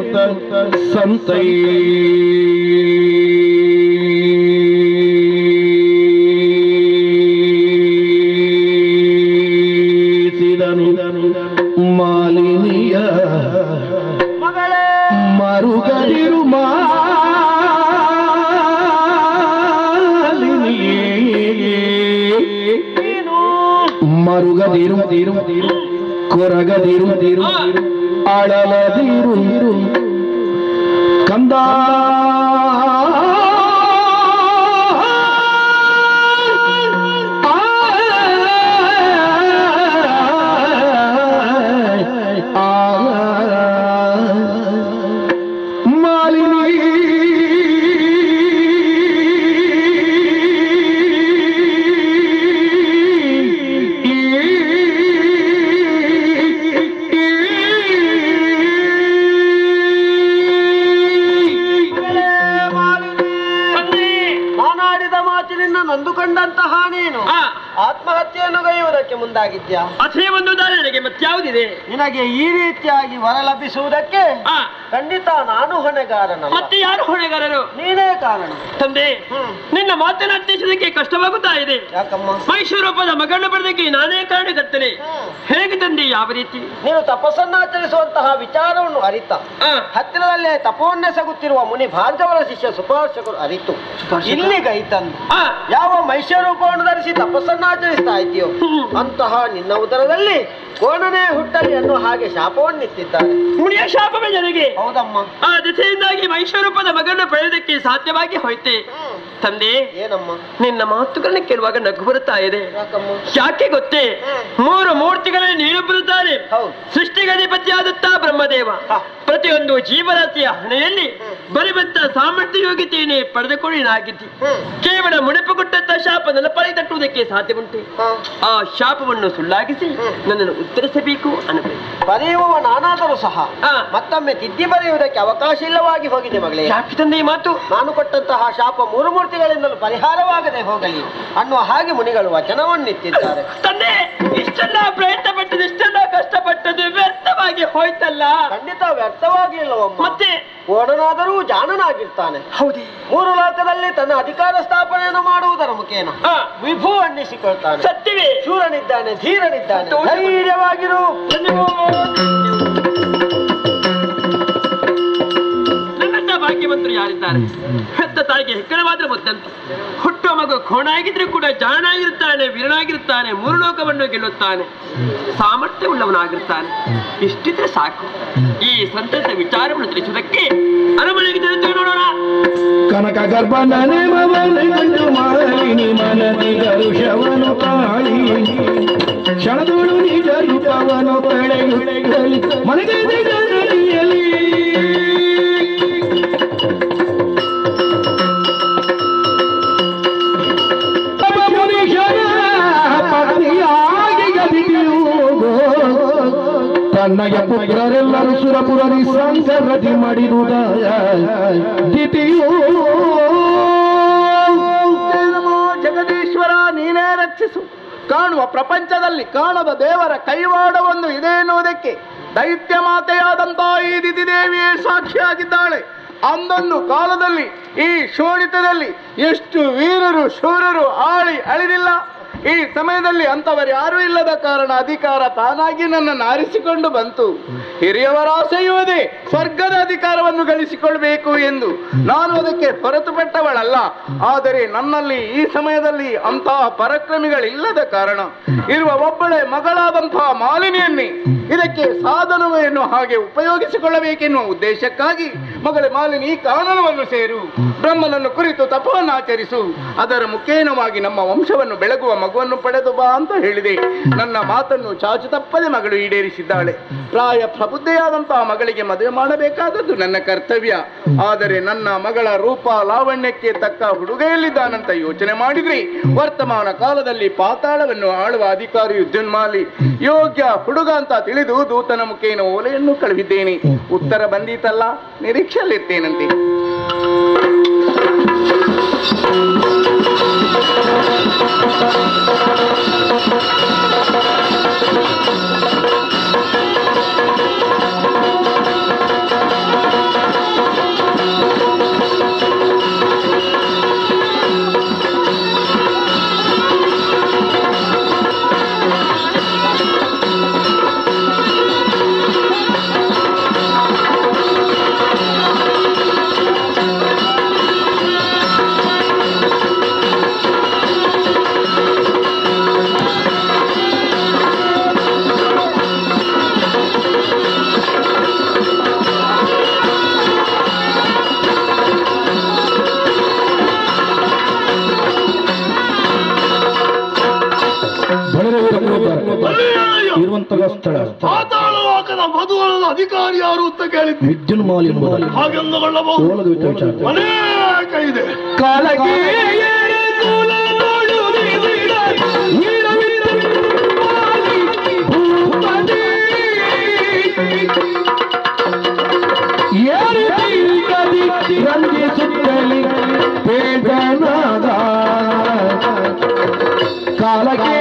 ಸಂತೈಸಿದನು ಮಾಲಿನಿಯ ಮರುಗದಿರು ಮರುಗದಿರು ಕೊರಗದಿರು ಅಳಲದಿರು ಕಂದ ನೊಂದುಕೊಂಡಂತಹ ನೀನು ಆತ್ಮಹತ್ಯೆಯನ್ನು ಗೈಯುವುದಕ್ಕೆ ಮುಂದಾಗಿದ್ಯಾ? ಅದೇ ಒಂದು ದಾರಿಗೆ ಮತ್ಯಾವುದಿದೆ? ನಿನಗೆ ಈ ರೀತಿಯಾಗಿ ವರ ಲಭಿಸುವುದಕ್ಕೆ ಖಂಡಿತ ನಾನು ಹೊಣೆಗಾರನಲ್ಲ. ಮತ್ತೆ ಯಾರು ಹೊಣೆಗಾರರು? ನೀನೇ ಕಾರಣ ತಂದೆ. ನಿನ್ನ ಮಾತನ್ನು ಅರ್ಥಿಸುವುದಕ್ಕೆ ಕಷ್ಟವಾಗುತ್ತಾ ಇದೆ. ಯಾಕಮ್ಮ? ಮೈಸೂರೂಪದ ಮಗನ ಪಡೆದಕ್ಕೆ ನಾನೇ ಕಾರಣಕರ್ತನೆ. ಹೇಗೆ ತಂದೆ? ಯಾವ ರೀತಿ? ನೀನು ತಪಸ್ಸನ್ನಾಚರಿಸುವಂತಹ ವಿಚಾರವನ್ನು ಅರಿತ ಹತ್ತಿರದಲ್ಲೇ ತಪವನ್ನೆಸಗುತ್ತಿರುವ ಮುನಿ ಭಾರ್ಗವರ ಶಿಷ್ಯ ಸುಪಾರ್ಶಕರು ಅರಿತು ಇಲ್ಲಿ ಗೈತಂದು ಯಾವ ಮೈಸೂರೂಪವನ್ನು ಧರಿಸಿ ತಪಸ್ಸನ್ನಾಚರಿಸ್ತಾ ಇದೆಯೋ ಅಂತಹ ನಿನ್ನ ಉದರದಲ್ಲಿ ಕೋಣನೇ ಹುಟ್ಟಲಿ ಅನ್ನೋ ಹಾಗೆ ಶಾಪವನ್ನಿತ್ತಿದ್ದಾರೆ. ಮುನಿಯ ಶಾಪವೇ ನನಗೆ? ಹೌದಮ್ಮ. ಆ ದಿಸೆಯಿಂದಾಗಿ ಮೈಸೂರೂಪದ ಮಗನ ಪಡೆಯುವುದಕ್ಕೆ ಸಾಧ್ಯವಾಗಿ ಹೋಯ್ತೆ ತಂದೆ. ಏನಮ್ಮ? ನಿನ್ನ ಮಾತುಗಳನ್ನ ಕೇಳುವಾಗ ನಗು ಬರುತ್ತಾ ಇದೆ. ಯಾಕೆ ಗೊತ್ತೇ? ಮೂರು ಮೂರ್ತಿಗಳಲ್ಲಿ ನೀನು ಬರುತ್ತಾರೆ. ಸೃಷ್ಟಿಗಧಿಪತಿಯಾದಂತ ಬ್ರಹ್ಮದೇವ ಪ್ರತಿಯೊಂದು ಜೀವರಾಶಿಯ ಹಣೆಯಲ್ಲಿ ಬರುವಂತ ಸಾಮರ್ಥ್ಯ ಯೋಗ್ಯತೆಯನ್ನೇ ಪಡೆದುಕೊಳ್ಳಿನಾಗಿದ್ದಿ. ಕೇವಲ ಮುಡಿಪು ಕೊಟ್ಟಂತ ಶಾಪ ನನ್ನ ಪಡೆ ತಟ್ಟುವುದಕ್ಕೆ ಸಾಧ್ಯವುಂಟೆ? ಆ ಶಾಪವನ್ನು ಸುಳ್ಳಾಗಿಸಿ ನನ್ನನ್ನು ಉತ್ತರಿಸಬೇಕು ಅನ್ನಬೇಕು. ಬರೆಯುವ ನಾನಾದರೂ ಸಹ ಮತ್ತೊಮ್ಮೆ ತಿದ್ದಿ ಬರೆಯುವುದಕ್ಕೆ ಅವಕಾಶ ಇಲ್ಲವಾಗಿ ಹೋಗಿದೆ ಮಗಳೇ. ಯಾಕೆ ತಂದೆ ಈ ಮಾತು? ನಾನು ಕೊಟ್ಟಂತಹ ಶಾಪ ಮೂರು ಮೂರ್ತಿಗಳಿಂದಲೂ ಪರಿಹಾರವಾಗದೆ ಹೋಗಲಿ ಅನ್ನುವ ಹಾಗೆ ಮುನಿಗಳು ವಚನವನ್ನಿತ್ತಿದ್ದಾರೆ. ತಂದೆ, ಇಷ್ಟೆಲ್ಲ ಪ್ರಯತ್ನ ಪಟ್ಟದ್ದು, ಇಷ್ಟೆಲ್ಲ ಕಷ್ಟಪಟ್ಟದ್ದು ವ್ಯರ್ಥವಾಗಿ ಹೋಯ್ತಲ್ಲ? ಖಂಡಿತ ವ್ಯರ್ಥವಾಗಿ ಇಲ್ಲವಮ್ಮ. ಮತ್ತೆ ಕೋಣನಾದರೂ ಜಾಣನಾಗಿರ್ತಾನೆ. ಹೌದೇ? ಮೂರು ಲೋಕದಲ್ಲಿ ತನ್ನ ಅಧಿಕಾರ ಸ್ಥಾಪನೆಯನ್ನು ಮಾಡುವುದರ ಮುಖೇನ ವಿಭು ಅನ್ನಿಸಿಕೊಳ್ತಾನೆ. ಸತ್ಯವೇ? ಶೂರನಿದ್ದಾನೆ, ಧೀರನಿದ್ದಾನೆ, ಧೈರ್ಯವಾಗಿರು. ನನ್ನಂತ ಭಾಗ್ಯವಂತರು ಯಾರಿದ್ದಾರೆ? ಹೆತ್ತ ತಾಯಿಗೆ ಹೆಕ್ಕರವಾದ್ರೆ ಮುದ್ದಂತೆ, ಹುಟ್ಟುವ ಮಗು ಮಗ ಕೋಣಾಗಿದ್ರೆ ಕೂಡ ಜಾಣಾಗಿರ್ತಾನೆ, ವೀರನಾಗಿರ್ತಾನೆ, ಮೂರು ಲೋಕವನ್ನು ಗೆಲ್ಲುತ್ತಾನೆ, ಸಾಮರ್ಥ್ಯವುಳ್ಳವನಾಗಿರ್ತಾನೆ. ಇಷ್ಟಿದ್ರೆ ಸಾಕು. ಈ ಸಂತತ ವಿಚಾರವನ್ನು ತಿಳಿಸುವುದಕ್ಕೆ ಅರಮನೆಗೆ ತಿಳಿದು ನೋಡೋಣ. ಕನಕ ಗರ್ಭನೇ ಗಂಡು ಮಾಲಿನಿ ಮನದಿ ಗರುಷವನು ಕಾಳಿ ಕ್ಷಣದೋಳು ನಿಜ ರೂಪವನು ಬೆಳೆಯುಳಿ ಮನೆಗೆ ನದಿಯಲ್ಲಿ ತನ್ನಯ ಪುತ್ರರೆಲ್ಲರೂ ಸುರಪುರದಿ ಸಂಸರದಿ ಮಾಡಿರುವುದ ದಿತಿಯೋ ಜಗದೀಶ್ವರ ನೀನೇ ರಕ್ಷಿಸು. ಕಾಣುವ ಪ್ರಪಂಚದಲ್ಲಿ ಕಾಣದ ದೇವರ ಕೈವಾಡವೊಂದು ಇದೆ ಎನ್ನುವುದಕ್ಕೆ ದೈತ್ಯ ಮಾತೆಯಾದಂತಹ ಈ ದಿತಿ ದೇವಿಯೇ ಸಾಕ್ಷಿಯಾಗಿದ್ದಾಳೆ. ಅಂದೊಂದು ಕಾಲದಲ್ಲಿ ಈ ಶೋಣಿತದಲ್ಲಿ ಎಷ್ಟು ವೀರರು ಶೂರರು ಆಳಿ ಅಳಿದಿಲ್ಲ. ಈ ಸಮಯದಲ್ಲಿ ಅಂತವರು ಯಾರೂ ಇಲ್ಲದ ಕಾರಣ ಅಧಿಕಾರ ತಾನಾಗಿ ನನ್ನನ್ನು ಆರಿಸಿಕೊಂಡು ಬಂತು. ಹಿರಿಯವರ ಆಸೆಯುವುದೇ ಸ್ವರ್ಗದ ಅಧಿಕಾರವನ್ನು ಗಳಿಸಿಕೊಳ್ಬೇಕು ಎಂದು. ನಾನು ಅದಕ್ಕೆ ಹೊರತುಪಟ್ಟವಳಲ್ಲ. ಆದರೆ ನನ್ನಲ್ಲಿ ಈ ಸಮಯದಲ್ಲಿ ಅಂತಹ ಪರಾಕ್ರಮಿಗಳಿಲ್ಲದ ಕಾರಣ ಇರುವ ಒಬ್ಬಳೆ ಮಗಳಾದಂತಹ ಮಾಲಿನಿಯನ್ನೇ ಇದಕ್ಕೆ ಸಾಧನವನ್ನು ಹಾಗೆ ಉಪಯೋಗಿಸಿಕೊಳ್ಳಬೇಕೆನ್ನುವ ಉದ್ದೇಶಕ್ಕಾಗಿ ಮಗಳೇ ಮಾಲಿನಿ ಕಾನನವನ್ನು ಸೇರು, ಬ್ರಹ್ಮನನ್ನು ಕುರಿತು ತಪವನ್ನು ಆಚರಿಸು, ಅದರ ಮುಖೇನವಾಗಿ ನಮ್ಮ ವಂಶವನ್ನು ಬೆಳಗುವ ಮಗುವನ್ನು ಪಡೆದು ಬಾ ಅಂತ ಹೇಳಿದೆ. ನನ್ನ ಮಾತನ್ನು ಚಾಚು ತಪ್ಪದೆ ಮಗಳು ಈಡೇರಿಸಿದ್ದಾಳೆ. ಪ್ರಾಯ ಪ್ರಬುದ್ಧೆಯಾದಂತಹ ಮಗಳಿಗೆ ಮದುವೆ ಮಾಡಬೇಕಾದದ್ದು ನನ್ನ ಕರ್ತವ್ಯ. ಆದರೆ ನನ್ನ ಮಗಳ ರೂಪ ಲಾವಣ್ಯಕ್ಕೆ ತಕ್ಕ ಹುಡುಗೆಯಲ್ಲಿದ್ದಾನಂತ ಯೋಚನೆ ಮಾಡಿದ್ರೆ ವರ್ತಮಾನ ಕಾಲದಲ್ಲಿ ಪಾತಾಳವನ್ನು ಆಳುವ ಅಧಿಕಾರಿ ಯುದ್ಧನ್ಮಾಲಿ ಯೋಗ್ಯ ಹುಡುಗ ಅಂತ ತಿಳಿದು ದೂತನ ಮುಖೇನ ಓಲೆಯನ್ನು ಕಳುಹಿದ್ದೇನೆ. ಉತ್ತರ ಬಂದೀತಲ್ಲ, ನಿರೀಕ್ಷೆಯಲ್ಲಿರ್ತೇನಂತೆ. ಇರುವಂತಹ ಸ್ಥಳ ಪಾತಾಳ ಲೋಕದ ಮಧುವನದ ಅಧಿಕಾರಿ ಯಾರು ಅಂತ ಕೇಳಿದ್ದೆ. ವಿದ್ಯುನ್ಮಾಲಿ ಎಂಬುದಲ್ಲ ಹಾಗೆಂದುಕೊಳ್ಳಬಹುದು. ಅನೇಕ ಇದೆ. ಕಾಲಕ್ಕೆ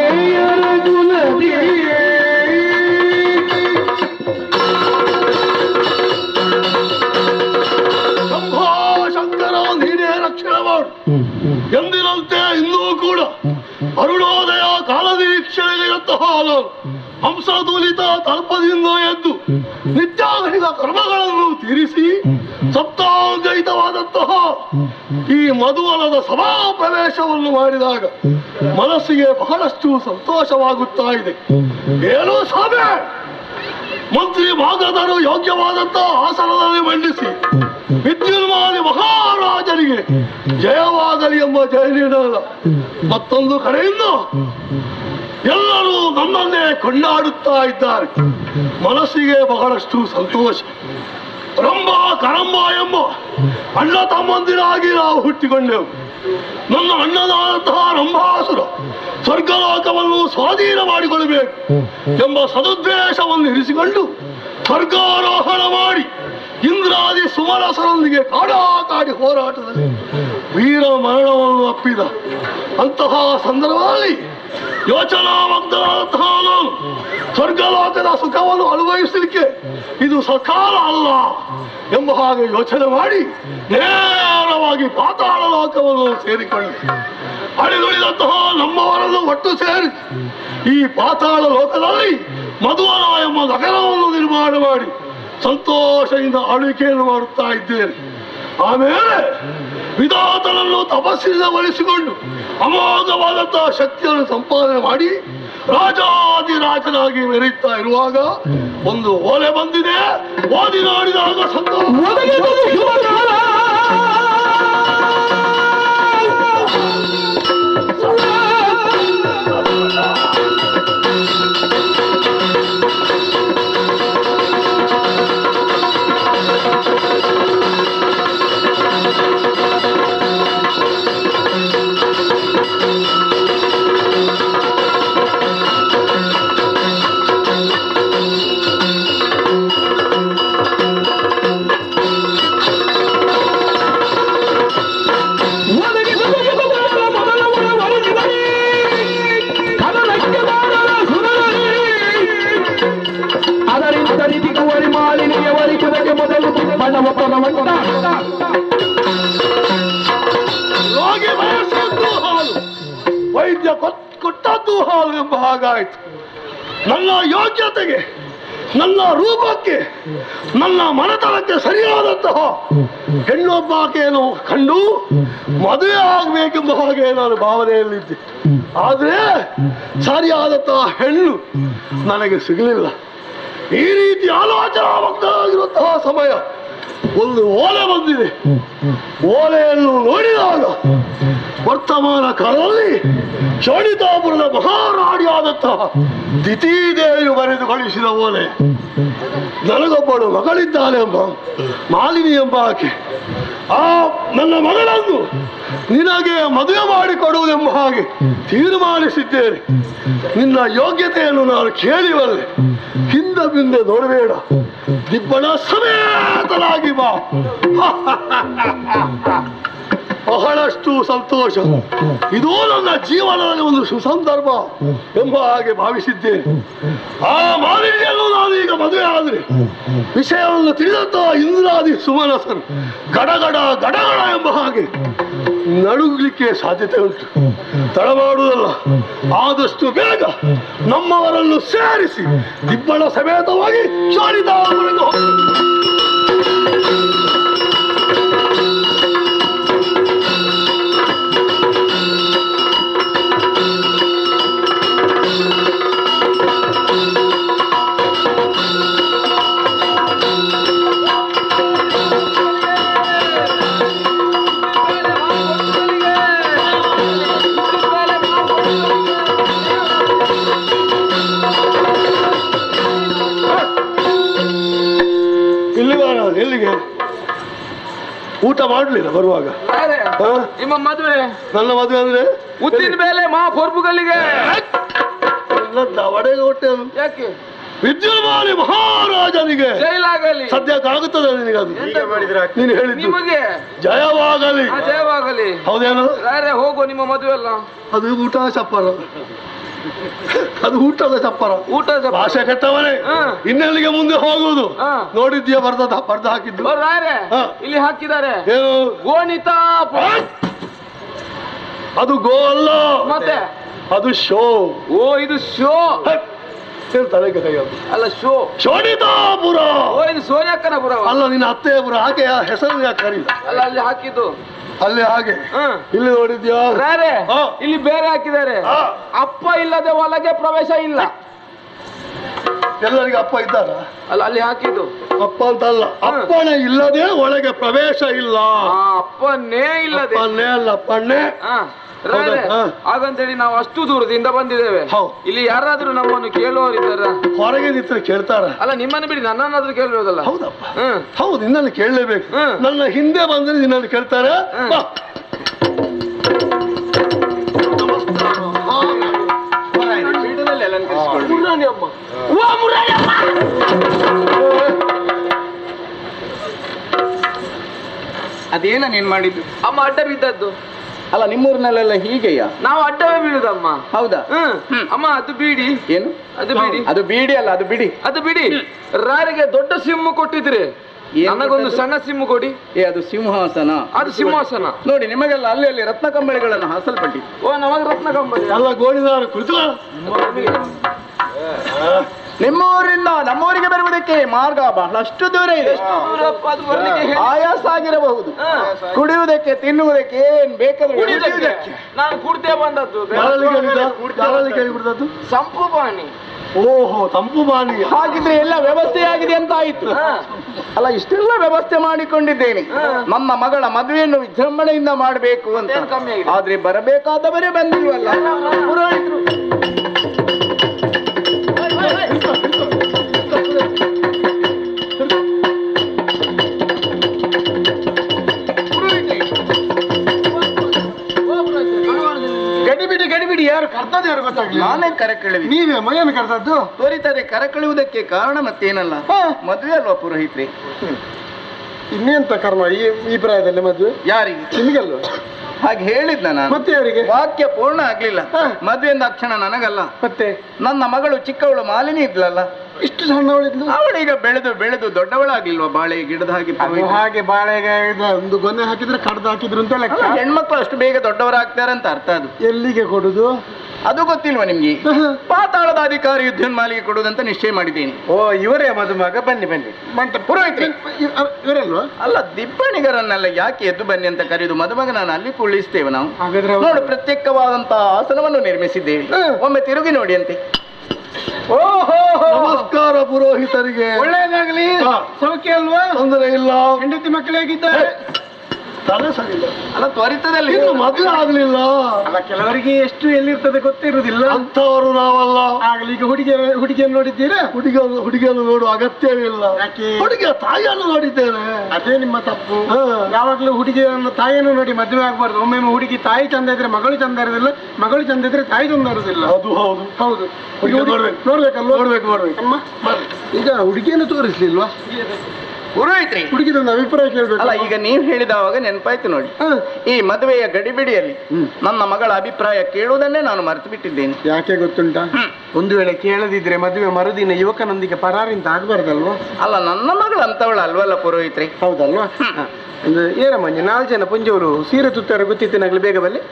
ಎಂದಿನಂತೆ ಇನ್ನೂ ಕೂಡ ಅರುಣೋದಯ ಕಾಲನಿರೀಕ್ಷಣೆಯಂತಹ ಹಂಸದೂಲಿತ ತಲ್ಪದಿಂದ ಎದ್ದು ನಿತ್ಯಾಗಣಿತ ಕರ್ಮಗಳನ್ನು ತೀರಿಸಿ ಸಪ್ತಾಂಗಹಿತವಾದಂತಹ ಈ ಮಧುವನದ ಸಭಾ ಪ್ರವೇಶವನ್ನು ಮಾಡಿದಾಗ ಮನಸ್ಸಿಗೆ ಬಹಳಷ್ಟು ಸಂತೋಷವಾಗುತ್ತಾ ಇದೆ. ಏನೋ ಸಭೆ ಮಂತ್ರಿ ಭಾಗದರು ಯೋಗ್ಯವಾದಂತಹ ಆಸನದಲ್ಲಿ ಮಂಡಿಸಿ ವಿದ್ಯುನ್ಮಾಲಿ ಮಹಾರಾಜರಿಗೆ ಜಯವಾಗಲಿ ಎಂಬ ಜಯ ನೀಡಲ್ಲ. ಮತ್ತೊಂದು ಕಡೆಯಿಂದ ಎಲ್ಲರೂ ನನ್ನನ್ನೇ ಕೊಂಡಾಡುತ್ತಾ ಇದ್ದಾರೆ. ಮನಸ್ಸಿಗೆ ಬಹಳಷ್ಟು ಸಂತೋಷ. ರಂಭ ಕರಂಬ ಎಂಬ ಅಣ್ಣ ತಮ್ಮಂದಿರಾಗಿ ನಾವು ಹುಟ್ಟಿಕೊಂಡೆವು. ನನ್ನ ಅಣ್ಣನಾದಂತಹ ರಂಭಾಸುರ ಸ್ವರ್ಗಲೋಕವನ್ನು ಸ್ವಾಧೀನ ಮಾಡಿಕೊಳ್ಳಬೇಕು ಎಂಬ ಸದುದ್ದೇಶವನ್ನು ಇರಿಸಿಕೊಂಡು ಸ್ವರ್ಗಾರೋಹಣ ಮಾಡಿ ಇಂದ್ರಾದಿ ಸುಮರಸರೊಂದಿಗೆ ಕಾಡಾಕಾಡಿ ಹೋರಾಟದಲ್ಲಿ ವೀರ ಮರಣವನ್ನು ಅಪ್ಪಿದ. ಅಂತಹ ಸಂದರ್ಭದಲ್ಲಿ ಯೋಚನಾಮಗ್ನಾದಂತಹ ನಾನು ಸ್ವರ್ಗಲೋಕದ ಸುಖವನ್ನು ಅನುಭವಿಸಲಿಕ್ಕೆ ಇದು ಸಕಾಲ ಅಲ್ಲ ಎಂಬ ಹಾಗೆ ಯೋಚನೆ ಮಾಡಿ ನೇರವಾಗಿ ಪಾತಾಳ ಲೋಕವನ್ನು ಸೇರಿಕೊಂಡೆ. ಅಡಿದುಳಿದಂತಹ ನಮ್ಮವರನ್ನು ಒಟ್ಟು ಸೇರಿಸಿ ಈ ಪಾತಾಳ ಲೋಕದಲ್ಲಿ ಮಧುವನ ಎಂಬ ನಗರವನ್ನು ನಿರ್ಮಾಣ ಮಾಡಿ ಸಂತೋಷದಿಂದ ಆಳ್ವಿಕೆಯನ್ನು ಮಾಡುತ್ತಾ ಇದ್ದೇನೆ. ಆಮೇಲೆ ವಿಧಾತನನ್ನು ತಪಸ್ಸಿನಿಂದ ಬಳಸಿಕೊಂಡು ಅಮೋಘವಾದಂತಹ ಶಕ್ತಿಯನ್ನು ಸಂಪಾದನೆ ಮಾಡಿ ರಾಜಾದಿರಾಜನಾಗಿ ಮೆರೆಯುತ್ತಾ ಇರುವಾಗ ಒಂದು ಓಲೆ ಬಂದಿದೆ. ಓದಿ ನೋಡಿದಾಗ ಸಂತೋಷ. ರೋಗಿ ಬಯಸಿದ್ದು ಹಾಲು, ವೈದ್ಯ ಕೊಟ್ಟದ್ದು ಹಾಲು ಎಂಬ ಹಾಗಾಯಿತು. ನನ್ನ ಯೋಗ್ಯತೆಗೆ, ನನ್ನ ರೂಪಕ್ಕೆ, ನನ್ನ ಮನತನಕ್ಕೆ ಸರಿಯಾದಂತಹ ಹೆಣ್ಣೊಬ್ಬಾಕೆಯನ್ನು ಕಂಡು ಮದುವೆ ಆಗಬೇಕೆಂಬ ಹಾಗೆ ನಾನು ಭಾವನೆಯಲ್ಲಿದ್ದೆ. ಆದರೆ ಸರಿಯಾದಂತಹ ಹೆಣ್ಣು ನನಗೆ ಸಿಗಲಿಲ್ಲ. ಈ ರೀತಿ ಆಲೋಚನಾಮಗ್ನಾಗಿರುವಂತಹ ಸಮಯ ಒಂದು ಓಲೆ ಬಂದಿದೆ. ಓಲೆಯನ್ನು ನೋಡಿದಾಗ ವರ್ತಮಾನ ಕಾಲದಲ್ಲಿ ಶೋಣಿತಾಪುರದ ಮಹಾರಾಣಿಯಾದಂತಹ ದಿತಿದೇವಿಯು ಬರೆದು ಕಳಿಸಿದ ಓಲೆ. ನನಗೊಬ್ಬಳು ಮಗಳಿದ್ದಾಳೆ ಎಂಬ ಮಾಲಿನಿ ಎಂಬ ಆಕೆ. ಆ ನನ್ನ ಮಗಳನ್ನು ನಿನಗೆ ಮದುವೆ ಮಾಡಿಕೊಡುವುದೆಂಬ ಹಾಗೆ ತೀರ್ಮಾನಿಸಿದ್ದೇನೆ. ನಿನ್ನ ಯೋಗ್ಯತೆಯನ್ನು ನಾನು ಕೇಳಿಬಲ್ಲೆ. ಹಿಂದೆ ಬಿಂದೆ ನೋಡಬೇಡ, ದಿಬ್ಬಣ ಸಮೇತನಾಗಿ ಬಾ. ಬಹಳಷ್ಟು ಸಂತೋಷ. ಇದು ನನ್ನ ಜೀವನದಲ್ಲಿ ಒಂದು ಸುಸಂದರ್ಭ ಎಂಬ ಹಾಗೆ ಭಾವಿಸಿದ್ದೇನೆ. ಆ ಮಾಲಿನ್ಯನ್ನು ನಾನು ಈಗ ಮದುವೆ ಆದರೆ ವಿಷಯವನ್ನು ತಿಳಿದಂತಹ ಇಂದ್ರಾದಿ ಸುಮನಸರು ಗಡಗಡ ಗಡಗಡ ಎಂಬ ಹಾಗೆ ನಡುಗಲಿಕ್ಕೆ ಸಾಧ್ಯತೆ ಉಂಟು. ತಡ ಮಾಡುವುದಲ್ಲ, ಆದಷ್ಟು ಬೇಗ ನಮ್ಮವರನ್ನು ಸೇರಿಸಿ ದಿಬ್ಬಣ ಸಮೇತವಾಗಿ ಶಾಲಿದಾಮರೆಂದು ಎಲ್ಲಿಗೆ ಊಟ ಮಾಡಲಿಲ್ಲ ಬರುವಾಗ. ನಿಮ್ಮ ಮದುವೆ? ನನ್ನ ಮದುವೆ ಅಂದ್ರೆ ಉದ್ದಿನ ಮೇಲೆ ಮಾ ಕೊರ್ಬುಗಲ್ಲಿಗೆ ದವಡೆಗೆ ಹೊಟ್ಟೆ. ಯಾಕೆ? ವಿದ್ಯುನ್ಮಾನಿ ಮಹಾರಾಜನಿಗೆ ಜೈಲಾಗಲಿ. ಸದ್ಯಕ್ಕಾಗುತ್ತದೆ ನಿನಗೆ? ಅದು ನೀನು ಹೇಳಿದ್ದು ನಿಮಗೆ ಜಯವಾಗಲಿ. ಜಯವಾಗಲಿ. ಹೌದೇನು? ಹೋಗೋ ನಿಮ್ಮ ಮದುವೆ ಅಲ್ಲ. ಅದು ಊಟ ಚಪ್ಪರ, ಅದು ಊಟದ ಚಪ್ಪರ. ಊಟದ ಭಾಷೆ ಕೆಟ್ಟವನೇ. ಇನ್ನೆಲ್ಲಿಗೆ ಮುಂದೆ ಹೋಗುವುದು? ನೋಡಿದ್ಯಾ ಬರ್ದ ಹಾಕಿದ್ದು? ಇಲ್ಲಿ ಹಾಕಿದ್ದಾರೆ ಏನು? ಗೋಣಿತ. ಅದು ಗೋ ಅಲ್ಲ, ಮತ್ತೆ ಅದು ಶೋ. ಓ, ಇದು ಶೋ ತಲೆಗೆ ಕೈ ಅಲ್ಲ. ಶೋ ಶೋಣಿತಾಪುರ. ಓ, ಇದು ಸೋನಿಯಕ್ಕನಪುರ ಅಲ್ಲ, ನಿನ್ನ ಅತ್ತೆಯಪುರ. ಆಕೆ ಹೆಸರು ಯಾಕೆ ಕರೀ ಅಲ್ಲ? ಅಲ್ಲಿ ಹಾಕಿದ್ದು ಅಲ್ಲೇ ಹಾಗೆ. ಇಲ್ಲಿ ನೋಡಿದ್ಯಾ? ಇಲ್ಲಿ ಬೇರೆ ಹಾಕಿದ್ದಾರೆ. ಅಪ್ಪ ಇಲ್ಲದೆ ಒಳಗೆ ಪ್ರವೇಶ ಇಲ್ಲ. ಎಲ್ಲರಿಗೆ ಅಪ್ಪ ಇದ್ದಾರ? ಅಲ್ಲ, ಅಲ್ಲಿ ಹಾಕಿದ್ದು ಅಪ್ಪ ಅಂತ ಅಲ್ಲ, ಅಪ್ಪನೇ ಇಲ್ಲದೆ ಒಳಗೆ ಪ್ರವೇಶ ಇಲ್ಲ. ಅಪ್ಪನೇ ಇಲ್ಲದೆ, ಅಪ್ಪನೇ ಅಲ್ಲ, ಅಪ್ಪನೇ. ಹಾಗಂತೇಳಿ ನಾವು ಅಷ್ಟು ದೂರದಿಂದ ಬಂದಿದ್ದೇವೆ. ಇಲ್ಲಿ ಯಾರಾದ್ರೂ ನಮ್ಮನ್ನು ಕೇಳುವವರಿದ್ದಾರ? ಹೊರಗೆ ನಿಂತರೆ ಕೇಳ್ತಾರ? ಅಲ್ಲ, ನಿಮ್ಮನ್ನು ಬಿಡಿ, ನನ್ನನ್ನಾದ್ರೂ ಕೇಳಬಹುದಲ್ಲ? ಹೌದಪ್ಪ, ಹೌದು, ನಿನ್ನನ್ನು ಕೇಳಲೇಬೇಕು. ನನ್ನ ಹಿಂದೆ ಬಂದ್ರೆ ನಿನ್ನನ್ನು ಕೇಳ್ತಾರೆ. ಅದೇನ ನೀನ್ ಮಾಡಿದ್ದು? ಅಮ್ಮ ಅಡ್ಡ ಬಿದ್ದದ್ದು. ಅಲ್ಲ, ನಿಮ್ಮೂರಿನಲ್ಲೆಲ್ಲ ಹೀಗೆಯಾ? ನಾವು ಅಡ್ಡವೇ ಬೀಳುದಮ್ಮ. ಹೌದಾ? ಅಮ್ಮ, ಅದು ಬೀಡಿ. ಏನು ಅದು ಬೀಡಿ? ಅದು ಬೀಡಿ ಅಲ್ಲ, ಅದು ಬಿಡಿ. ಅದು ಬಿಡಿ. ರಾರಿಗೆ ದೊಡ್ಡ ಸಿಮ್ಮು ಕೊಟ್ಟಿದ್ರಿ, ನನಗೊಂದು ಸಣ್ಣ ಸಿಮ್ಮು ಕೊಡಿ. ಅದು ಸಿಂಹಾಸನ. ಅದು ಸಿಂಹಾಸನ ನೋಡಿ, ನಿಮಗೆಲ್ಲ ಅಲ್ಲಿ ಅಲ್ಲಿ ರತ್ನ ಕಂಬಳಿಗಳನ್ನು ಹಾಸಲ್ಪಟ್ಟಿ. ಓ, ನಮಗೆ ರತ್ನ ಕಂಬಳಿ ಅಲ್ಲ, ಗೋಣಿದಾರ ಕುಳಿತು ನಿಮ್ಮೂರಿಂದ ನಮ್ಮೂರಿಗೆ ಬರುವುದಕ್ಕೆ ಮಾರ್ಗ ಬಹಳಷ್ಟು ದೂರ ಇದೆ. ಆಯಾಸ ಆಗಿರಬಹುದು. ಕುಡಿಯುವುದಕ್ಕೆ ತಿನ್ನುವುದಕ್ಕೆ ಏನ್ ಬೇಕಾದ್ರೆ ನಾನು ಕುಡ್ದೇ ಬಂದದ್ದು ಸಂಪು ಪಾನಿ. ಓಹೋ, ತಂಪು ಪಾನಿ. ಹಾಗಿದ್ರೆ ಎಲ್ಲ ವ್ಯವಸ್ಥೆ ಆಗಿದೆ ಅಂತ ಆಯ್ತು. ಅಲ್ಲ, ಇಷ್ಟೆಲ್ಲ ವ್ಯವಸ್ಥೆ ಮಾಡಿಕೊಂಡಿದ್ದೇನೆ. ನಮ್ಮ ಮಗಳ ಮದುವೆಯನ್ನು ವಿಜೃಂಭಣೆಯಿಂದ ಮಾಡಬೇಕು ಅಂತ. ಆದ್ರೆ ಬರಬೇಕಾದವರೇ ಬಂದಿಲ್ವಲ್ಲ. ಪುರೋಹಿತರು ಗಡಿಬಿಡಿ ಯಾರು ಕರ್ತದ್ದು ಯಾರು ಗೊತ್ತಾಗ್ಲಿಲ್ಲ. ನಾನೇ ಕರೆ ಕೇಳಿವಿ. ನೀವೇ ಮೈಯನ್ನು ಕರ್ತದ್ದು ತೋರಿತದೆ. ಕರೆ ಕಳೆಯುವುದಕ್ಕೆ ಕಾರಣ ಮತ್ತೇನಲ್ಲ, ಮದುವೆ ಅಲ್ವಾ ಪುರೋಹಿತ್ರಿ? ಇನ್ನೆಂತ ಕರ್ಮ ಈ ಪ್ರಾಯದಲ್ಲಿ ಮದುವೆ? ಯಾರಿಗೆ? ನಿಮಗಲ್ವ? ಹಾಗೆ ಹೇಳಿದ್ನ ನಾನು. ಮತ್ತೆ ಅವರಿಗೆ ವಾಕ್ಯ ಪೂರ್ಣ ಆಗ್ಲಿಲ್ಲ. ಮದುವೆಯಿಂದ ಅಕ್ಷಣ ನನಗಲ್ಲ, ಮತ್ತೆ ನನ್ನ ಮಗಳು ಚಿಕ್ಕವಳು ಮಾಲಿನಿ ಇದ್ಲಲ್ಲ, ಇಷ್ಟು ಸಣ್ಣವಳಿದ್ಲು. ಅವಳೀಗ ಬೆಳೆದು ಬೆಳೆದು ದೊಡ್ಡವಳಾಗ್ಲಿಲ್ವಾ? ಬಾಳೆ ಗಿಡದ ಹಾಗೆ. ಹಾಗೆ ಬಾಳೆಗೆ ಒಂದು ಗೊನೆ ಹಾಕಿದ್ರೆ ಕಡ್ದು ಹಾಕಿದ್ರು ಅಂತ ಲೆಕ್ಕ. ಹೆಣ್ಮಕ್ಳು ಅಷ್ಟು ಬೇಗ ದೊಡ್ಡವರಾಗ್ತಾರೆ ಅಂತ ಅರ್ಥ. ಅದು ಎಲ್ಲಿಗೆ ಕೊಡುದು ಅದು ಗೊತ್ತಿಲ್ವಾ ನಿಮ್ಗೆ? ಪಾತಾಳದ ಅಧಿಕಾರಿ ಯುದ್ಧನ್ಮಾಲಿಗೆ ಕೊಡುವುದಂತ ನಿಶ್ಚಯ ಮಾಡಿದ್ದೇನೆ. ಓ, ಇವರೇ ಮದುಮಗ? ಬನ್ನಿ ಬನ್ನಿ. ಪುರೋಹಿತ್ರಿ ಇವರಲ್ವಾ? ಅಲ್ಲ, ದಿಬ್ಬಣಿಗರನ್ನೆಲ್ಲ ಯಾಕೆ ಎದ್ದು ಬನ್ನಿ ಅಂತ ಕರೆಯುದು? ಮದುಮಗ ನಾನು ಅಲ್ಲಿ ಕುಳ್ಳಿಸ್ತೇವೆ ನಾವು. ಹಾಗಾದ್ರೆ ನೋಡು, ಪ್ರತ್ಯೇಕವಾದಂತಹ ಆಸನವನ್ನು ನಿರ್ಮಿಸಿದ್ದೇವೆ. ಒಮ್ಮೆ ತಿರುಗಿ ನೋಡಿ ಅಂತೆ. ಓಹೋ, ನಮಸ್ಕಾರ ಪುರೋಹಿತರಿಗೆ. ಒಳ್ಳೇದಾಗ್ಲಿ. ಸೌಖ್ಯ ಅಲ್ವಾ? ತೊಂದರೆ ಇಲ್ಲ. ಹೆಂಡತಿ ಮಕ್ಕಳು ಹೇಗಿದ್ದಾರೆ? ಅಲ್ಲ, ತ್ವರಿತದಲ್ಲಿ ಮದುವೆ ಆಗ್ಲಿಲ್ಲ. ಅಲ್ಲ, ಕೆಲವರಿಗೆ ಎಷ್ಟು ಎಲ್ಲಿರ್ತದೆ ಗೊತ್ತಿರುವುದಿಲ್ಲ. ಅಂತವರು ನಾವಲ್ಲ. ಆಗ್ಲಿ, ಈಗ ಹುಡುಗಿಯನ್ನು ನೋಡಿದ್ದೀರಾ? ಹುಡುಗಿಯನ್ನು ನೋಡುವ ಅಗತ್ಯವಿಲ್ಲ. ಹುಡುಗಿಯ ತಾಯಿಯನ್ನು ನೋಡಿದ್ದೇನೆ. ಅದೇ ನಿಮ್ಮ ತಪ್ಪು. ಯಾವಾಗ್ಲೂ ಹುಡುಗಿಯನ್ನು ತಾಯಿಯನ್ನು ನೋಡಿ ಮದುವೆ ಆಗ್ಬಾರ್ದು. ಒಮ್ಮೆ ಹುಡುಗಿ ತಾಯಿ ಚಂದ ಇದ್ರೆ ಮಗಳು ಚಂದ ಇರೋದಿಲ್ಲ, ಮಗಳು ಚಂದ ಇದ್ರೆ ತಾಯಿ ಚಂದ ಇರೋದಿಲ್ಲ. ಅದು ಹೌದು ಹೌದು. ನೋಡ್ಬೇಕಲ್ವ? ನೋಡ್ಬೇಕು. ಅಮ್ಮ, ಈಗ ಹುಡುಗಿಯನ್ನು ತೋರಿಸ್ಲಿಲ್ವಾ? ಪುರೋಹಿತ್ರಿ, ಹುಡುಗಿದೊಂದು ಅಭಿಪ್ರಾಯ ಕೇಳ್ಬೇಕು. ಅಲ್ಲ, ಈಗ ನೀವು ಹೇಳಿದವಾಗ ನೆನಪಾಯ್ತು ನೋಡಿ. ಈ ಮದುವೆಯ ಗಡಿಬಿಡಿಯಲ್ಲಿ ನನ್ನ ಮಗಳ ಅಭಿಪ್ರಾಯ ಕೇಳುವುದನ್ನೇ ನಾನು ಮರೆತು ಬಿಟ್ಟಿದ್ದೇನೆ. ಯಾಕೆ ಗೊತ್ತುಂಟಾ? ಒಂದು ವೇಳೆ ಕೇಳದಿದ್ರೆ ಮದುವೆ ಮರುದಿನ ಯುವಕನೊಂದಿಗೆ ಪರಾರಿಂತ ಆಗ್ಬಾರ್ದಲ್ವಾ? ಅಲ್ಲ, ನನ್ನ ಮಗಳು ಅಂತವಳು ಅಲ್ವಲ್ಲ ಪುರೋಹಿತ್ರಿ? ಹೌದಲ್ವಾ? ಏನಮ್ಮ, 4 ಜನ ಪುಂಜವರು ಸೀರೆ ತುತ್ತಾರ ಗೊತ್ತಿತ್ತೇನಾಗ್ಲಿ, ಬೇಗ ಬಲ್ಲಿ.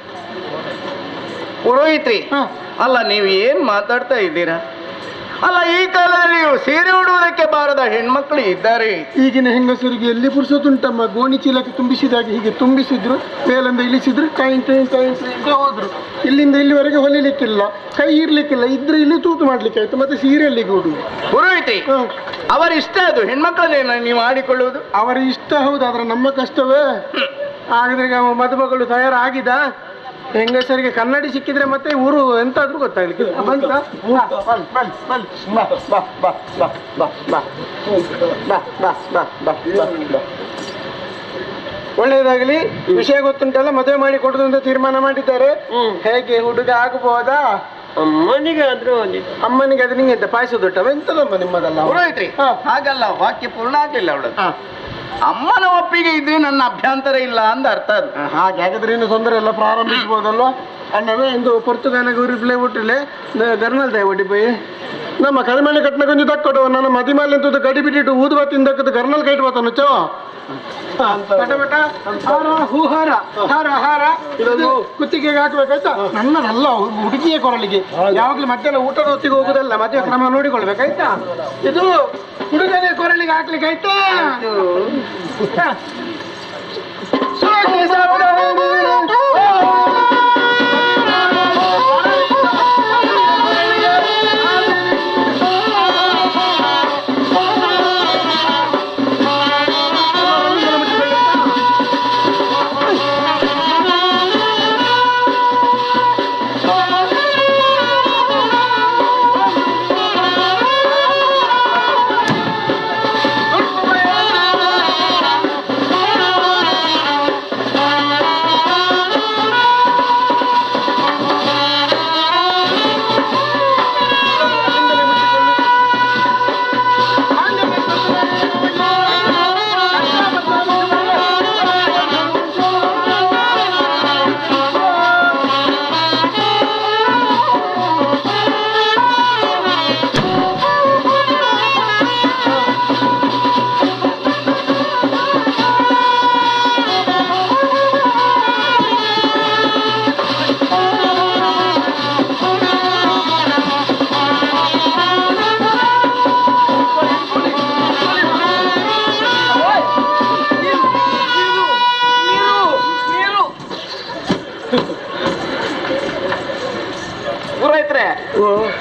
ಪುರೋಹಿತ್ರಿ, ಅಲ್ಲ, ನೀವು ಏನ್ ಮಾತಾಡ್ತಾ ಇದ್ದೀರಾ? ಅಲ್ಲ, ಈ ಕಾಲದಲ್ಲಿ ಸೀರೆ ಉಡುವುದಕ್ಕೆ ಬಾರದ ಹೆಣ್ಮಕ್ಳು ಇದ್ದಾರೆ. ಈಗಿನ ಹೆಂಗಸರಿಗೆ ಎಲ್ಲಿ ಪುರ್ಸೋತುಂಟಮ್ಮ? ಗೋಣಿ ಚೀಲಕ್ಕೆ ತುಂಬಿಸಿದಾಗೆ ಹೀಗೆ ತುಂಬಿಸಿದ್ರು, ಮೇಲಿಂದ ಇಳಿಸಿದ್ರು, ಟೈನ್ ಹೋದ್ರು. ಇಲ್ಲಿಂದ ಇಲ್ಲಿವರೆಗೆ ಹೊಲಿಲಿಕ್ಕಿಲ್ಲ, ಕೈ ಇರ್ಲಿಕ್ಕಿಲ್ಲ, ಇದ್ರೆ ಇಲ್ಲಿ ತೂತು ಮಾಡ್ಲಿಕ್ಕೆ ಆಯ್ತು, ಮತ್ತೆ ಸೀರೆಯಲ್ಲಿಗೆ ಉಡುವುದು. ಪುರೋಹಿತ್ರಿ, ಅವರ ಇಷ್ಟ ಅದು. ಹೆಣ್ಮಕ್ಳನ್ನೇನ ನೀವು ಆಡಿಕೊಳ್ಳುವುದು? ಅವರ ಇಷ್ಟ ಹೌದು, ಆದ್ರೆ ನಮ್ಮ ಕಷ್ಟವೇ. ಹಾಗಾದ್ರೆ ಮದುಮಗಳು ತಯಾರಾಗಿದ? ಹೆಂಗಸರಿಗೆ ಕನ್ನಡಿ ಸಿಕ್ಕಿದ್ರೆ ಮತ್ತೆ ಊರು ಎಂತಾದ್ರೂ ಗೊತ್ತಾಗ್ಲಿಕ್ಕೆ. ಒಳ್ಳೇದಾಗ್ಲಿ. ವಿಷಯ ಗೊತ್ತುಂಟಲ್ಲ, ಮದುವೆ ಮಾಡಿ ಕೊಡುದು ಅಂತ ತೀರ್ಮಾನ ಮಾಡಿದ್ದಾರೆ. ಹೇಗೆ, ಹುಡುಗ ಆಗಬಹುದಾ? ಅಮ್ಮನಿಗೆ ಆದ್ರೂ ಅಮ್ಮನಿಗೆ ಆದ್ರೆ ನಿಂಗೆ ಎಂತ ಪಾಯಸ ದೊಡ್ಡವ ಎಂತದಮ್ಮ ನಿಮ್ಮದಲ್ಲ? ಪುರೋಹಿತ್ರಿ, ಹಾಗಲ್ಲ, ವಾಕ್ಯ ಪೂರ್ಣ ಆಗ್ಲಿಲ್ಲ ಅವಳು. ಅಮ್ಮನ ಒಪ್ಪಿಗೆ ಇದ್ರೆ ನನ್ನ ಅಭ್ಯಂತರ ಇಲ್ಲ ಅಂದ ಅರ್ಥ. ಅದು ಹಾಗಾದ್ರೆ ಇನ್ನು ತೊಂದರೆ ಎಲ್ಲ ಪ್ರಾರಂಭಿಸಬಹುದಲ್ವಾ? ಅಣ್ಣವೇ ಎಂದು ಪೊರ್ತುಗಾನ ಉರಿಪ್ಲೆ ಬಿಟ್ಟಿಲೆ ಗರ್ನಲ್ ದಯ ಒಡ್ಡಿ ಪೋಯಿ ನಮ್ಮ ಕರಿಮನೆ ಕಟ್ನ ಕೊಂಚ ತಕ್ಕೊಡು. ನನ್ನ ಮದಿಮಾಲೆ ಅಂತ ಗಡಿ ಬಿಟ್ಟಿಟ್ಟು ಊದುವ ತಿಂದಕ್ಕದು ಗರ್ನಲ್ ಕೈಟ್ ಬತ್ತಾನು ಚೋ ಹೂಹಾರ ಹಾರ ಹಾರ ಇದೊಂದು ಕುತ್ತಿಗೆಗೆ ಹಾಕ್ಬೇಕಾಯ್ತಾ? ನನ್ನದಲ್ಲ, ಹುಡುಗಿಯ ಕೊರಳಿಗೆ. ಯಾವಾಗ್ಲೂ ಮಧ್ಯಾಹ್ನ ಊಟದ ಹೊತ್ತಿಗೆ ಹೋಗುದಲ್ಲ, ಮದುವೆ ಕ್ರಮ ನೋಡಿಕೊಳ್ಬೇಕಾಯ್ತಾ? ಇದು ಹುಡುಗನೇ ಕೊರಳಿಗೆ ಹಾಕ್ಲಿಕ್ಕೆ ಆಯ್ತಾ?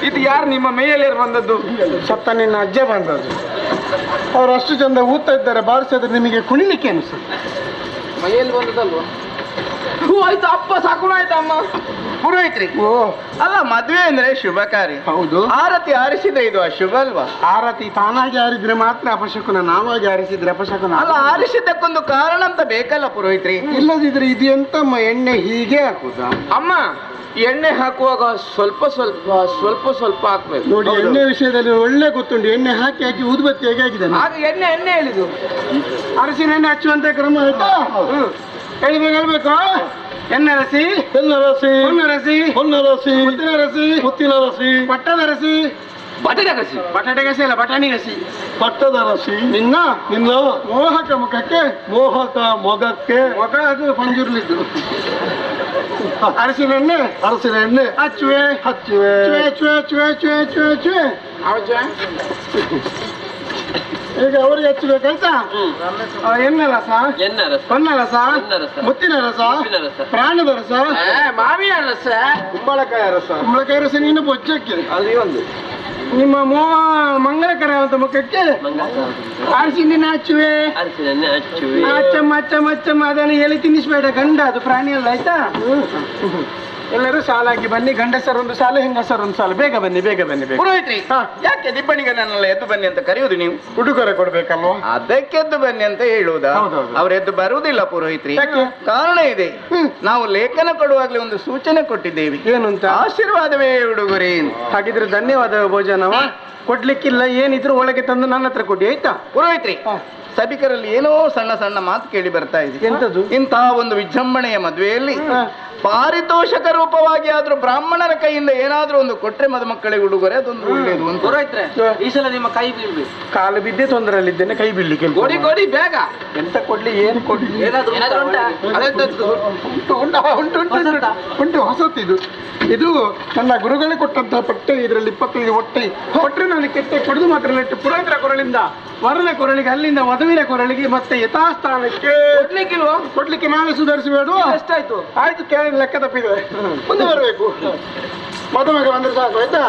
ಇದು ಯಾರು ನಿಮ್ಮ ಮೈಯಲ್ಲಿ ಬಂದದ್ದು? ಸತ್ತ ನಿನ್ನ ಅಜ್ಜ ಬಂದದ್ದು. ಅವ್ರು ಅಷ್ಟು ಚಂದ ಊದ್ತಾ ಇದ್ದಾರೆ, ಬಾರಿಸಿದ್ರೆ ನಿಮಗೆ ಕುಣಿಲಿಕ್ಕೆ ಅನಿಸುತ್ತೆ. ಮೈಯಲ್ಲಿ ಬಂದದಲ್ವ? ಆಯ್ತು ಅಪ್ಪ ಸಾಕು ಆಯ್ತು ಅಮ್ಮ. ಪುರೋಹಿತ್ರಿ, ಓ ಅಲ್ಲ ಮದ್ವೆ ಅಂದ್ರೆ ಶುಭ ಕಾರ್ಯ. ಹೌದು. ಆರತಿ ಆರಿಸಿದ್ರೆ ಇದು ಅಶುಭ ಅಲ್ವಾ? ಆರತಿ ತಾನಾಗಿ ಆರಿದ್ರೆ ಮಾತ್ರ ಅಪಶಕುನ, ನಾವಾಗಿ ಆರಿಸಿದ್ರೆ ಅಪಶಕುನ. ಅಲ್ಲ, ಆರಿಸಿದ್ದಕ್ಕೊಂದು ಕಾರಣ ಅಂತ ಬೇಕಲ್ಲ ಪುರೋಹಿತ್ರಿ? ಇಲ್ಲದಿದ್ರೆ ಇದು ಎಂತಮ್ಮ ಎಣ್ಣೆ ಹೀಗೆ ಹಾಕುದಾ? ಅಮ್ಮ, ಎಣ್ಣೆ ಹಾಕುವಾಗ ಸ್ವಲ್ಪ ಸ್ವಲ್ಪ ಸ್ವಲ್ಪ ಸ್ವಲ್ಪ ಹಾಕ್ಬೇಕು ನೋಡಿ. ಎಣ್ಣೆ ವಿಷಯದಲ್ಲಿ ಒಳ್ಳೆ ಗೊತ್ತುಂಟು. ಎಣ್ಣೆ ಹಾಕಿ ಹಾಕಿ ಊದುಬತ್ತಿ ಹೇಗೆ ಆಗಿದೆ. ಆಗ ಎಣ್ಣೆ ಹೇಳಿದ್ದು ಅರಸಿನ ಎಣ್ಣೆ ಹಚ್ಚುವಂತ ಕ್ರಮ ಆಯ್ತಾ? ಹೇಳ್ಬೇಕು. ಎಣ್ಣೆ ರಸಿ, ರಸಿ, ರಸಿ, ರಸಿ, ಮುತ್ತಿನ ರಸಿ, ಮುತ್ತಿನ ರಸಿ, ಪಟ್ಟದ ರಸಿ, ಬಟಾಟೆ ಕಸಿ, ಬಟಾಟೆ ಗಸಿ ಅಲ್ಲ, ಬಟಾಣಿ ಗಸಿ, ಪಟ್ಟದ ರಸಿ ನಿನ್ನ ಮೋಹಕ ಮುಖಕ್ಕೆ, ಮೋಹಕ ಮೊಗಕ್ಕೆ, ಮೊಗ ಅದು ಪಂಜುರ್ಲಿದ್ದು. ಅರಸಿನ ಎಣ್ಣೆ, ಅರಸಿನ ಎಣ್ಣೆ ಹಚ್ಚುವೆ, ಹಚ್ಚುವೆ, ಚುವೆ ಚುವೆ ಚುವೆ ಚುವೆ ಚುವೆ ಚುವೆ. ಈಗ ಅವ್ರಿಗೆ ಹಚ್ಚಬೇಕಾಯ್ತಾ? ಎಣ್ಣೆ ರಸ, ಹೊನ್ನ ರಸ, ಮುತ್ತಿನ ರಸ, ಪ್ರಾಣದ ರಸ, ಮಾವಿನ ರಸ, ಕುಂಬಳಕಾಯ ರಸ. ಕುಂಬಳಕಾಯ ರಸ ನೀನು ಬೊಜ್ಜಕ್ಕೆ, ಅದು ಒಂದು ನಿಮ್ಮ ಮಂಗಳಕರವಂತ ಮುಖಕ್ಕೆ ಅರಸಿನ ಹಚ್ಚುವೆ. ಅಚ್ಚಮ್ಮ ಅಚ್ಚಮ್ಮ ಅಚ್ಚಮ್ಮ ಅದನ್ನು ಎಲ್ಲಿ ತಿನ್ನಿಸ್ಬೇಡ, ಗಂಡ ಅದು ಪ್ರಾಣಿ ಅಲ್ಲ ಆಯ್ತಾ? ಎಲ್ಲರೂ ಸಾಲಾಗಿ ಬನ್ನಿ. ಗಂಡಸರೊಂದು ಸಾಲು, ಹೆಂಗಸರೊಂದು ಸಾಲು. ಬೇಗ ಬನ್ನಿ, ಬೇಗ ಬನ್ನಿ, ಬೇಗ. ಪುರೋಹಿತ್ರಿ, ಯಾಕೆ ದಿಬ್ಬಣಿಗನನ್ನೆಲ್ಲ ಎದ್ದು ಬನ್ನಿ ಅಂತ ಕರೆಯುವುದು ನೀವು? ಉಡುಗೊರೆ ಕೊಡ್ಬೇಕಲ್ವಾ? ಅದಕ್ಕೆ ಎದ್ದು ಬನ್ನಿ ಅಂತ ಹೇಳುವುದಾ? ಹೌದೌದು. ಅವ್ರು ಎದ್ದು ಬರುವುದಿಲ್ಲ ಪುರೋಹಿತ್ರಿ. ಯಾಕೆ? ಕಾರಣ ಇದೆ. ನಾವು ಲೇಖನ ಕೊಡುವಾಗ್ಲೇ ಒಂದು ಸೂಚನೆ ಕೊಟ್ಟಿದ್ದೇವೆ. ಏನು ಅಂತ? ಆಶೀರ್ವಾದವೇ ಉಡುಗೊರೆ. ಹಾಗಿದ್ರೆ ಧನ್ಯವಾದ ಭೋಜನವ. ಕೊಡ್ಲಿಕ್ಕಿಲ್ಲ, ಏನಿದ್ರು ಒಳಗೆ ತಂದು ನನ್ನ ಹತ್ರ ಕೊಡಿ ಆಯ್ತಾ? ಪುರೋಹಿತ್ರಿ, ಸಭಿಕರಲ್ಲಿ ಏನೋ ಸಣ್ಣ ಸಣ್ಣ ಮಾತು ಕೇಳಿ ಬರ್ತಾ ಇದೆ. ಎಂತದು? ಇಂತಹ ಒಂದು ವಿಜೃಂಭಣೆಯ ಮದುವೆಯಲ್ಲಿ ಪಾರಿತೋಷಕ ರೂಪವಾಗಿ ಆದ್ರೂ ಬ್ರಾಹ್ಮಣರ ಕೈಯಿಂದ ಏನಾದ್ರೂ ಒಂದು ಕೊಟ್ರೆ ಮದುಮಕ್ಕಳಿಗೆ ಉಡುಗೊರೆ, ಅದೊಂದು ಒಳ್ಳೆಯದು ಅಂತ. ಪುರೋಹಿತ್ರೆ, ಈ ಸಲ ನಿಮ್ಮ ಕೈ ಬೀಳ್ಬೇಕು. ಕಾಲು ಬಿದ್ದೆ ತೊಂದರೆಯಲ್ಲಿದ್ದೇನೆ, ಕೈ ಬೀಳ್ಲಿಕ್ಕೆ. ಕೊಡಿ ಬೇಗ. ಎಂತ ಕೊಡ್ಲಿ, ಏನು ಕೊಡ್ಲಿ? ಏನಾದ್ರೂ ಉಂಟಾ? ಉಂಟು ಹೊಸತ್ತಿದು. ಇದು ನನ್ನ ಗುರುಗಳೇ ಕೊಟ್ಟಂತಹ ಪಟ್ಟೆ. ಇದರಲ್ಲಿ 25 ಹೊಟ್ಟೆ ಕೊಟ್ಟರೆ ನಾನು ಕೆಟ್ಟೆ ಕೊಡುದು ಮಾತ್ರ ನೆಟ್ಟು ಪುರೋಹಿತರ ಕೊರಳಿಂದ ವರನ ಕೊರಳಿಗೆ, ಅಲ್ಲಿಂದ ವಧುವಿನ ಕೊರಳಿಗೆ, ಮತ್ತೆ ಯಥಾಸ್ಥಾನಕ್ಕೆ ಕೊಡ್ಲಿಕ್ಕಿಲ್ವ? ಕೊಡ್ಲಿಕ್ಕೆ ನಾಳೆ ಸುಧಾರಿಸಬೇಡ. ಎಷ್ಟಾಯ್ತು? ಆಯ್ತು, ಕೇಳಿ ಲೆಕ್ಕ ತಪ್ಪಿದೆ. ಮುಂದೆ ಬರಬೇಕು. ಮದುಮಗ ಬಂದ್ರೆ ಸಾಕು ಆಯ್ತಾ?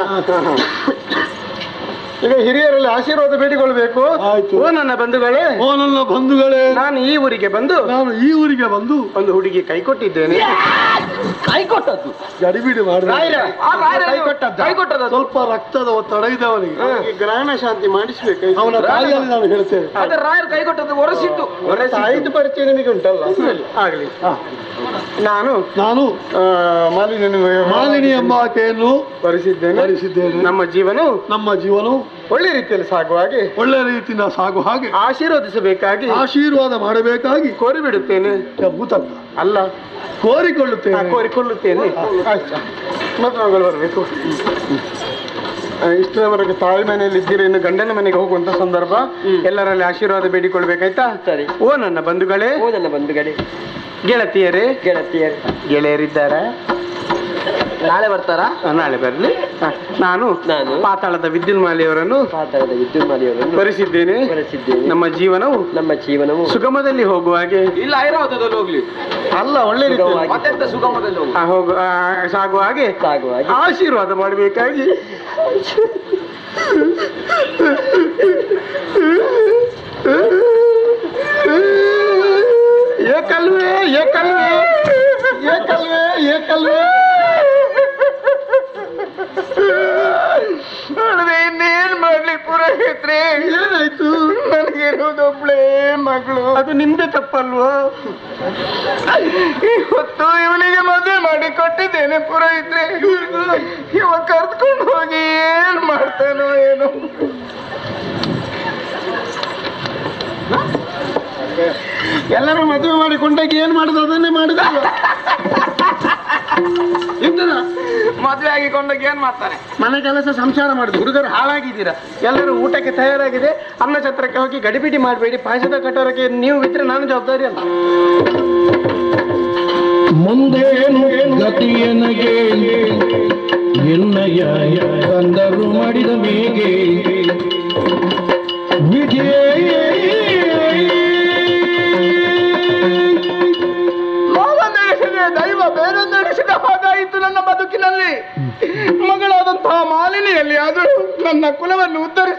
ಈಗ ಹಿರಿಯರಲ್ಲಿ ಆಶೀರ್ವಾದ ಬೇಡಿಕೊಳ್ಬೇಕು. ಓ ನನ್ನ ಬಂಧುಗಳೇ, ಓ ನನ್ನ ಬಂಧುಗಳೇ, ನಾನು ಈ ಊರಿಗೆ ಬಂದು ಒಂದು ಹುಡುಗಿ ಕೈ ಕೊಟ್ಟಿದ್ದೇನೆ. ಕೈ ಕೊಟ್ಟದ್ದು ಗಡಿಬಿಡಿ ಮಾಡಿದ್ರೆ ಕೈ ಕೊಟ್ಟದ್ದು ಸ್ವಲ್ಪ ರಕ್ತದ ಒತ್ತಡ ಇದೆ ಅವನಿಗೆ. ಗ್ರಹಣ ಶಾಂತಿ ಮಾಡಿಸ್ಬೇಕು. ಅವನ ತಾಯಿಯಲ್ಲಿ ನಾನು ಹೇಳ್ತೇನೆ. ಅದೇ ರಾಯರು ಕೈ ಕೊಟ್ಟದ್ದು ಒರೆಸಿಟ್ಟು. ಆಯ್ತು, ಪರಿಚಯ ನಿಮಗೆ ಉಂಟಲ್ಲ, ಆಗ್ಲಿ. ನಾನು ಮಾಲಿನಿ ಎಂಬ ಆಕೆಯನ್ನು ಬರೆಸಿದ್ದೇನೆ. ನಮ್ಮ ಜೀವನ ಒಳ್ಳೆ ರೀತಿಯಲ್ಲಿ ಸಾಗುವ ಹಾಗೆ, ಒಳ್ಳೆ ರೀತಿಯಿಂದ ಸಾಗುವ ಹಾಗೆ ಆಶೀರ್ವದಿಸಬೇಕಾಗಿ, ಆಶೀರ್ವಾದ ಮಾಡಬೇಕಾಗಿ ಕೋರಿಬಿಡುತ್ತೇನೆ. ಭೂತಲ್ಲ ಅಲ್ಲ, ಕೋರಿಕೊಳ್ಳುತ್ತೇನೆ. ಆಯ್ತು, ಮದುಮಗಳು ಬರಬೇಕು. ಇಷ್ಟರವರೆಗೆ ತಾಯಿ ಮನೆಯಲ್ಲಿ ಇದ್ದೀರಿ, ಇನ್ನು ಗಂಡನ ಮನೆಗೆ ಹೋಗುವಂತ ಸಂದರ್ಭ. ಎಲ್ಲರಲ್ಲಿ ಆಶೀರ್ವಾದ ಬೇಡಿಕೊಳ್ಬೇಕಾಯ್ತಾ? ಸರಿ. ಓ ನನ್ನ ಬಂಧುಗಳೇ, ಗೆಳತಿಯರೇ, ಗೆಳೆಯರಿದ್ದಾರಾ? ನಾಳೆ ಬರ್ತಾರಾ? ನಾಳೆ ಬರಲಿ. ನಾನು ಪಾತಾಳದ ವಿದ್ಯುನ್ಮಾಲಿಯವರನ್ನು ಬರೆಸಿದ್ದೇನೆ. ನಮ್ಮ ಜೀವನವು ಸುಗಮದಲ್ಲಿ ಹೋಗುವ ಹಾಗೆ. ಇಲ್ಲ, ಐರಾವತದಲ್ಲಿ ಹೋಗ್ಲಿ. ಅಲ್ಲ, ಒಳ್ಳೆ ರೀತಿ ಮತ್ತೆಂತ ಸುಗಮದಲ್ಲಿ ಸಾಗುವ ಹಾಗೆ ಆಶೀರ್ವಾದ ಮಾಡಬೇಕಾಗಿ. ಏಕಲ್ವೇ ಏಕಲ್ವೇ ಏಕಲ್ವೇ ಏಕಲ್ವೇ ಇನ್ನೇನ್ ಮಾಡ್ಲಿ ಪುರೋಹಿತ್ರೆ? ಏನಾಯ್ತು? ನನಗಿರುವುದೊಬ್ಳೇ ಮಗಳು. ಅದು ನಿಮ್ದೇ ತಪ್ಪಲ್ವಾ? ಇವತ್ತು ಇವನಿಗೆ ಮದುವೆ ಮಾಡಿ ಕೊಟ್ಟಿದ್ದೇನೆ ಪುರೋಹಿತ್ರೆ. ಇವ ಕರ್ದ್ಕೊಂಡು ಹೋಗಿ ಏನ್ ಮಾಡ್ತಾನೋ ಏನೋ. ಎಲ್ಲರೂ ಮದುವೆ ಮಾಡಿಕೊಂಡಾಗ ಏನ್ ಮಾಡುದು ಅದನ್ನೇ ಮಾಡುದ. ಮದುವೆ ಆಗಿಕೊಂಡಾಗ ಏನ್ ಮಾಡ್ತಾರೆ? ಮನೆ ಕೆಲಸ ಸಂಸಾರ ಮಾಡುದು. ಹುಡುಗರು ಹಾಳಾಗಿದ್ದೀರಾ. ಎಲ್ಲರೂ ಊಟಕ್ಕೆ ತಯಾರಾಗಿದೆ. ಅನ್ನ ಛತ್ರಕ್ಕೆ ಹೋಗಿ ಗಡಿಬಿಡಿ ಮಾಡಬೇಡಿ. ಪಾಯಸದ ಕಟೋರಕ್ಕೆ ನೀವು ಬಿಟ್ಟರೆ ನಾನು ಜವಾಬ್ದಾರಿ ಅಲ್ಲ. ಮುಂದೇನು ಗತಿಯನಗೆ ಎನ್ನಯ ಕಂದರು ಮಾಡಿದ ಮೇಗೆ ವಿಧಿಯೇ ದೈವ ಬೇರೆ ನಡೆಸಿದ ಹಾಗಾಯಿತು ನನ್ನ ಬದುಕಿನಲ್ಲಿ. ಮಗಳಾದಂತಹ ಮಾಲಿನಿ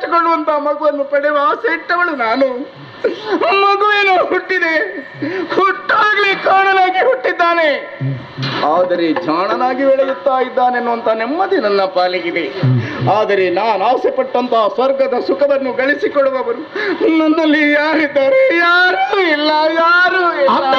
ಇಷ್ಟಕೊಳ್ಳುವಂತಹ ಮಗುವನ್ನು ಪಡೆಯುವ ಆಸೆ ಇಟ್ಟವಳು ನಾನು. ಮಗುವೇನೋ ಹುಟ್ಟಿದೆ, ಹುಟ್ಟಾಗ್ಲಿ ಕಾಣನಾಗಿ ಹುಟ್ಟಿದ್ದಾನೆ, ಆದರೆ ಜಾಣನಾಗಿ ಬೆಳೆಯುತ್ತಾ ಇದ್ದಾನೆನ್ನುವಂತ ನೆಮ್ಮದಿ ನನ್ನ ಪಾಲಿಗಿದೆ. ಆದರೆ ನಾನು ಆಸೆ ಪಟ್ಟಂತಹ ಸ್ವರ್ಗದ ಸುಖವನ್ನು ಗಳಿಸಿಕೊಡುವವರು ನನ್ನಲ್ಲಿ ಯಾರಿದ್ದಾರೆ? ಯಾರೂ ಇಲ್ಲ, ಯಾರೂ ಇಲ್ಲ.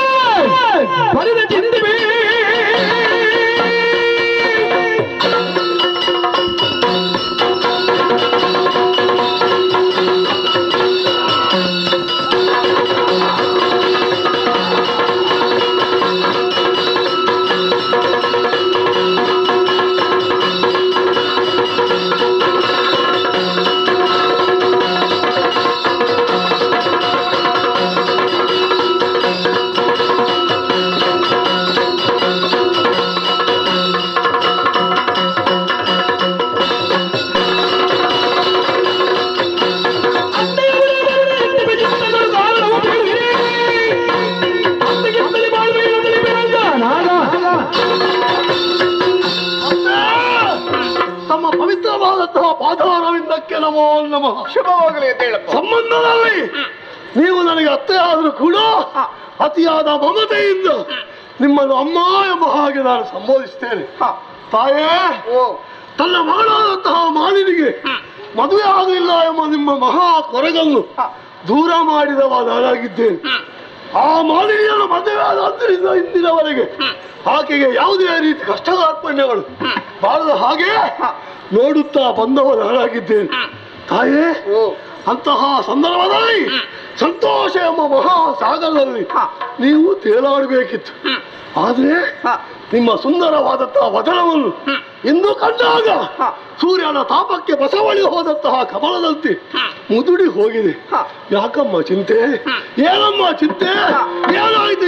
ಪಾದಾರವಿಂದಕ್ಕೆ ನಮೋ ನಮಃ. ಶುಭವಾಗಲಿ ಅಂತ ಹೇಳಪ್ಪ. ಸಂಬಂಧದಲ್ಲಿ ನೀವು ನನಗೆ ಅತ್ತೆ ಆದರೂ ಕೂಡ ಅತಿಯಾದ ಮಮತೆಯಿಂದ ನಿಮ್ಮನ್ನು ಅಮ್ಮ ಎಂಬ ಹಾಗೆ ನಾನು ಸಂಬೋಧಿಸ್ತೇನೆ. ತಾಯೇ, ತನ್ನ ಮಗಳಾದಂತಹ ಮಾಲಿನಿಗೆ ಮದುವೆ ಆಗಲಿಲ್ಲ ಎಂಬ ನಿಮ್ಮ ಮಹಾ ಕೊರಗನ್ನು ದೂರ ಮಾಡಿದವ ನಾನಾಗಿದ್ದೇನೆ. ಆ ಮಾಲಿನಿಯನ್ನು ಮದುವೆ ಆದ ಆದ್ದರಿಂದ ಇಂದಿನವರೆಗೆ ಆಕೆಗೆ ಯಾವುದೇ ರೀತಿ ಕಷ್ಟಕಾರ್ಪಣ್ಯಗಳು ಬಾಳದ ಹಾಗೆ ನೋಡುತ್ತಾ ಬಂದವ ನಾನಾಗಿದ್ದೇನೆ. ತಾಯೇ, ಅಂತಹ ಸಂದರ್ಭದಲ್ಲಿ ಸಂತೋಷ ಎಂಬ ಮಹಾ ಸಾಗರದಲ್ಲಿ ನೀವು ತೇಲಾಡಬೇಕಿತ್ತು. ಆದ್ರೆ ನಿಮ್ಮ ಸುಂದರವಾದಂತಹ ವಚನವನ್ನು ಇಂದು ಕಂಡಾಗ ಸೂರ್ಯನ ತಾಪಕ್ಕೆ ಬಸವಳಿ ಹೋದಂತಹ ಕಮಲದಂತೆ ಮುದುಡಿ ಹೋಗಿದೆ. ಯಾಕಮ್ಮ ಚಿಂತೆ? ಏನಮ್ಮ ಚಿಂತೆ? ಏನಾಯ್ತು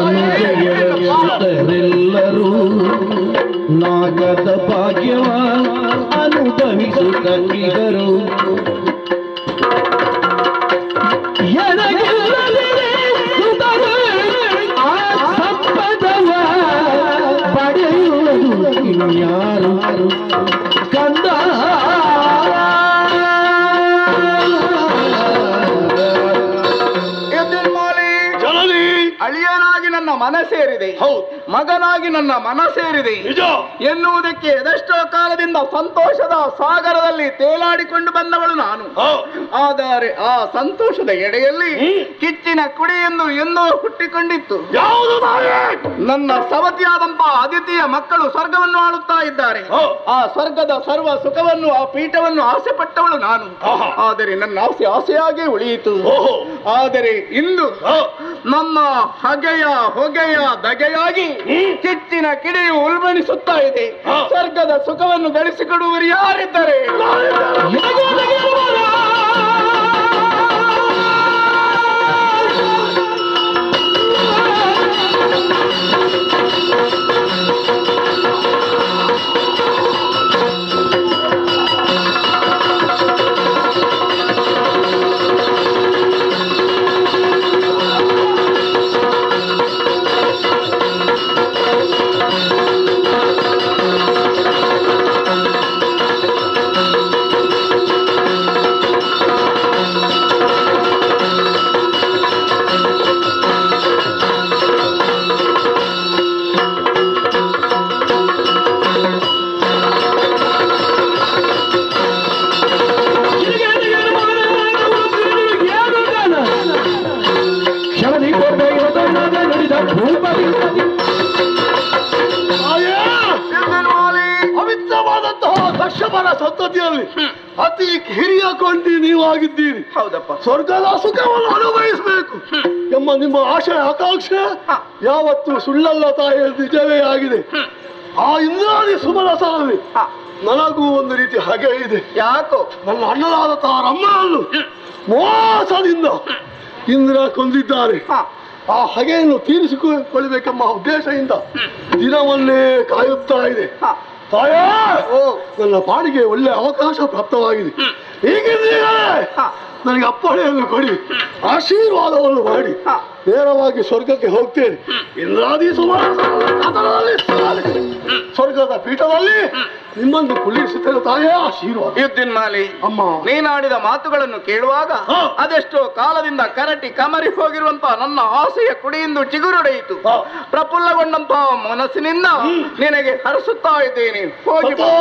ಎಲ್ಲರೂ ನಾಗದ ಭಾಗ್ಯವ ಅನುಭವಿಸುತ್ತಿದ್ದರು. ಸಂಪದವ ಪಡೆಯುವುದು ಇನ್ಯಾರು ಕಂದ? ಅಳಿಯನಾಗಿ ನನ್ನ ಮನ ಸೇರಿದೆ, ಮಗನಾಗಿ ನನ್ನ ಮನ ಸೇರಿದೆ ಎನ್ನುವುದಕ್ಕೆ ಎದೆಷ್ಟೋ ಕಾಲದಿಂದ ಸಂತೋಷದ ಸಾಗರದಲ್ಲಿ ತೇಲಾಡಿಕೊಂಡು ಬಂದವಳು ನಾನು. ಆದರೆ ಆ ಸಂತೋಷದ ಎಡೆಯಲ್ಲಿ ಕಿಚ್ಚಿನ ಕುಡಿಯೆಂದು ಎಂದೋ ಹುಟ್ಟಿಕೊಂಡಿತ್ತು. ನನ್ನ ಸವತಿಯಾದಂತಹ ಅದಿತಿಯ ಮಕ್ಕಳು ಸ್ವರ್ಗವನ್ನು ಆಳುತ್ತಾ ಇದ್ದಾರೆ. ಆ ಸ್ವರ್ಗದ ಸರ್ವ ಸುಖವನ್ನು, ಆ ಪೀಠವನ್ನು ಆಸೆ ಪಟ್ಟವಳು ನಾನು. ಆದರೆ ನನ್ನ ಆಸೆ ಆಸೆಯಾಗಿ ಉಳಿಯಿತು. ಆದರೆ ಇಂದು ನಮ್ಮ ಹೊಗೆಯ ದಗೆಯಾಗಿ ಕಿಚ್ಚಿನ ಕಿಡಿಯು ಉಲ್ಬಣಿಸುತ್ತಾ ಇದೆ. ಸ್ವರ್ಗದ ಸುಖವನ್ನು ಗಳಿಸಿಕೊಡುವರು ಯಾರಿದ್ದಾರೆ? ಪವಿತ್ರವಾದಂತಹ ದಕ್ಷಮನ ಸಂತತಿಯಲ್ಲಿ ಅತಿ ಹಿರಿಯ ಕೊಂಡಿ ನೀವಾಗಿದ್ದೀರಿ. ಹೌದಪ್ಪ. ಸ್ವರ್ಗದ ಸುಖವನ್ನು ಅನುಭವಿಸಬೇಕು ಎಂಬ ನಿಮ್ಮ ಆಶಯ ಆಕಾಂಕ್ಷೆ ಯಾವತ್ತು ಸುಳ್ಳಲ್ಲ ತಾಯಿ, ನಿಜವೇ ಆಗಿದೆ. ಆ ಇಂದ್ರಾದಿ ಸುಮನಸರಲ್ಲಿ ನನಗೂ ಒಂದು ರೀತಿ ಹಾಗೆ ಇದೆ. ಯಾಕೋ? ನನ್ನ ಅಣ್ಣನಾದಂತಹ ರಮ್ಮನನ್ನು ಮೋಸದಿಂದ ಇಂದ್ರ ಕೊಂದಿದ್ದಾರೆ. ಆ ಹಗೆಯನ್ನು ತೀರಿಸಿಕೊಳ್ಳಬೇಕೆಂಬ ಉದ್ದೇಶದಿಂದ ದಿನವನ್ನೇ ಕಾಯುತ್ತಾ ಇದೆ. ತಾಯ, ನನ್ನ ಪಾಡಿಗೆ ಒಳ್ಳೆ ಅವಕಾಶ ಪ್ರಾಪ್ತವಾಗಿದೆ. ಹೀಗಿದ್ದೀಗ ನನಗೆ ಅಪ್ಪಣೆಯನ್ನು ಕೊಡಿ, ಆಶೀರ್ವಾದವನ್ನು ಮಾಡಿ ನೇರವಾಗಿ ಸ್ವರ್ಗಕ್ಕೆ ಹೋಗ್ತೇನೆ. ಇಂದ್ರಾದಿ ಸುಮಾರು ಸ್ವರ್ಗದ ಪೀಠದಲ್ಲಿ ನಿಮ್ಮನ್ನು ಕುಳ್ಳಿರಿಸುತ್ತೇನೆ ತಾಯೇ ಆಶೀರ್ವಾದ. ಯುದ್ಧಿನ್ಮಾಲಿ ಅಮ್ಮ, ನೀನಾಡಿದ ಮಾತುಗಳನ್ನು ಕೇಳುವಾಗ ಅದೆಷ್ಟೋ ಕಾಲದಿಂದ ಕರಟಿ ಕಮರಿ ಹೋಗಿರುವಂತಹ ನನ್ನ ಆಸೆಯ ಕುಡಿಯಿಂದ ಚಿಗುರೊಡೆಯಿತು. ಪ್ರಫುಲ್ಲಗೊಂಡಂತಹ ಮನಸ್ಸಿನಿಂದ ನಿನಗೆ ಹರಸುತ್ತಾ ಇದ್ದೇನೆ. ಹೋಗಿ ಬಾ.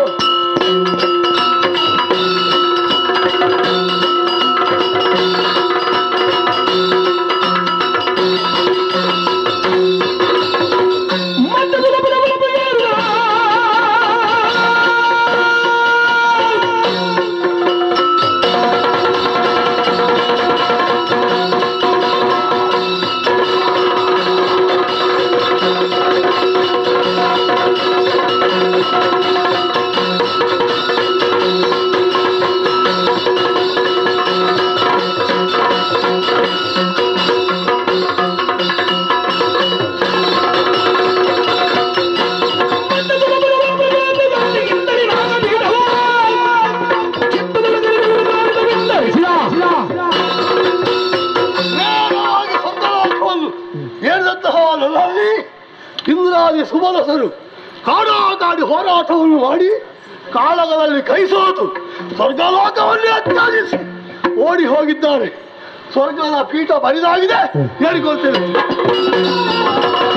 ಇಂದ್ರಾದಿ ಸುಮನಸರು ಕಾಡಾಡಿ ಹೋರಾಟವನ್ನು ಮಾಡಿ ಕಾಳಗದಲ್ಲಿ ಕೈ ಸೋತು ಸ್ವರ್ಗಲೋಕವನ್ನೇ ಅತ್ಯಾಜಿಸಿ ಓಡಿ ಹೋಗಿದ್ದಾರೆ. ಸ್ವರ್ಗದ ಪೀಠ ಬರಿದಾಗಿದೆ, ಹೇಳಿಕೊಳ್ತೇನೆ.